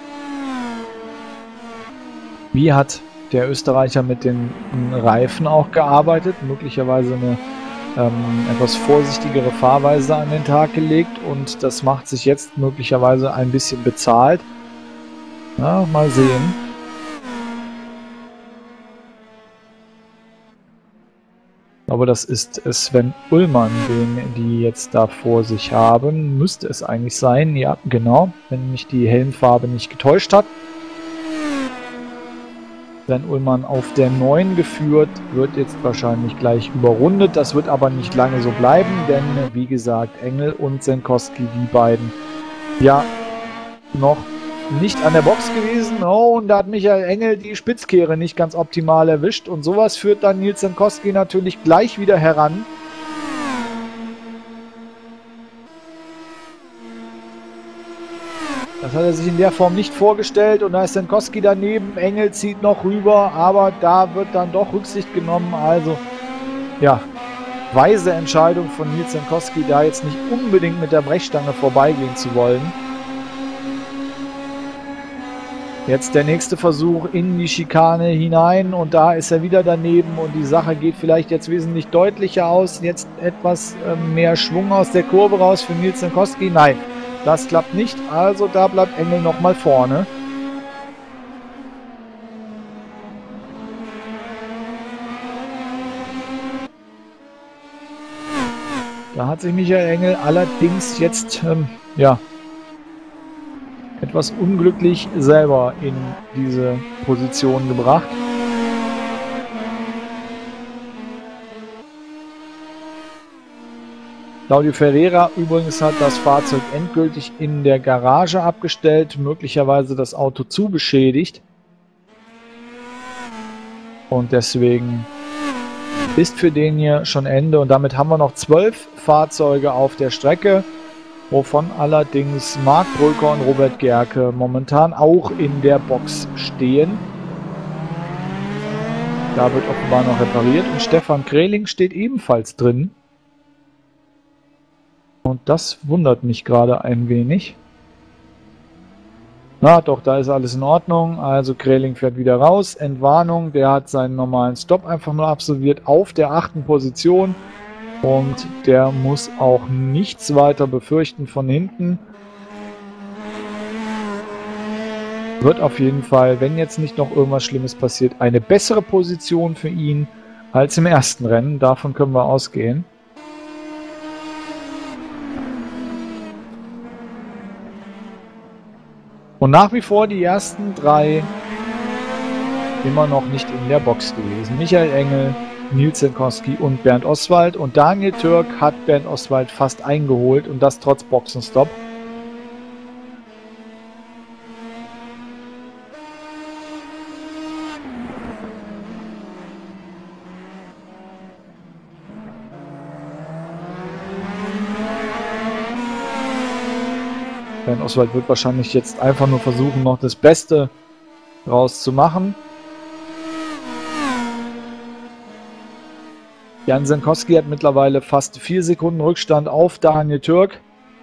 [SPEAKER 4] wie hat der Österreicher mit den Reifen auch gearbeitet? Möglicherweise eine etwas vorsichtigere Fahrweise an den Tag gelegt und das macht sich jetzt möglicherweise ein bisschen bezahlt. Ja, mal sehen. Aber das ist Sven Ullmann, den die jetzt da vor sich haben. Müsste es eigentlich sein. Ja, genau. Wenn mich die Helmfarbe nicht getäuscht hat. Sven Ullmann auf der 9 geführt. Wird jetzt wahrscheinlich gleich überrundet. Das wird aber nicht lange so bleiben. Denn, wie gesagt, Engel und Zenkowski, die beiden, ja, noch nicht an der Box gewesen. Oh, und da hat Michael Engel die Spitzkehre nicht ganz optimal erwischt. Und sowas führt dann Nils Zenkowski natürlich gleich wieder heran. Das hat er sich in der Form nicht vorgestellt. Und da ist Zenkowski daneben. Engel zieht noch rüber. Aber da wird dann doch Rücksicht genommen. Also, ja, weise Entscheidung von Nils Zenkowski, da jetzt nicht unbedingt mit der Brechstange vorbeigehen zu wollen. Jetzt der nächste Versuch in die Schikane hinein und da ist er wieder daneben und die Sache geht vielleicht jetzt wesentlich deutlicher aus. Jetzt etwas mehr Schwung aus der Kurve raus für Nils Jankowski. Nein, das klappt nicht, also da bleibt Engel nochmal vorne. Da hat sich Michael Engel allerdings jetzt, etwas unglücklich selber in diese Position gebracht. Claudio Ferreira übrigens hat das Fahrzeug endgültig in der Garage abgestellt, möglicherweise das Auto zu beschädigt. Und deswegen ist für den hier schon Ende und damit haben wir noch 12 Fahrzeuge auf der Strecke, wovon allerdings Marc Bröker und Robert Gerke momentan auch in der Box stehen. Da wird offenbar noch repariert und Stefan Kreling steht ebenfalls drin. Und das wundert mich gerade ein wenig. Na doch, da ist alles in Ordnung. Also Kreling fährt wieder raus. Entwarnung, der hat seinen normalen Stopp einfach nur absolviert auf der 8. Position. Und der muss auch nichts weiter befürchten von hinten. Wird auf jeden Fall, wenn jetzt nicht noch irgendwas Schlimmes passiert, eine bessere Position für ihn als im ersten Rennen. Davon können wir ausgehen. Und nach wie vor die ersten 3 immer noch nicht in der Box gewesen. Michael Engel, Nils Jankowski und Bernd Oswald. Und Daniel Türk hat Bernd Oswald fast eingeholt und das trotz Boxenstopp. Bernd Oswald wird wahrscheinlich jetzt einfach nur versuchen, noch das Beste draus zu machen. Jan Jankowski hat mittlerweile fast 4 Sekunden Rückstand auf Daniel Türk.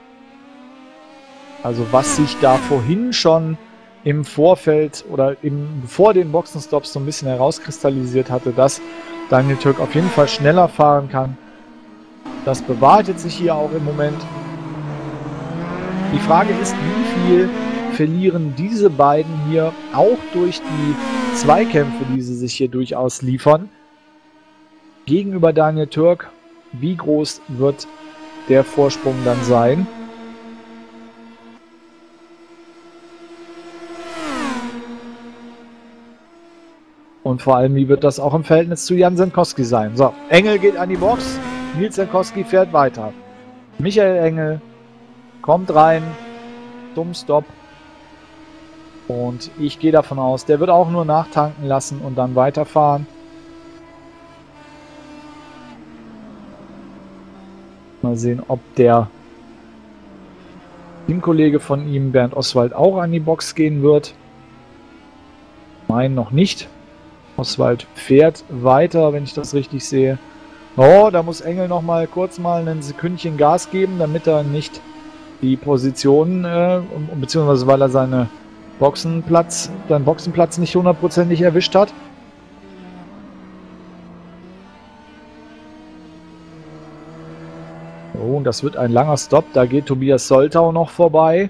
[SPEAKER 4] Also was sich da vorhin schon im Vorfeld oder vor den Boxenstops so ein bisschen herauskristallisiert hatte, dass Daniel Türk auf jeden Fall schneller fahren kann. Das bewahrheitet sich hier auch im Moment. Die Frage ist, wie viel verlieren diese beiden hier auch durch die Zweikämpfe, die sie sich hier durchaus liefern, gegenüber Daniel Türk. Wie groß wird der Vorsprung dann sein? Und vor allem, wie wird das auch im Verhältnis zu Jan Jankowski sein? So, Engel geht an die Box, Nils Jankowski fährt weiter. Michael Engel kommt rein, dumm Stopp. Und ich gehe davon aus, der wird auch nur nachtanken lassen und dann weiterfahren. Mal sehen, ob der Teamkollege von ihm, Bernd Oswald, auch an die Box gehen wird. Nein, noch nicht. Oswald fährt weiter, wenn ich das richtig sehe. Oh, da muss Engel noch mal kurz mal ein Sekündchen Gas geben, damit er nicht die Position, beziehungsweise weil er seinen Boxenplatz nicht hundertprozentig erwischt hat. Oh, und das wird ein langer Stopp. Da geht Tobias Soltau noch vorbei.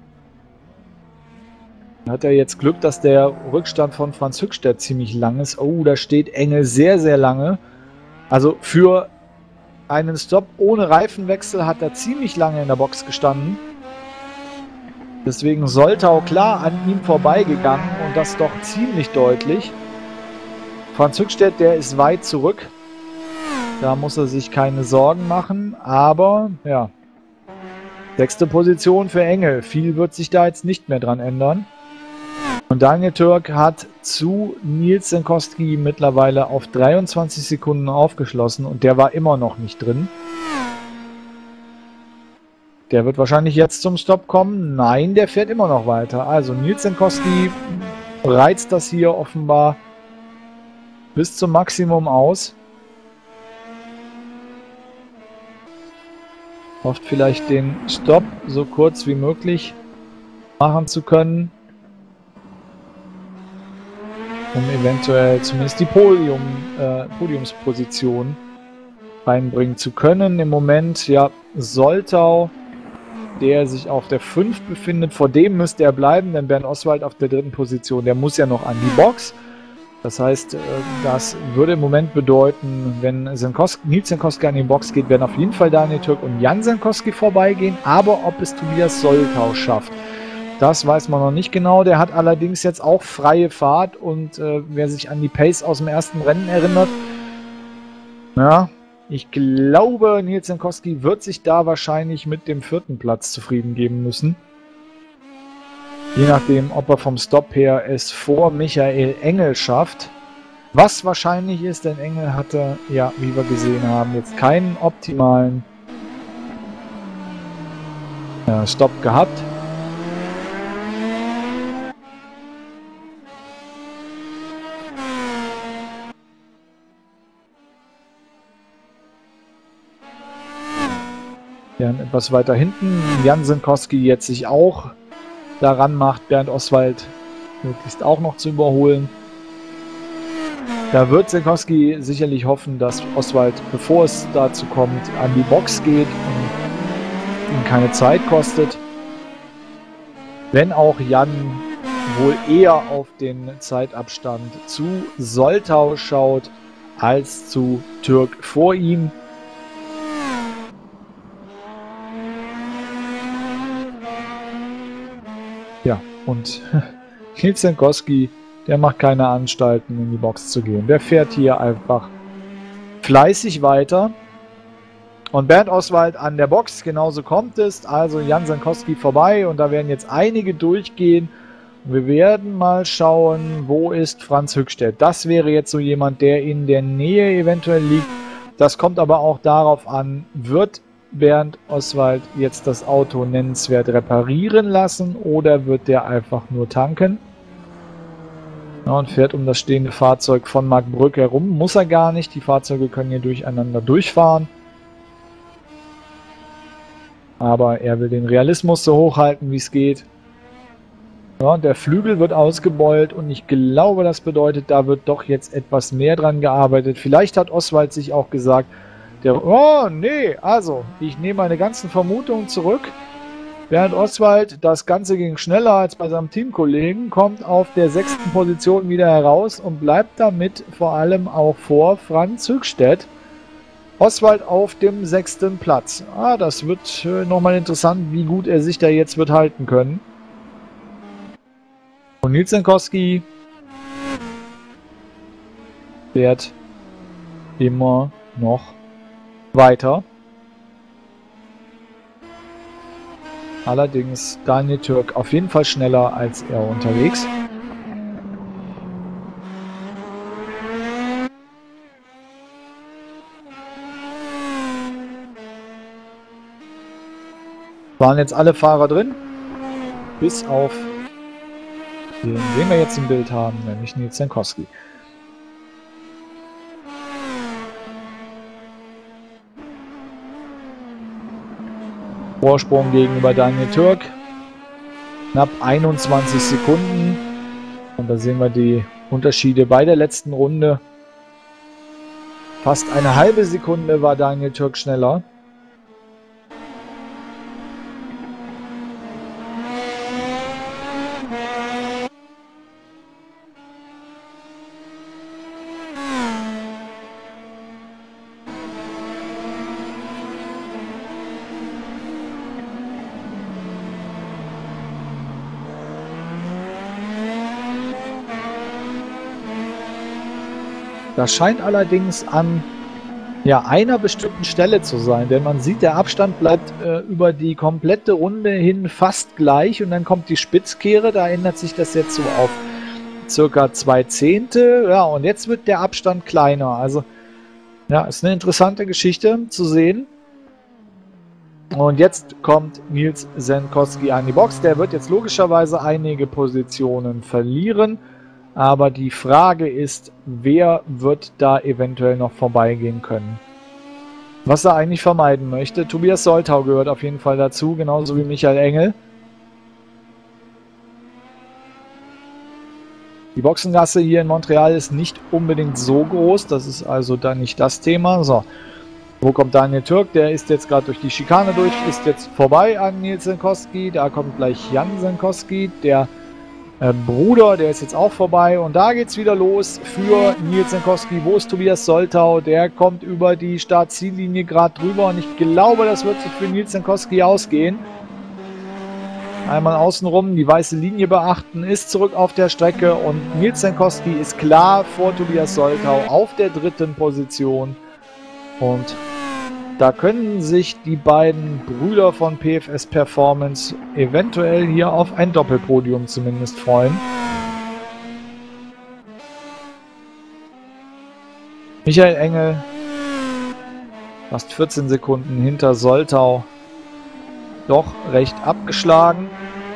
[SPEAKER 4] Hat er jetzt Glück, dass der Rückstand von Franz Höchstädt ziemlich lang ist. Oh, da steht Engel sehr, sehr lange. Also für einen Stopp ohne Reifenwechsel hat er ziemlich lange in der Box gestanden. Deswegen Soltau klar an ihm vorbeigegangen und das doch ziemlich deutlich. Franz Höchstädt, der ist weit zurück. Da muss er sich keine Sorgen machen, aber ja, 6. Position für Engel. Viel wird sich da jetzt nicht mehr dran ändern. Und Daniel Türk hat zu Nils Jankowski mittlerweile auf 23 Sekunden aufgeschlossen und der war immer noch nicht drin. Der wird wahrscheinlich jetzt zum Stopp kommen. Nein, der fährt immer noch weiter. Also Nils Jankowski reizt das hier offenbar bis zum Maximum aus. Hofft vielleicht den Stopp so kurz wie möglich machen zu können. um eventuell zumindest die Podiumsposition reinbringen zu können. Im Moment, ja, Soltau, der sich auf der 5 befindet, vor dem müsste er bleiben, denn Bernd Oswald auf der 3. Position, der muss ja noch an die Box. Das heißt, das würde im Moment bedeuten, wenn Nils Zenkowski an die Box geht, werden auf jeden Fall Daniel Türk und Jan Zenkowski vorbeigehen, aber ob es Tobias Soltau schafft, das weiß man noch nicht genau. Der hat allerdings jetzt auch freie Fahrt und wer sich an die Pace aus dem ersten Rennen erinnert, ja, ich glaube, Nils Zenkowski wird sich da wahrscheinlich mit dem 4. Platz zufrieden geben müssen. Je nachdem, ob er vom Stopp her es vor Michael Engel schafft. Was wahrscheinlich ist, denn Engel hatte, ja, wie wir gesehen haben, jetzt keinen optimalen Stopp gehabt. Ja, etwas weiter hinten. Jan Zenkowski jetzt sich auch daran macht, Bernd Oswald möglichst auch noch zu überholen. Da wird Zenkowski sicherlich hoffen, dass Oswald, bevor es dazu kommt, an die Box geht und ihm keine Zeit kostet. Wenn auch Jan wohl eher auf den Zeitabstand zu Soltau schaut, als zu Türk vor ihm. Ja, und Nils Zenkowski, der macht keine Anstalten, in die Box zu gehen. Der fährt hier einfach fleißig weiter. Und Bernd Oswald an der Box, genauso kommt es. Also Jan Zenkowski vorbei und da werden jetzt einige durchgehen. Wir werden mal schauen, wo ist Franz Höchstädt. Das wäre jetzt so jemand, der in der Nähe eventuell liegt. Das kommt aber auch darauf an, wird Bernd Oswald jetzt das Auto nennenswert reparieren lassen oder wird der einfach nur tanken? Ja, und fährt um das stehende Fahrzeug von Marc Brück herum. Muss er gar nicht. Die Fahrzeuge können hier durcheinander durchfahren. Aber er will den Realismus so hoch halten, wie es geht. Ja, der Flügel wird ausgebeult und ich glaube, das bedeutet, da wird doch jetzt etwas mehr dran gearbeitet. Vielleicht hat Oswald sich auch gesagt, oh nee, also ich nehme meine ganzen Vermutungen zurück. Bernd Oswald, das Ganze ging schneller als bei seinem Teamkollegen, kommt auf der 6. Position wieder heraus und bleibt damit vor allem auch vor Franz Höchstädt. Oswald auf dem 6. Platz. Das wird nochmal interessant, wie gut er sich da jetzt wird halten können. Und Nils Zenkowski fährt immer noch weiter. Allerdings Daniel Türk auf jeden Fall schneller als er unterwegs. Waren jetzt alle Fahrer drin, bis auf den wir jetzt im Bild haben, nämlich Nils Zenkowski. Vorsprung gegenüber Daniel Türk, knapp 21 Sekunden. Und da sehen wir die Unterschiede bei der letzten Runde. Fast eine halbe Sekunde war Daniel Türk schneller. Das scheint allerdings an einer bestimmten Stelle zu sein, denn man sieht, der Abstand bleibt über die komplette Runde hin fast gleich und dann kommt die Spitzkehre, da ändert sich das jetzt so auf circa 2 Zehntel, ja, und jetzt wird der Abstand kleiner, also ja, ist eine interessante Geschichte zu sehen. Und jetzt kommt Nils Zenkowski an die Box, der wird jetzt logischerweise einige Positionen verlieren. Aber die Frage ist, wer wird da eventuell noch vorbeigehen können? Was er eigentlich vermeiden möchte. Tobias Soltau gehört auf jeden Fall dazu, genauso wie Michael Engel. Die Boxengasse hier in Montreal ist nicht unbedingt so groß, das ist also dann nicht das Thema. So, wo kommt Daniel Türk? Der ist jetzt gerade durch die Schikane durch, ist jetzt vorbei an Nils Senkowski. Da kommt gleich Jan Senkowski, der Bruder, der ist jetzt auch vorbei. Und da geht es wieder los für Nils Senkowski. Wo ist Tobias Soltau? Der kommt über die Start-Ziellinie gerade drüber. Und ich glaube, das wird sich für Nils Senkowski ausgehen. Einmal außenrum die weiße Linie beachten, ist zurück auf der Strecke. Und Nils Senkowski ist klar vor Tobias Soltau auf der 3. Position. Und da können sich die beiden Brüder von PFS Performance eventuell hier auf ein Doppelpodium zumindest freuen. Michael Engel fast 14 Sekunden hinter Soltau, doch recht abgeschlagen.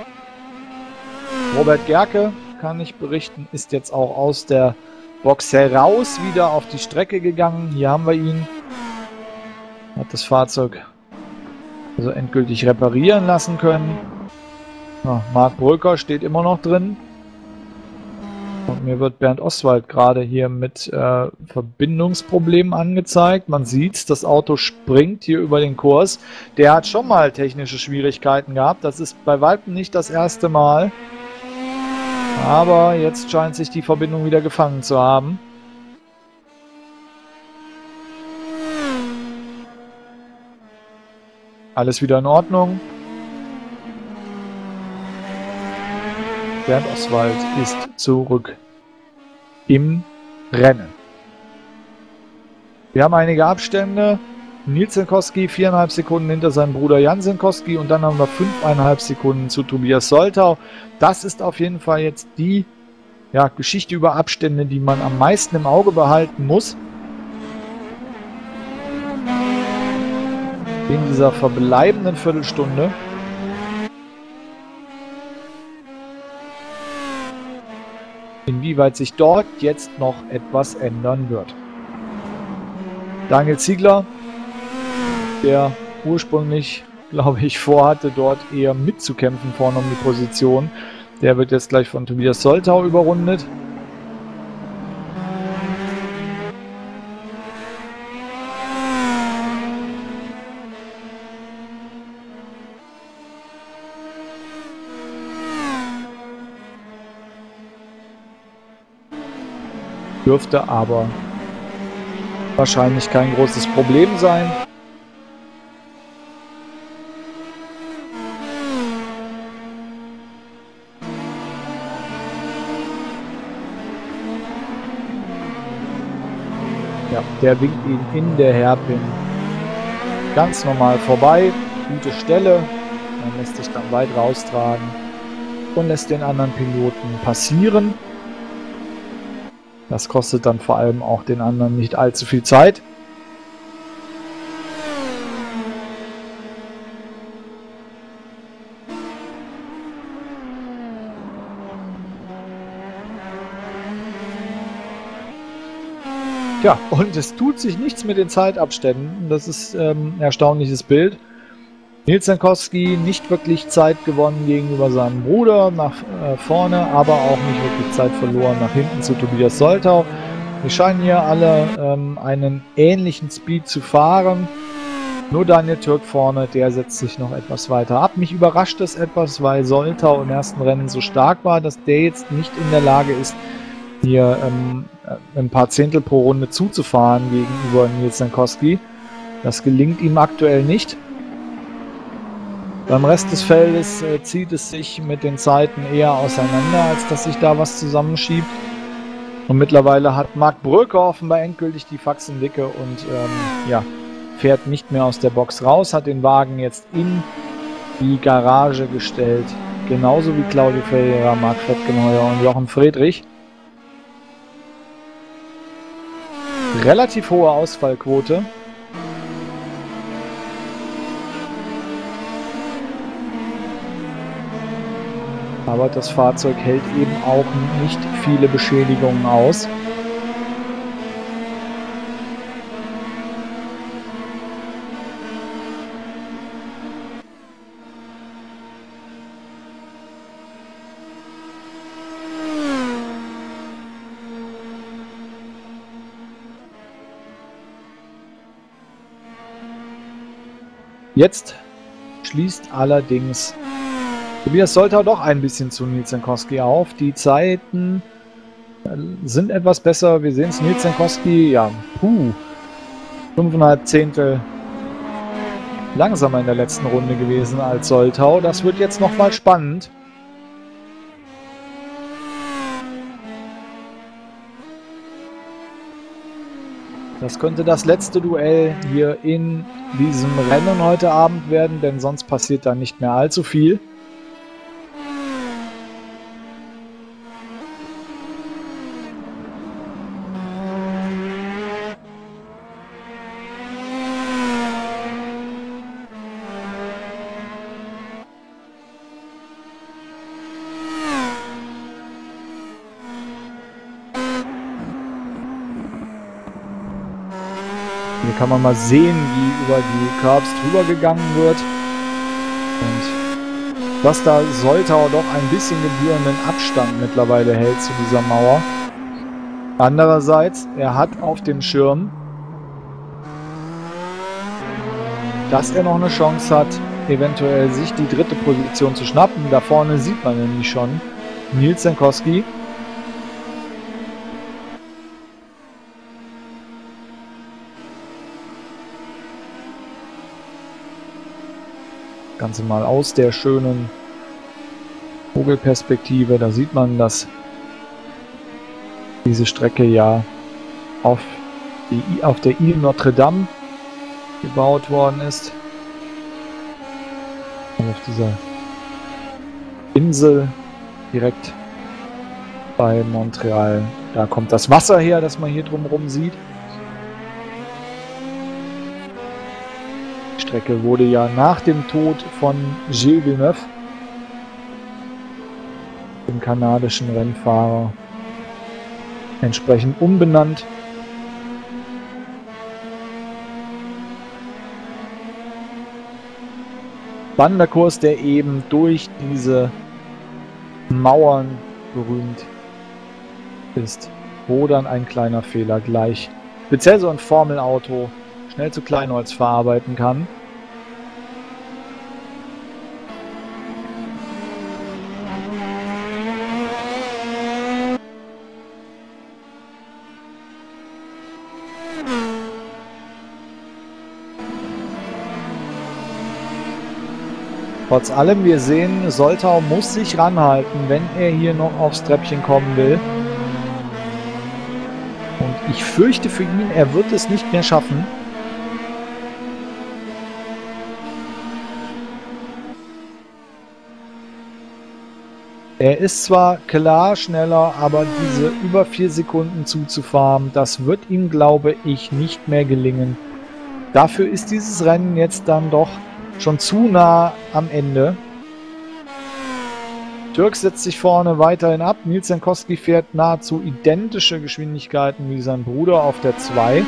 [SPEAKER 4] Robert Gerke, kann ich berichten, ist jetzt auch aus der Box heraus wieder auf die Strecke gegangen. Hier haben wir ihn. Hat das Fahrzeug also endgültig reparieren lassen können. Ja, Marc Bröker steht immer noch drin. Und mir wird Bernd Oswald gerade hier mit Verbindungsproblemen angezeigt. Man sieht, das Auto springt hier über den Kurs. Der hat schon mal technische Schwierigkeiten gehabt. Das ist bei weitem nicht das erste Mal. Aber jetzt scheint sich die Verbindung wieder gefangen zu haben. Alles wieder in Ordnung. Bernd Oswald ist zurück im Rennen. Wir haben einige Abstände. Nils Senkowski 4,5 Sekunden hinter seinem Bruder Jan Senkowski und dann haben wir 5,5 Sekunden zu Tobias Soltau. Das ist auf jeden Fall jetzt die Geschichte über Abstände, die man am meisten im Auge behalten muss. In dieser verbleibenden Viertelstunde. Inwieweit sich dort jetzt noch etwas ändern wird. Daniel Ziegler, der ursprünglich, glaube ich, vorhatte, dort eher mitzukämpfen vorne um die Position, der wird jetzt gleich von Tobias Soltau überrundet. Dürfte aber wahrscheinlich kein großes Problem sein. Ja, der winkt ihn in der Hairpin ganz normal vorbei. Gute Stelle. Man lässt sich dann weit raustragen und lässt den anderen Piloten passieren. Das kostet dann vor allem auch den anderen nicht allzu viel Zeit. Ja, und es tut sich nichts mit den Zeitabständen. Das ist ein erstaunliches Bild. Nils Senkowski nicht wirklich Zeit gewonnen gegenüber seinem Bruder nach vorne, aber auch nicht wirklich Zeit verloren nach hinten zu Tobias Soltau. Wir scheinen hier alle einen ähnlichen Speed zu fahren. Nur Daniel Türk vorne, der setzt sich noch etwas weiter ab. Mich überrascht es etwas, weil Soltau im ersten Rennen so stark war, dass der jetzt nicht in der Lage ist, hier ein paar Zehntel pro Runde zuzufahren gegenüber Nils Senkowski. Das gelingt ihm aktuell nicht. Beim Rest des Feldes zieht es sich mit den Zeiten eher auseinander, als dass sich da was zusammenschiebt. Und mittlerweile hat Marc Bröker offenbar endgültig die Faxen dicke und fährt nicht mehr aus der Box raus, hat den Wagen jetzt in die Garage gestellt. Genauso wie Claudio Ferreira, Marc Fettgenheuer und Jochen Friedrich. Relativ hohe Ausfallquote. Aber das Fahrzeug hält eben auch nicht viele Beschädigungen aus. Jetzt schließt allerdings Tobias Soltau doch ein bisschen zu Nils Jankowski auf. Die Zeiten sind etwas besser. Wir sehen es, Nils Jankowski, ja, 5,5 Zehntel langsamer in der letzten Runde gewesen als Soltau. Das wird jetzt nochmal spannend. Das könnte das letzte Duell hier in diesem Rennen heute Abend werden, denn sonst passiert da nicht mehr allzu viel. Hier kann man mal sehen, wie über die Curbs drüber gegangen wird. Und dass da Soltau doch ein bisschen gebührenden Abstand mittlerweile hält zu dieser Mauer. Andererseits, er hat auf dem Schirm, dass er noch eine Chance hat, eventuell sich die dritte Position zu schnappen. Da vorne sieht man nämlich schon Nils Jankowski. Ganze mal aus der schönen Vogelperspektive. Da sieht man, dass diese Strecke ja auf der Ile Notre Dame gebaut worden ist. Und auf dieser Insel direkt bei Montreal. Da kommt das Wasser her, das man hier drumherum sieht. Die Strecke wurde ja nach dem Tod von Gilles Villeneuve, dem kanadischen Rennfahrer, entsprechend umbenannt. Wanderkurs, der eben durch diese Mauern berühmt ist, wo dann ein kleiner Fehler gleich speziell so ein Formelauto schnell zu Kleinholz verarbeiten kann. Trotz allem, wir sehen, Soltau muss sich ranhalten, wenn er hier noch aufs Treppchen kommen will. Und ich fürchte für ihn, er wird es nicht mehr schaffen. Er ist zwar klar schneller, aber diese über 4 Sekunden zuzufahren, das wird ihm, glaube ich, nicht mehr gelingen. Dafür ist dieses Rennen jetzt dann doch schon zu nah am Ende. Türk setzt sich vorne weiterhin ab. Nils Jankowski fährt nahezu identische Geschwindigkeiten wie sein Bruder auf der 2.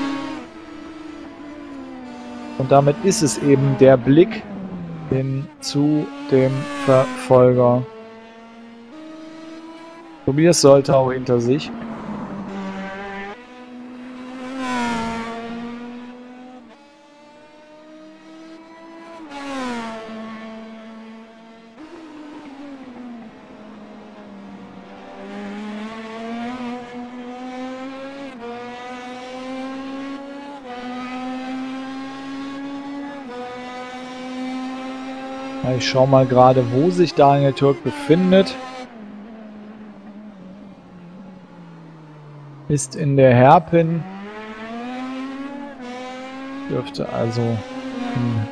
[SPEAKER 4] Und damit ist es eben der Blick hin zu dem Verfolger. Tobias Soltau hinter sich. Ich schaue mal gerade, wo sich Daniel Türk befindet. Ist in der Hairpin. Dürfte also in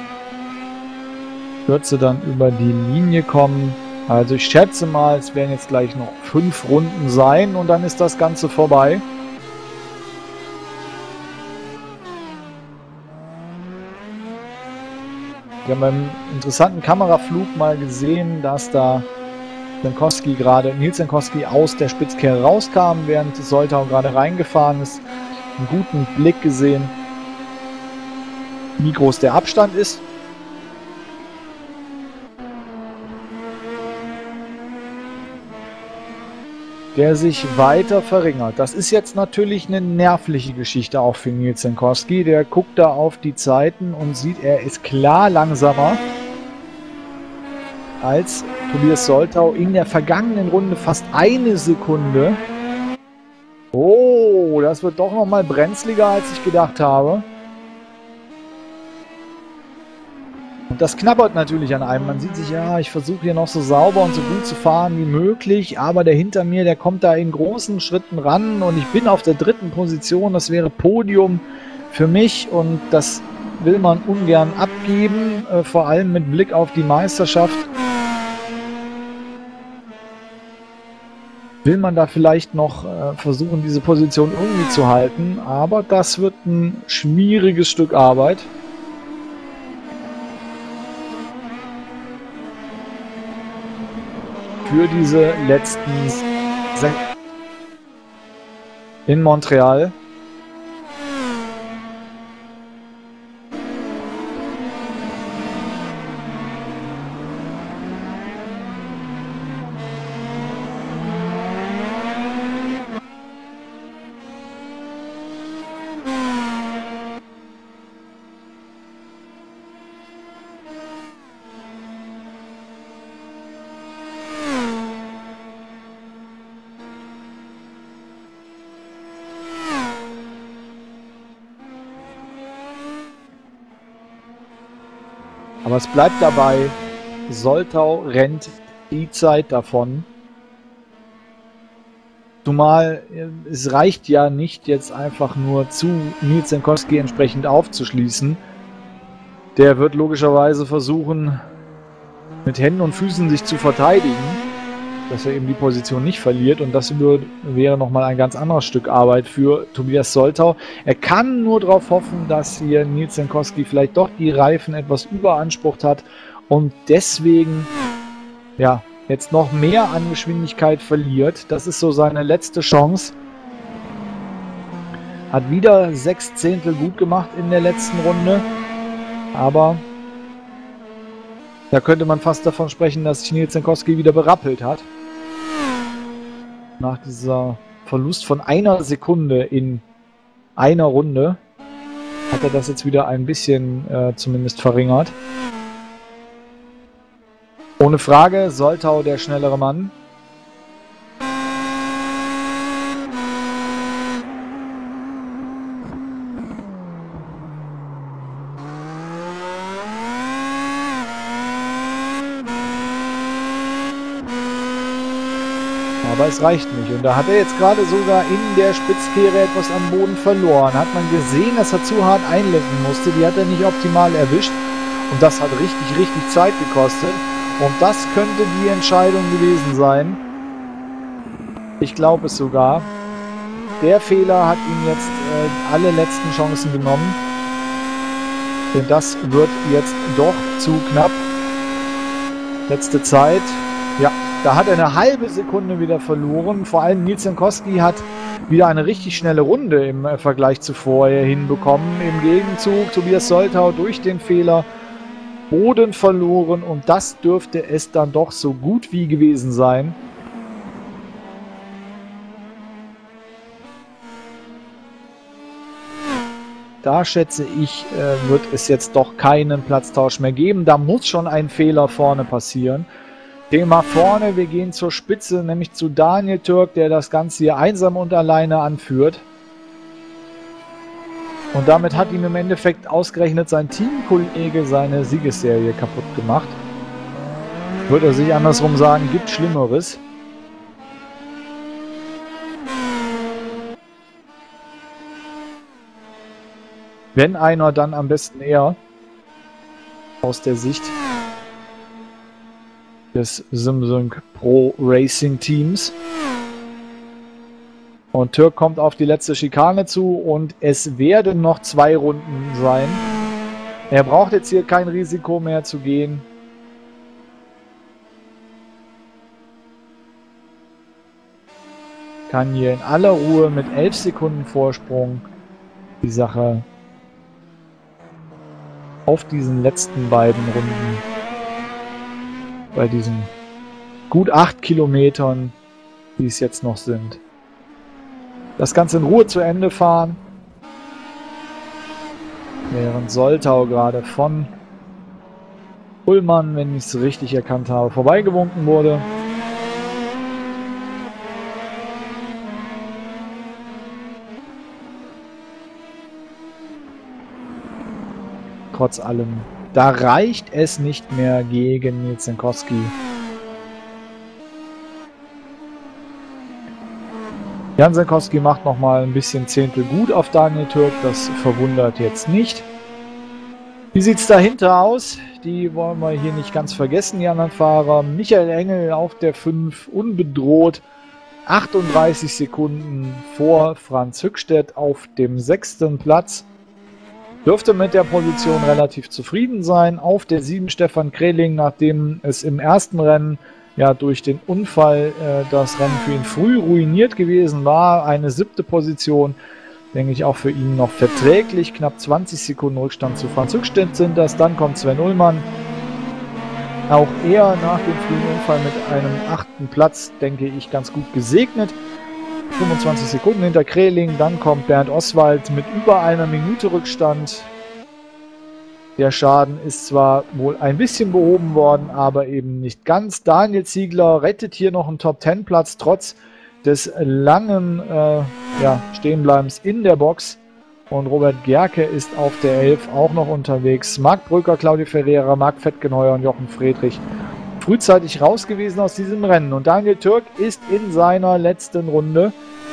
[SPEAKER 4] Kürze dann über die Linie kommen. Also ich schätze mal, es werden jetzt gleich noch 5 Runden sein und dann ist das Ganze vorbei. Wir haben beim interessanten Kameraflug mal gesehen, dass da Nils Jankowski aus der Spitzkehre rauskam, während Soltau gerade reingefahren ist. Einen guten Blick gesehen, wie groß der Abstand ist. der sich weiter verringert. Das ist jetzt natürlich eine nervliche Geschichte auch für Nils Jankowski. Der guckt da auf die Zeiten und sieht, er ist klar langsamer als Tobias Soltau in der vergangenen Runde, fast eine Sekunde. Oh, das wird doch nochmal brenzliger, als ich gedacht habe. Und das knabbert natürlich an einem. Man sieht sich, ja, ich versuche hier noch so sauber und so gut zu fahren wie möglich, aber der hinter mir, der kommt da in großen Schritten ran und ich bin auf der 3. Position. Das wäre Podium für mich und das will man ungern abgeben, vor allem mit Blick auf die Meisterschaft. Will man da vielleicht noch versuchen, diese Position irgendwie zu halten, aber das wird ein schwieriges Stück Arbeit. Für diese letzten in Montreal. Aber es bleibt dabei, Soltau rennt die Zeit davon. Zumal es reicht ja nicht, jetzt einfach nur zu Nils Jankowski entsprechend aufzuschließen. Der wird logischerweise versuchen, mit Händen und Füßen sich zu verteidigen, dass er eben die Position nicht verliert. Und das wäre nochmal ein ganz anderes Stück Arbeit für Tobias Soltau. Er kann nur darauf hoffen, dass hier Nils Jankowski vielleicht doch die Reifen etwas überansprucht hat und deswegen ja jetzt noch mehr an Geschwindigkeit verliert. Das ist so seine letzte Chance. Hat wieder 6 Zehntel gut gemacht in der letzten Runde, aber da könnte man fast davon sprechen, dass sich Nils Jankowski wieder berappelt hat. Nach dieser Verlust von 1 Sekunde in einer Runde hat er das jetzt wieder ein bisschen zumindest verringert. Ohne Frage, Soltau der schnellere Mann. Aber es reicht nicht. Und da hat er jetzt gerade sogar in der Spitzkehre etwas am Boden verloren. Hat man gesehen, dass er zu hart einlenken musste. Die hat er nicht optimal erwischt. Und das hat richtig Zeit gekostet. Und das könnte die Entscheidung gewesen sein. Ich glaube es sogar. Der Fehler hat ihm jetzt alle letzten Chancen genommen. Denn das wird jetzt doch zu knapp. Letzte Zeit. Ja, da hat er eine halbe Sekunde wieder verloren. Vor allem Nils Jankowski hat wieder eine richtig schnelle Runde im Vergleich zu vorher hinbekommen. Im Gegenzug Tobias Soltau durch den Fehler Boden verloren und das dürfte es dann doch so gut wie gewesen sein. Da schätze ich, wird es jetzt doch keinen Platztausch mehr geben. Da muss schon ein Fehler vorne passieren. Thema vorne, wir gehen zur Spitze, nämlich zu Daniel Türk, der das Ganze hier einsam und alleine anführt. Und damit hat ihm im Endeffekt ausgerechnet sein Teamkollege seine Siegesserie kaputt gemacht. Würde er sich andersrum sagen, gibt Schlimmeres. Wenn einer, dann am besten er. Aus der Sicht des Simsync Pro Racing Teams. Und Türk kommt auf die letzte Schikane zu und es werden noch 2 Runden sein. Er braucht jetzt hier kein Risiko mehr zu gehen. Kann hier in aller Ruhe mit 11 Sekunden Vorsprung die Sache auf diesen letzten beiden Runden bei diesen gut 8 Kilometern die es jetzt noch sind. Das Ganze in Ruhe zu Ende fahren. Während Soltau gerade von Ullmann, wenn ich es richtig erkannt habe, vorbeigewunken wurde. Trotz allem, da reicht es nicht mehr gegen Nils Jankowski. Jan Jankowski macht nochmal ein bisschen Zehntel gut auf Daniel Türk, das verwundert jetzt nicht. Wie sieht es dahinter aus? Die wollen wir hier nicht ganz vergessen, die anderen Fahrer. Michael Engel auf der 5, unbedroht. 38 Sekunden vor Franz Höchstädt auf dem 6. Platz. Dürfte mit der Position relativ zufrieden sein. Auf der 7 Stefan Kreling, nachdem es im ersten Rennen ja durch den Unfall das Rennen für ihn früh ruiniert gewesen war. Eine 7. Position, denke ich, auch für ihn noch verträglich. Knapp 20 Sekunden Rückstand zu Franz Höchstädt sind das. Dann kommt Sven Ullmann. Auch er nach dem frühen Unfall mit einem 8. Platz, denke ich, ganz gut gesegnet. 25 Sekunden hinter Kreling. Dann kommt Bernd Oswald mit über einer Minute Rückstand. Der Schaden ist zwar wohl ein bisschen behoben worden, aber eben nicht ganz. Daniel Ziegler rettet hier noch einen Top-10-Platz, trotz des langen Stehenbleibens in der Box. Und Robert Gerke ist auf der 11 auch noch unterwegs. Marc Bröker, Claudio Ferreira, Marc Fettgenheuer und Jochen Friedrich frühzeitig raus gewesen aus diesem Rennen. Und Daniel Türk ist in seiner letzten Runde.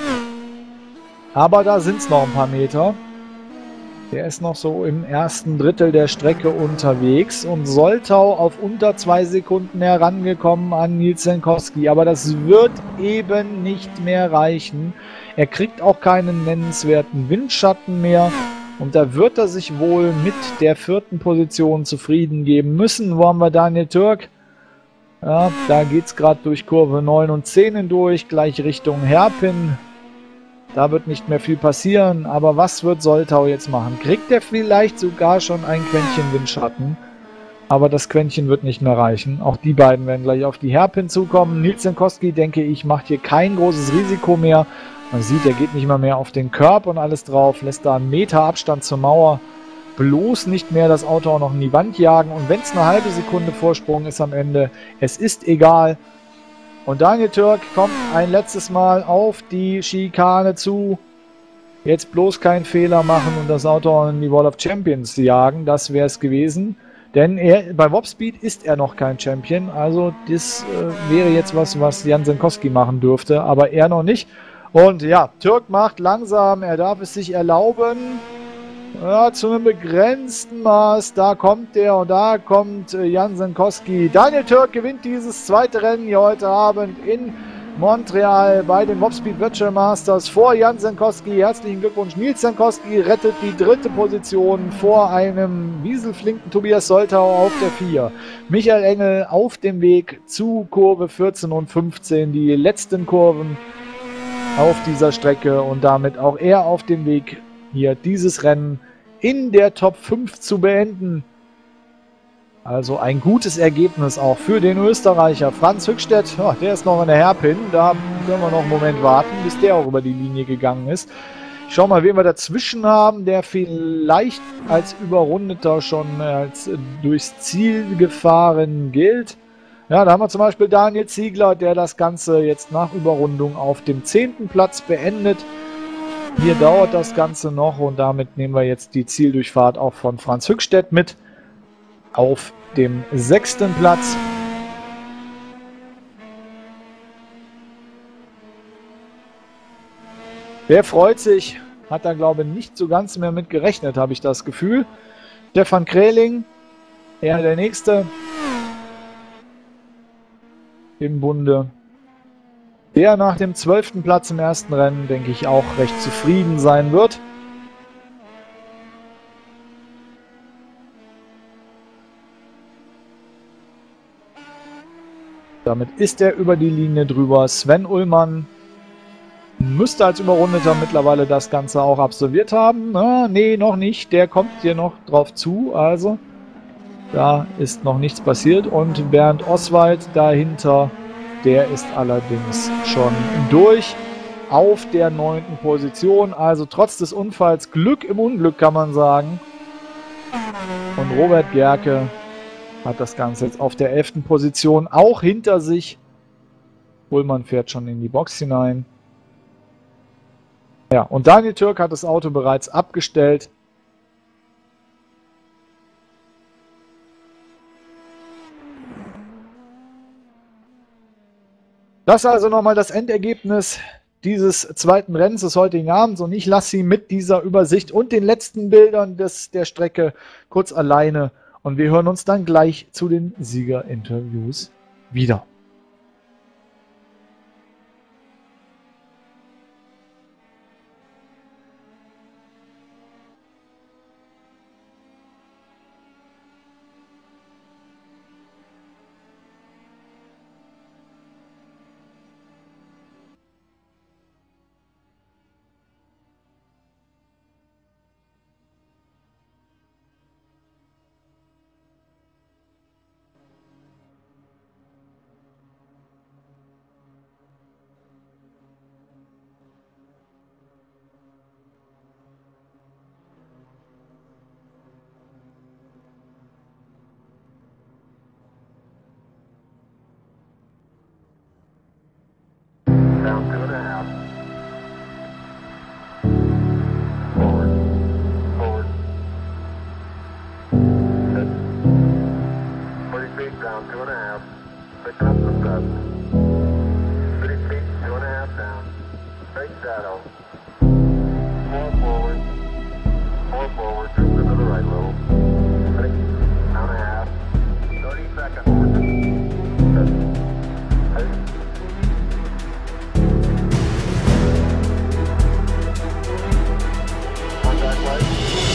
[SPEAKER 4] Aber da sind es noch ein paar Meter. Der ist noch so im ersten Drittel der Strecke unterwegs und Soltau auf unter 2 Sekunden herangekommen an Nils Jankowski. Aber das wird eben nicht mehr reichen. Er kriegt auch keinen nennenswerten Windschatten mehr. Und da wird er sich wohl mit der 4. Position zufrieden geben müssen. Wo haben wir Daniel Türk? Ja, da geht es gerade durch Kurve 9 und 10 hindurch, gleich Richtung Hairpin. Da wird nicht mehr viel passieren, aber was wird Soltau jetzt machen? Kriegt er vielleicht sogar schon ein Quäntchen Windschatten? Aber das Quäntchen wird nicht mehr reichen. Auch die beiden werden gleich auf die Hairpin zukommen. Nils Jankowski, denke ich, macht hier kein großes Risiko mehr. Man sieht, er geht nicht mal mehr auf den Curb und alles drauf, lässt da einen Meter Abstand zur Mauer. Bloß nicht mehr das Auto auch noch in die Wand jagen. Und wenn es eine halbe Sekunde Vorsprung ist am Ende, es ist egal. Und Daniel Türk kommt ein letztes Mal auf die Schikane zu. Jetzt bloß keinen Fehler machen und das Auto in die Wall of Champions jagen. Das wäre es gewesen. Denn bei Wobspeed ist er noch kein Champion. Also das wäre jetzt was Jan Jankowski machen dürfte. Aber er noch nicht. Und ja, Türk macht langsam. Er darf es sich erlauben. Ja, zu einem begrenzten Maß. Da kommt er und da kommt Jan Jankowski. Daniel Türk gewinnt dieses zweite Rennen hier heute Abend in Montreal bei den Wobspeed Virtual Masters vor Jan Jankowski. Herzlichen Glückwunsch. Nils Jankowski rettet die 3. Position vor einem wieselflinken Tobias Soltau auf der 4. Michael Engel auf dem Weg zu Kurve 14 und 15. Die letzten Kurven auf dieser Strecke und damit auch er auf dem Weg, hier dieses Rennen in der Top 5 zu beenden. Also ein gutes Ergebnis auch für den Österreicher Franz Höchstädt. Oh, der ist noch in der Hairpin. Da können wir noch einen Moment warten, bis der auch über die Linie gegangen ist. Ich schau mal, wen wir dazwischen haben, der vielleicht als Überrundeter schon als durchs Ziel gefahren gilt. Ja, da haben wir zum Beispiel Daniel Ziegler, der das Ganze jetzt nach Überrundung auf dem 10. Platz beendet. Hier dauert das Ganze noch und damit nehmen wir jetzt die Zieldurchfahrt auch von Franz Höchstädt mit auf dem 6. Platz. Der freut sich, hat da glaube ich nicht so ganz mehr mit gerechnet, habe ich das Gefühl. Stefan Kreling, er der Nächste im Bunde. Der nach dem 12. Platz im ersten Rennen, denke ich, auch recht zufrieden sein wird. Damit ist er über die Linie drüber. Sven Ullmann müsste als Überrundeter mittlerweile das Ganze auch absolviert haben. Nee, noch nicht. Der kommt hier noch drauf zu. Also, da ist noch nichts passiert. Und Bernd Oswald dahinter Der ist allerdings schon durch auf der 9. Position. Also trotz des Unfalls Glück im Unglück, kann man sagen. Und Robert Gerke hat das Ganze jetzt auf der 11. Position auch hinter sich. Ullmann fährt schon in die Box hinein. Ja, und Daniel Türk hat das Auto bereits abgestellt. Das ist also nochmal das Endergebnis dieses zweiten Rennens des heutigen Abends. Und ich lasse Sie mit dieser Übersicht und den letzten Bildern der Strecke kurz alleine. Und wir hören uns dann gleich zu den Siegerinterviews wieder.
[SPEAKER 6] Down 2.5. Forward. Forward. Good. 40 feet down 2.5. Picking up some dust. 30 feet, 2.5 down. Straight shadow. 4 forward. 4 forward. Drift to the right a little. 6. Down a half. 30 seconds. Good. 8. Contact light.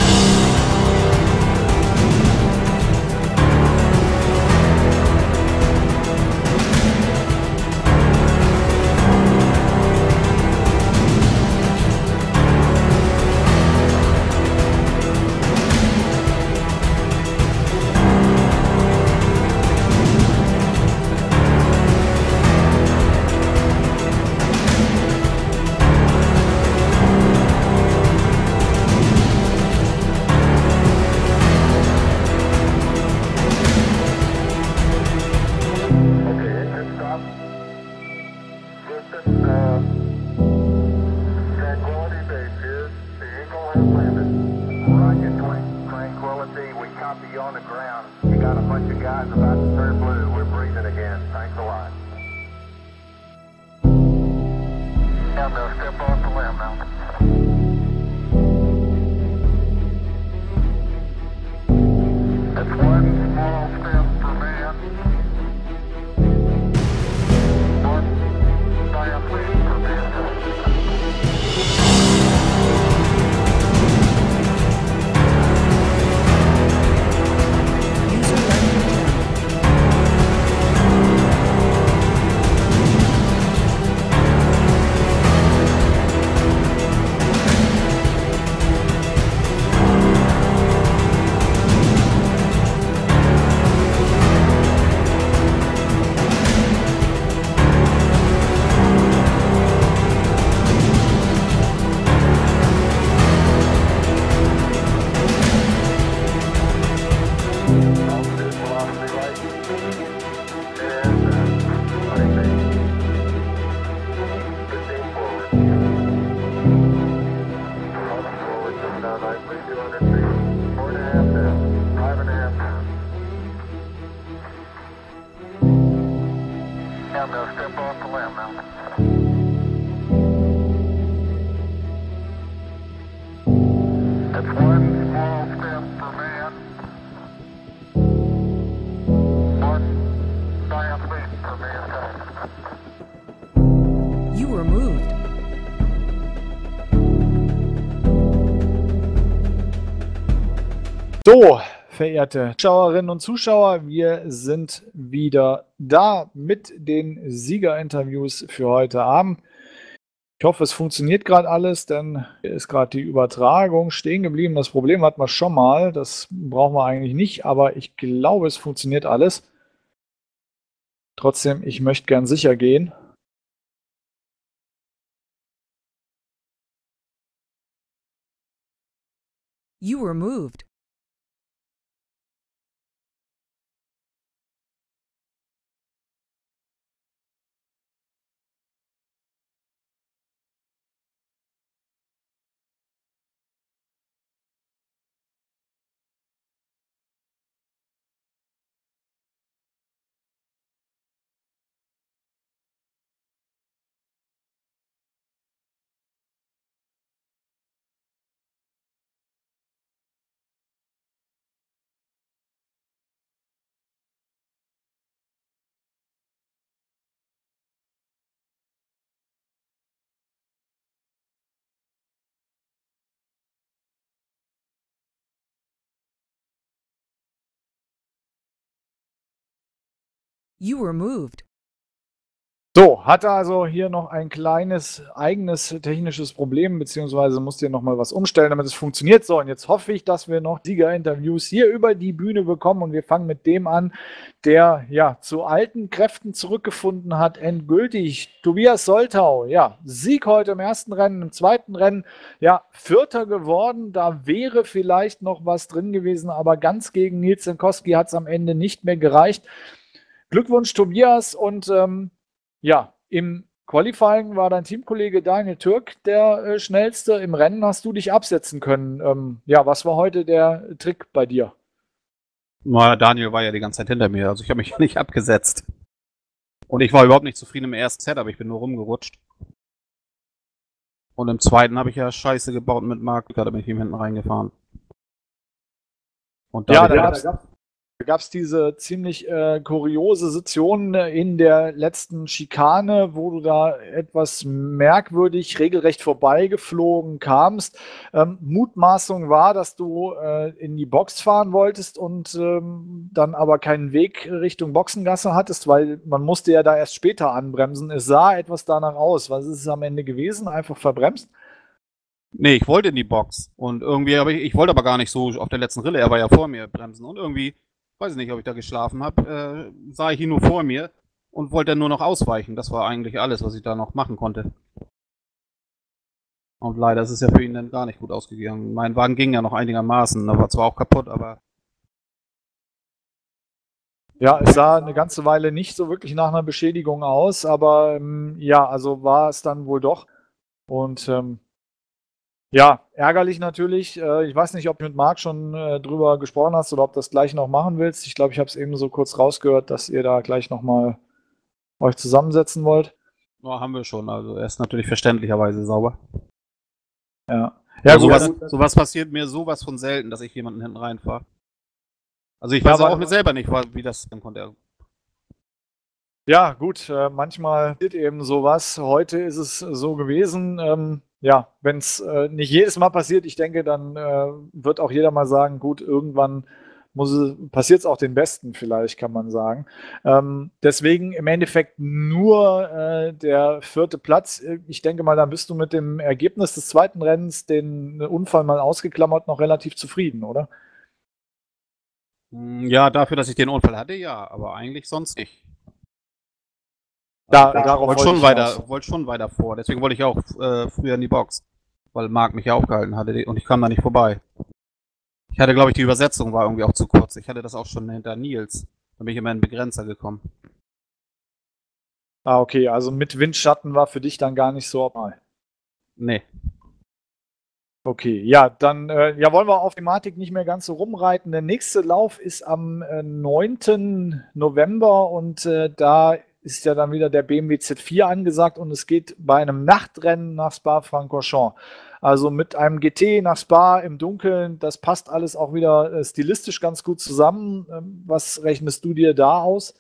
[SPEAKER 4] So, verehrte Zuschauerinnen und Zuschauer, wir sind wieder da mit den Siegerinterviews für heute Abend. Ich hoffe, es funktioniert gerade alles, denn hier ist gerade die Übertragung stehen geblieben. Das Problem hatten wir schon mal, das brauchen wir eigentlich nicht, aber ich glaube, es funktioniert alles. Trotzdem, ich möchte gern sicher gehen.
[SPEAKER 2] You were moved. You were moved.
[SPEAKER 4] So, hatte also hier noch ein kleines eigenes technisches Problem, beziehungsweise musste hier nochmal was umstellen, damit es funktioniert. So, und jetzt hoffe ich, dass wir noch Siegerinterviews hier über die Bühne bekommen und wir fangen mit dem an, der ja zu alten Kräften zurückgefunden hat, endgültig. Tobias Soltau, ja, Sieg heute im ersten Rennen, im zweiten Rennen, ja, Vierter geworden. Da wäre vielleicht noch was drin gewesen, aber ganz gegen Nils Zenkowski hat es am Ende nicht mehr gereicht. Glückwunsch, Tobias, und ja, im Qualifying war dein Teamkollege Daniel Türk der schnellste. Im Rennen hast du dich absetzen können. Ja, was war heute der Trick bei dir?
[SPEAKER 7] Na, Daniel war ja die ganze Zeit hinter mir, also ich habe mich nicht abgesetzt. Und ich war überhaupt nicht zufrieden im ersten Set, aber ich bin nur rumgerutscht. Und im zweiten habe ich ja Scheiße gebaut mit Marc, da bin ich ihm hinten reingefahren. Und
[SPEAKER 4] Ja, da gab es diese ziemlich kuriose Situation in der letzten Schikane, wo du da etwas merkwürdig regelrecht vorbeigeflogen kamst. Mutmaßung war, dass du in die Box fahren wolltest und dann aber keinen Weg Richtung Boxengasse hattest, weil man musste ja da erst später anbremsen. Es sah etwas danach aus. Was ist es am Ende gewesen? Einfach verbremst?
[SPEAKER 7] Nee, ich wollte in die Box. Und irgendwie ich wollte aber gar nicht so auf der letzten Rille, er war ja vor mir bremsen. Und irgendwie, weiß ich nicht, ob ich da geschlafen habe, sah ich ihn nur vor mir und wollte dann nur noch ausweichen. Das war eigentlich alles, was ich da noch machen konnte. Und leider ist es ja für ihn dann gar nicht gut ausgegangen. Mein Wagen ging ja noch einigermaßen, da war zwar auch kaputt, aber
[SPEAKER 4] Ja, es sah eine ganze Weile nicht so wirklich nach einer Beschädigung aus, aber ja, also war es dann wohl doch. Und ja, ärgerlich natürlich. Ich weiß nicht, ob du mit Marc schon drüber gesprochen hast oder ob du das gleich noch machen willst. Ich glaube, ich habe es eben so kurz rausgehört, dass ihr da gleich nochmal euch zusammensetzen wollt.
[SPEAKER 7] ja, haben wir schon. Also er ist natürlich verständlicherweise sauber.
[SPEAKER 4] Ja,
[SPEAKER 7] Ja,
[SPEAKER 4] gut,
[SPEAKER 7] sowas passiert mir sowas von selten, dass ich jemanden hinten reinfahre. Also ich
[SPEAKER 4] Ja,
[SPEAKER 7] weiß
[SPEAKER 4] aber-
[SPEAKER 7] auch mir selber nicht, wie das dann konnte.
[SPEAKER 4] ja, gut, manchmal passiert eben sowas. Heute ist es so gewesen. Ja, wenn es nicht jedes Mal passiert, ich denke, dann wird auch jeder mal sagen, gut, irgendwann passiert es auch den Besten, vielleicht kann man sagen. Deswegen im Endeffekt nur der 4. Platz. Ich denke mal, dann bist du mit dem Ergebnis des zweiten Rennens, den Unfall mal ausgeklammert, noch relativ zufrieden, oder?
[SPEAKER 7] Ja, dafür, dass ich den Unfall hatte, ja, aber eigentlich sonst nicht.
[SPEAKER 4] Darauf
[SPEAKER 7] wollte
[SPEAKER 4] wollte ich hinaus.
[SPEAKER 7] schon weiter vor. Deswegen wollte ich auch früher in die Box. Weil Marc mich ja aufgehalten hatte und ich kam da nicht vorbei. Ich hatte, glaube ich, die Übersetzung war irgendwie auch zu kurz. Ich hatte das auch schon hinter Nils. Da bin ich immer in den Begrenzer gekommen.
[SPEAKER 4] Ah, okay, also mit Windschatten war für dich dann gar nicht so optimal.
[SPEAKER 7] Nee.
[SPEAKER 4] Okay, ja, dann ja, wollen wir auf Thematik nicht mehr ganz so rumreiten. Der nächste Lauf ist am 9. November und da ist ja dann wieder der BMW Z4 angesagt und es geht bei einem Nachtrennen nach Spa-Francorchamps. Also mit einem GT nach Spa im Dunkeln, das passt alles auch wieder stilistisch ganz gut zusammen. Was rechnest du dir da aus?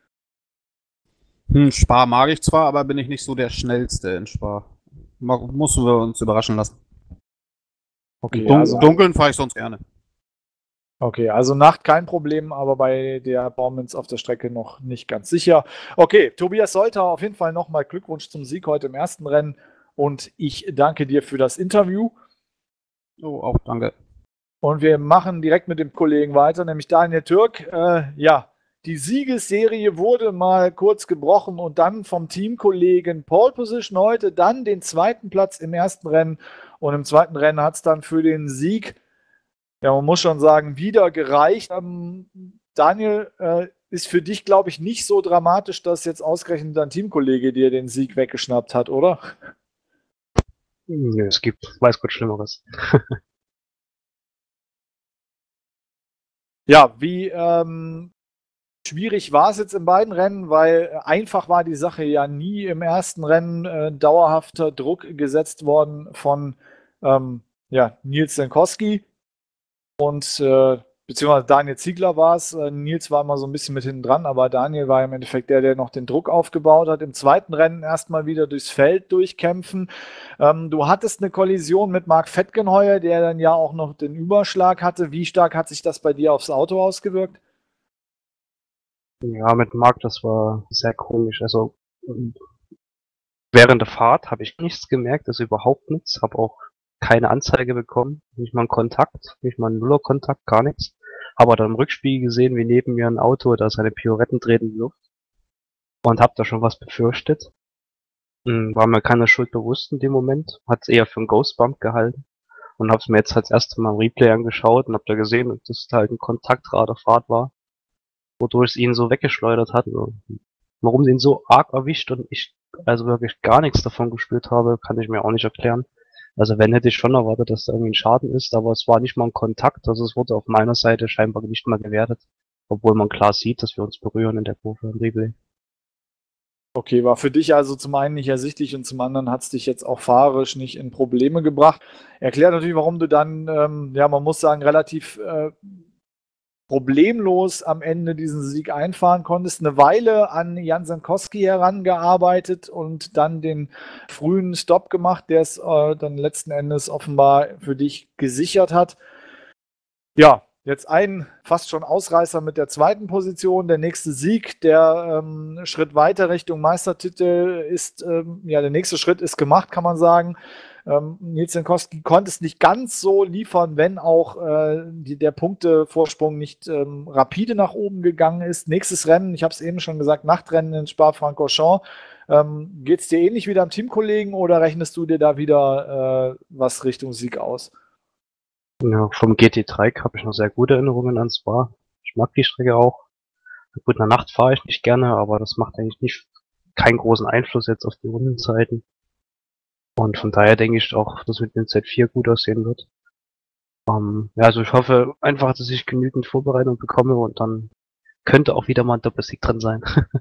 [SPEAKER 7] Spa mag ich zwar, aber bin ich nicht so der Schnellste in Spa. Müssen wir uns überraschen lassen.
[SPEAKER 4] Okay,
[SPEAKER 7] Dunkeln fahre ich sonst gerne.
[SPEAKER 4] Okay, also Nacht kein Problem, aber bei der Performance auf der Strecke noch nicht ganz sicher. Okay, Tobias Soltau, auf jeden Fall nochmal Glückwunsch zum Sieg heute im ersten Rennen und ich danke dir für das Interview.
[SPEAKER 7] Oh, auch danke.
[SPEAKER 4] Und wir machen direkt mit dem Kollegen weiter, nämlich Daniel Türk. Ja, Die Siegesserie wurde mal kurz gebrochen und dann vom Teamkollegen Pole Position heute, dann den zweiten Platz im ersten Rennen und im zweiten Rennen hat es dann für den Sieg, ja, man muss schon sagen, wieder gereicht. Daniel, ist für dich, glaube ich, nicht so dramatisch, dass jetzt ausgerechnet dein Teamkollege dir den Sieg weggeschnappt hat, oder?
[SPEAKER 8] Nö, es gibt, weiß Gott, Schlimmeres.
[SPEAKER 4] Ja, wie schwierig war es jetzt in beiden Rennen, weil einfach war die Sache ja nie im ersten Rennen dauerhafter Druck gesetzt worden von Nils Senkowski und beziehungsweise Daniel Ziegler war es. Nils war immer so ein bisschen mit hinten dran, aber Daniel war im Endeffekt der noch den Druck aufgebaut hat. Im zweiten Rennen erstmal wieder durchs Feld durchkämpfen. Du hattest eine Kollision mit Marc Fettgenheuer, der dann ja auch noch den Überschlag hatte. Wie stark hat sich das bei dir aufs Auto ausgewirkt?
[SPEAKER 8] Ja, mit Marc, das war sehr komisch. Also während der Fahrt habe ich nichts gemerkt, also überhaupt nichts. Habe auch keine Anzeige bekommen, nicht mal einen Kontakt, nicht mal einen Nuller-Kontakt, gar nichts. Aber dann im Rückspiegel gesehen, wie neben mir ein Auto, da seine Pirouetten dreht in die Luft. Und habe da schon was befürchtet. War mir keine Schuld bewusst in dem Moment. Hat es eher für einen Ghostbump gehalten. Und habe es mir jetzt als erstes Mal im Replay angeschaut und habe da gesehen, dass es halt ein Kontaktrat der Fahrt war, wodurch es ihn so weggeschleudert hat. Warum sie ihn so arg erwischt und ich also wirklich gar nichts davon gespürt habe, kann ich mir auch nicht erklären. Also wenn, hätte ich schon erwartet, dass da irgendwie ein Schaden ist, aber es war nicht mal ein Kontakt, also es wurde auf meiner Seite scheinbar nicht mal gewertet, obwohl man klar sieht, dass wir uns berühren in der Kurve im Replay.
[SPEAKER 4] Okay, war für dich also zum einen nicht ersichtlich und zum anderen hat es dich jetzt auch fahrerisch nicht in Probleme gebracht. Erklärt natürlich, warum du dann, man muss sagen, relativ problemlos am Ende diesen Sieg einfahren konntest. Eine Weile an Jan Senkowski herangearbeitet und dann den frühen Stop gemacht, der es dann letzten Endes offenbar für dich gesichert hat. Ja, jetzt ein fast schon Ausreißer mit der zweiten Position. Der nächste Sieg, der Schritt weiter Richtung Meistertitel ist, der nächste Schritt ist gemacht, kann man sagen. Nils Senkowski konnte es nicht ganz so liefern, wenn auch der Punktevorsprung nicht rapide nach oben gegangen ist. Nächstes Rennen, ich habe es eben schon gesagt, Nachtrennen in Spa-Francorchamps. Geht es dir ähnlich wie deinem Teamkollegen oder rechnest du dir da wieder was Richtung Sieg aus?
[SPEAKER 8] Ja, vom GT3 habe ich noch sehr gute Erinnerungen an Spa. Ich mag die Strecke auch. Gut, in der Nacht fahre ich nicht gerne, aber das macht eigentlich keinen großen Einfluss jetzt auf die Rundenzeiten. Und von daher denke ich auch, dass mit dem Z4 gut aussehen wird. Also ich hoffe einfach, dass ich genügend Vorbereitung bekomme und dann könnte auch wieder mal ein Doppelsieg drin sein.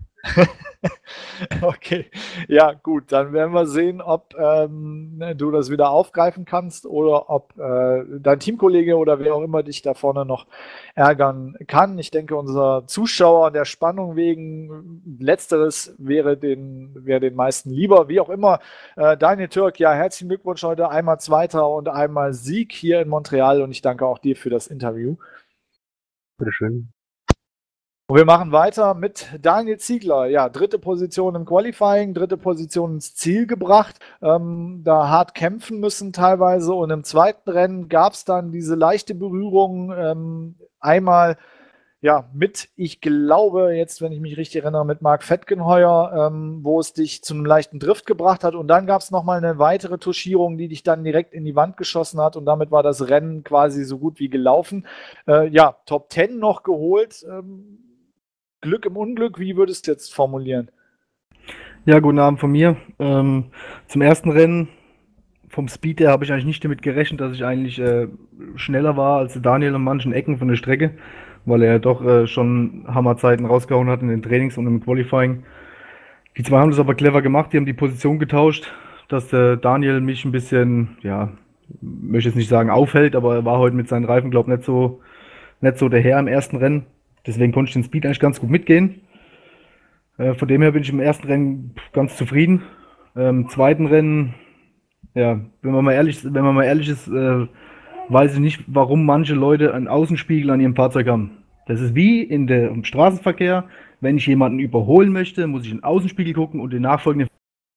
[SPEAKER 4] Okay, ja gut, dann werden wir sehen, ob du das wieder aufgreifen kannst oder ob dein Teamkollege oder wer auch immer dich da vorne noch ärgern kann. Ich denke, unser Zuschauer der Spannung wegen letzteres wäre den meisten lieber. Wie auch immer, Daniel Türk, ja, herzlichen Glückwunsch heute, einmal Zweiter und einmal Sieg hier in Montreal und ich danke auch dir für das Interview.
[SPEAKER 8] Bitteschön.
[SPEAKER 4] Und wir machen weiter mit Daniel Ziegler. Ja, dritte Position im Qualifying, dritte Position ins Ziel gebracht. Da hart kämpfen müssen teilweise. Und im zweiten Rennen gab es dann diese leichte Berührung. Einmal mit, ich glaube, jetzt, wenn ich mich richtig erinnere, mit Marc Fettgenheuer, wo es dich zu einem leichten Drift gebracht hat. Und dann gab es nochmal eine weitere Touchierung, die dich dann direkt in die Wand geschossen hat. Und damit war das Rennen quasi so gut wie gelaufen. Top 10 noch geholt. Glück im Unglück, wie würdest du jetzt formulieren?
[SPEAKER 9] Ja, guten Abend von mir. Zum ersten Rennen, vom Speed her, habe ich eigentlich nicht damit gerechnet, dass ich eigentlich schneller war als Daniel in manchen Ecken von der Strecke, weil er doch schon Hammerzeiten rausgehauen hat in den Trainings und im Qualifying. Die zwei haben das aber clever gemacht, die haben die Position getauscht, dass Daniel mich ein bisschen, möchte jetzt nicht sagen aufhält, aber er war heute mit seinen Reifen, glaube ich, nicht so der Herr im ersten Rennen. Deswegen konnte ich den Speed eigentlich ganz gut mitgehen. Von dem her bin ich im ersten Rennen ganz zufrieden. Im zweiten Rennen, wenn man mal ehrlich ist, weiß ich nicht, warum manche Leute einen Außenspiegel an ihrem Fahrzeug haben. Das ist wie im Straßenverkehr. Wenn ich jemanden überholen möchte, muss ich in den Außenspiegel gucken und den nachfolgenden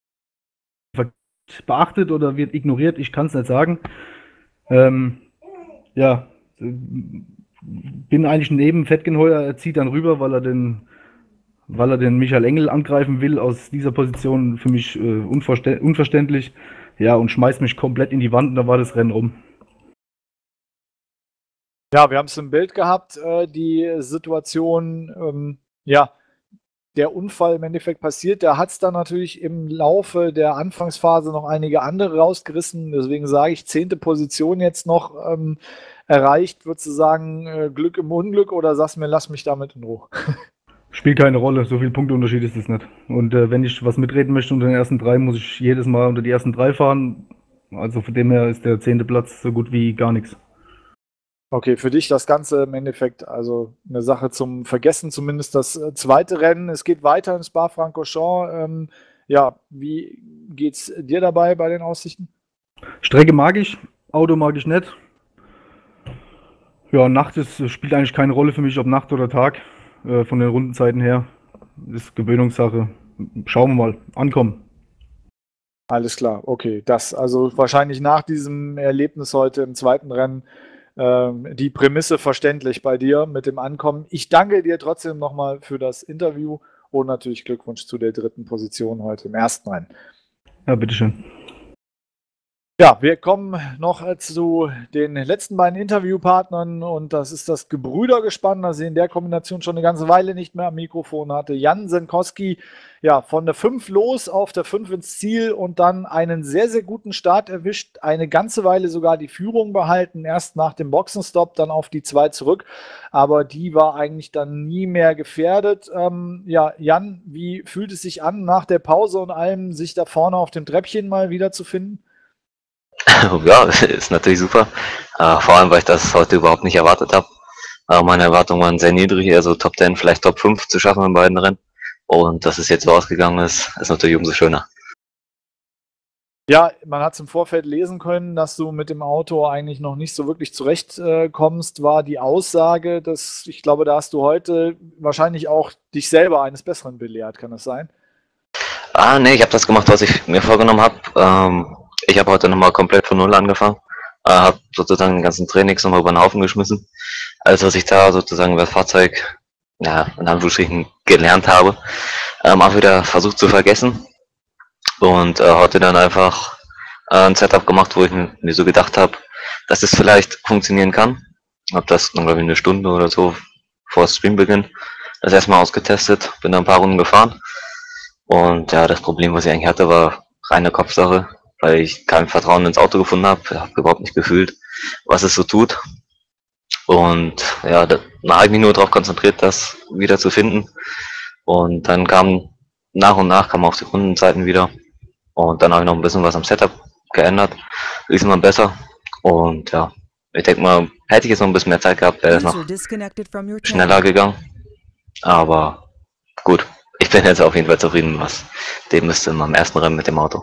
[SPEAKER 9] beachtet oder wird ignoriert. Ich kann es nicht sagen. bin eigentlich neben Fettgenheuer, er zieht dann rüber, weil er den Michael Engel angreifen will, aus dieser Position für mich unverständlich. Ja, und schmeißt mich komplett in die Wand und da war das Rennen rum.
[SPEAKER 4] Ja, wir haben es im Bild gehabt, die Situation, ja, der Unfall im Endeffekt passiert. Da hat es dann natürlich im Laufe der Anfangsphase noch einige andere rausgerissen. Deswegen sage ich, 10. Position jetzt noch erreicht. Würdest du sagen, Glück im Unglück oder sagst du mir, lass mich damit in Ruhe?
[SPEAKER 9] Spielt keine Rolle, so viel Punkteunterschied ist es nicht. Und wenn ich was mitreden möchte unter den ersten 3, muss ich jedes Mal unter die ersten 3 fahren. Also von dem her ist der 10. Platz so gut wie gar nichts.
[SPEAKER 4] Okay, für dich das Ganze im Endeffekt also eine Sache zum Vergessen, zumindest das zweite Rennen. Es geht weiter in Spa-Francorchamps. Ja, wie geht's dir dabei bei den Aussichten?
[SPEAKER 9] Strecke mag ich, Auto mag ich nicht. Ja, Nacht spielt eigentlich keine Rolle für mich, ob Nacht oder Tag. Von den Rundenzeiten her. Das ist Gewöhnungssache. Schauen wir mal. Ankommen.
[SPEAKER 4] Alles klar, okay. Das also wahrscheinlich nach diesem Erlebnis heute im zweiten Rennen die Prämisse verständlich bei dir mit dem Ankommen. Ich danke dir trotzdem nochmal für das Interview und natürlich Glückwunsch zu der 3. Position heute im ersten Rennen.
[SPEAKER 9] Ja, bitteschön.
[SPEAKER 4] Ja, wir kommen noch zu den letzten beiden Interviewpartnern und das ist das Gebrüdergespann, das ich in der Kombination schon eine ganze Weile nicht mehr am Mikrofon hatte. Jan Senkowski, ja, von der 5 los auf der 5 ins Ziel und dann einen sehr, sehr guten Start erwischt, eine ganze Weile sogar die Führung behalten, erst nach dem Boxenstopp, dann auf die 2 zurück, aber die war eigentlich dann nie mehr gefährdet. Ja, Jan, wie fühlt es sich an, nach der Pause und allem sich da vorne auf dem Treppchen mal wiederzufinden?
[SPEAKER 10] Ja, ist natürlich super. Vor allem, weil ich das heute überhaupt nicht erwartet habe. Meine Erwartungen waren sehr niedrig, eher so Top 10, vielleicht Top 5 zu schaffen in beiden Rennen. Und dass es jetzt so ausgegangen ist, ist natürlich umso schöner.
[SPEAKER 4] Ja, man hat es im Vorfeld lesen können, dass du mit dem Auto eigentlich noch nicht so wirklich zurechtkommst, war die Aussage, dass ich glaube, da hast du heute wahrscheinlich auch dich selber eines Besseren belehrt, kann das sein?
[SPEAKER 10] Nee, ich habe das gemacht, was ich mir vorgenommen habe. Ich habe heute nochmal komplett von Null angefangen, habe sozusagen den ganzen Trainings nochmal über den Haufen geschmissen. Also was ich da sozusagen über das Fahrzeug, ja, in Anführungsstrichen gelernt habe, auch wieder versucht zu vergessen. Und heute dann einfach ein Setup gemacht, wo ich mir so gedacht habe, dass es vielleicht funktionieren kann. Habe das dann, glaube ich, eine Stunde oder so vor Streambeginn das erstmal ausgetestet, bin dann ein paar Runden gefahren. Und ja, das Problem, was ich eigentlich hatte, war reine Kopfsache, weil ich kein Vertrauen ins Auto gefunden habe. Ich habe überhaupt nicht gefühlt, was es so tut. Und ja, da habe ich mich nur darauf konzentriert, das wieder zu finden. Und dann kam nach und nach auch die Rundenzeiten wieder. Und dann habe ich noch ein bisschen was am Setup geändert. Ist immer besser. Und ja, ich denke mal, hätte ich jetzt noch ein bisschen mehr Zeit gehabt, wäre es noch schneller gegangen. Aber gut, ich bin jetzt auf jeden Fall zufrieden, was dem ist in meinem ersten Rennen mit dem Auto.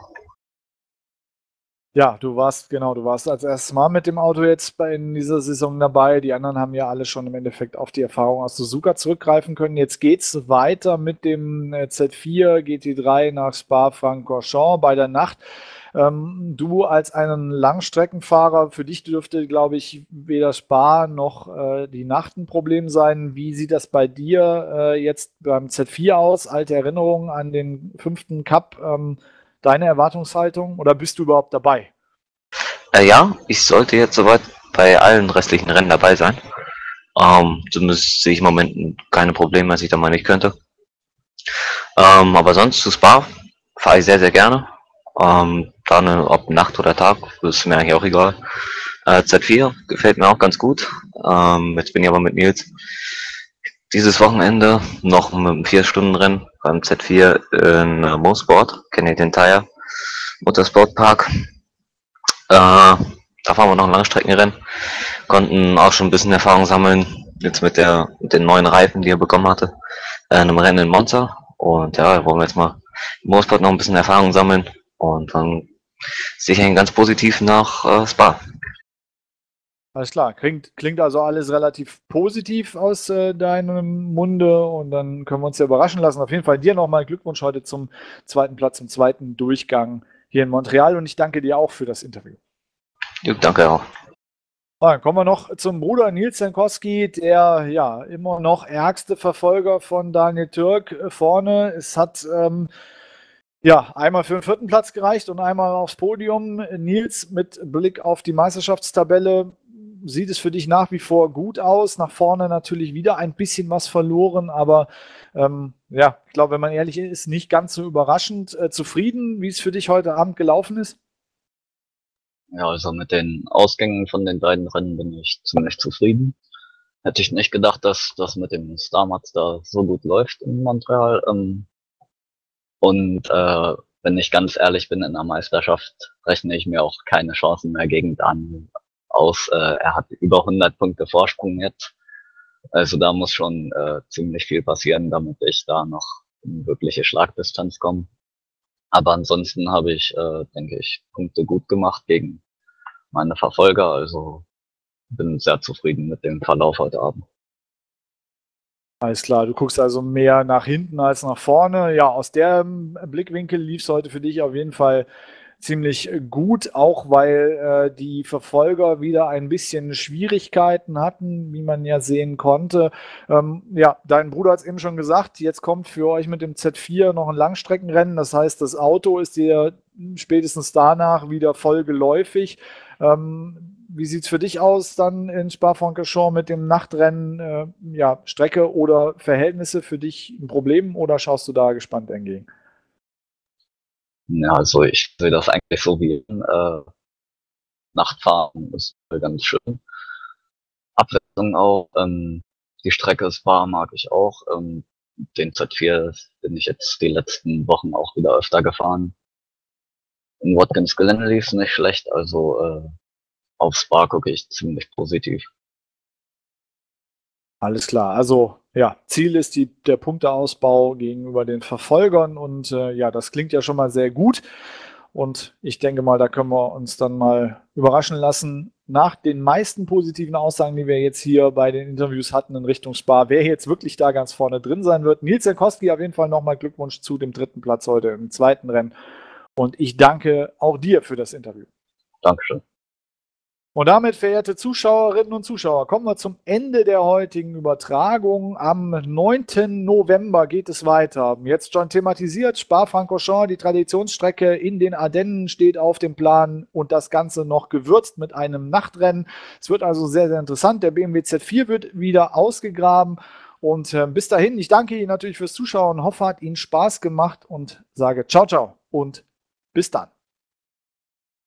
[SPEAKER 4] Ja, du warst als erstes Mal mit dem Auto jetzt in dieser Saison dabei. Die anderen haben ja alle schon im Endeffekt auf die Erfahrung aus Suzuka zurückgreifen können. Jetzt geht's weiter mit dem Z4 GT3 nach Spa-Francorchamps bei der Nacht. Du als einen Langstreckenfahrer, für dich dürfte, glaube ich, weder Spa noch die Nacht ein Problem sein. Wie sieht das bei dir jetzt beim Z4 aus? Alte Erinnerungen an den 5. Cup. Deine Erwartungshaltung oder bist du überhaupt dabei?
[SPEAKER 10] Ja, ich sollte jetzt soweit bei allen restlichen Rennen dabei sein. Zumindest sehe ich im Moment keine Probleme, dass ich da mal nicht könnte. Aber sonst zu Spa fahre ich sehr, sehr gerne. Dann ob Nacht oder Tag, das ist mir eigentlich auch egal. Z4 gefällt mir auch ganz gut. Jetzt bin ich aber mit Nils dieses Wochenende noch mit einem 4-Stunden-Rennen beim Z4 in Mosport, Canadian Tire Motorsport Park. Da fahren wir noch ein Langstreckenrennen, konnten auch schon ein bisschen Erfahrung sammeln, jetzt mit den neuen Reifen, die er bekommen hatte, in einem Rennen in Monza. Und ja, da wollen wir jetzt mal im Mosport noch ein bisschen Erfahrung sammeln und dann sicher ganz positiv nach Spa.
[SPEAKER 4] Alles klar, klingt also alles relativ positiv aus deinem Munde und dann können wir uns ja überraschen lassen. Auf jeden Fall dir nochmal Glückwunsch heute zum zweiten Platz, zum zweiten Durchgang hier in Montreal und ich danke dir auch für das Interview.
[SPEAKER 10] Ja, danke auch.
[SPEAKER 4] Dann kommen wir noch zum Bruder Nils Jankowski, der ja immer noch ärgste Verfolger von Daniel Türk vorne. Es hat einmal für den 4. Platz gereicht und einmal aufs Podium. Nils, mit Blick auf die Meisterschaftstabelle, sieht es für dich nach wie vor gut aus. Nach vorne natürlich wieder ein bisschen was verloren, aber ich glaube, wenn man ehrlich ist, nicht ganz so überraschend. Zufrieden, wie es für dich heute Abend gelaufen ist?
[SPEAKER 11] Ja, also mit den Ausgängen von den beiden Rennen bin ich ziemlich zufrieden. Hätte ich nicht gedacht, dass das mit dem Star Mazda so gut läuft in Montreal. Wenn ich ganz ehrlich bin, in der Meisterschaft rechne ich mir auch keine Chancen mehr gegen Daniel aus. Er hat über 100 Punkte Vorsprung jetzt. Also da muss schon ziemlich viel passieren, damit ich da noch in wirkliche Schlagdistanz komme. Aber ansonsten habe ich, denke ich, Punkte gut gemacht gegen meine Verfolger. Also bin sehr zufrieden mit dem Verlauf heute Abend.
[SPEAKER 4] Alles klar, du guckst also mehr nach hinten als nach vorne. Ja, aus dem Blickwinkel lief es heute für dich auf jeden Fall ziemlich gut, auch weil die Verfolger wieder ein bisschen Schwierigkeiten hatten, wie man ja sehen konnte. Dein Bruder hat es eben schon gesagt, jetzt kommt für euch mit dem Z4 noch ein Langstreckenrennen. Das heißt, das Auto ist dir spätestens danach wieder voll geläufig. Wie sieht es für dich aus dann in Spa-Francorchamps mit dem Nachtrennen? Strecke oder Verhältnisse für dich ein Problem oder schaust du da gespannt entgegen?
[SPEAKER 11] Ja, also ich sehe das eigentlich so wie Nachtfahren ist ganz schön. Abwechslung auch. Die Strecke Spa mag ich auch. Den Z4 bin ich jetzt die letzten Wochen auch wieder öfter gefahren. In Watkins Glen lief es nicht schlecht, also auf Spa gucke ich ziemlich positiv.
[SPEAKER 4] Alles klar, also Ziel ist der Punkteausbau gegenüber den Verfolgern und das klingt ja schon mal sehr gut und ich denke mal, da können wir uns dann mal überraschen lassen. Nach den meisten positiven Aussagen, die wir jetzt hier bei den Interviews hatten in Richtung Spa, wer jetzt wirklich da ganz vorne drin sein wird. Nils Jankowski, auf jeden Fall nochmal Glückwunsch zu dem 3. Platz heute im 2. Rennen und ich danke auch dir für das Interview.
[SPEAKER 11] Dankeschön.
[SPEAKER 4] Und damit, verehrte Zuschauerinnen und Zuschauer, kommen wir zum Ende der heutigen Übertragung. Am 9. November geht es weiter. Jetzt schon thematisiert, Spa-Francorchamps, die Traditionsstrecke in den Ardennen steht auf dem Plan und das Ganze noch gewürzt mit einem Nachtrennen. Es wird also sehr, sehr interessant. Der BMW Z4 wird wieder ausgegraben. Und bis dahin, ich danke Ihnen natürlich fürs Zuschauen, hoffe, hat Ihnen Spaß gemacht und sage ciao, ciao und bis dann.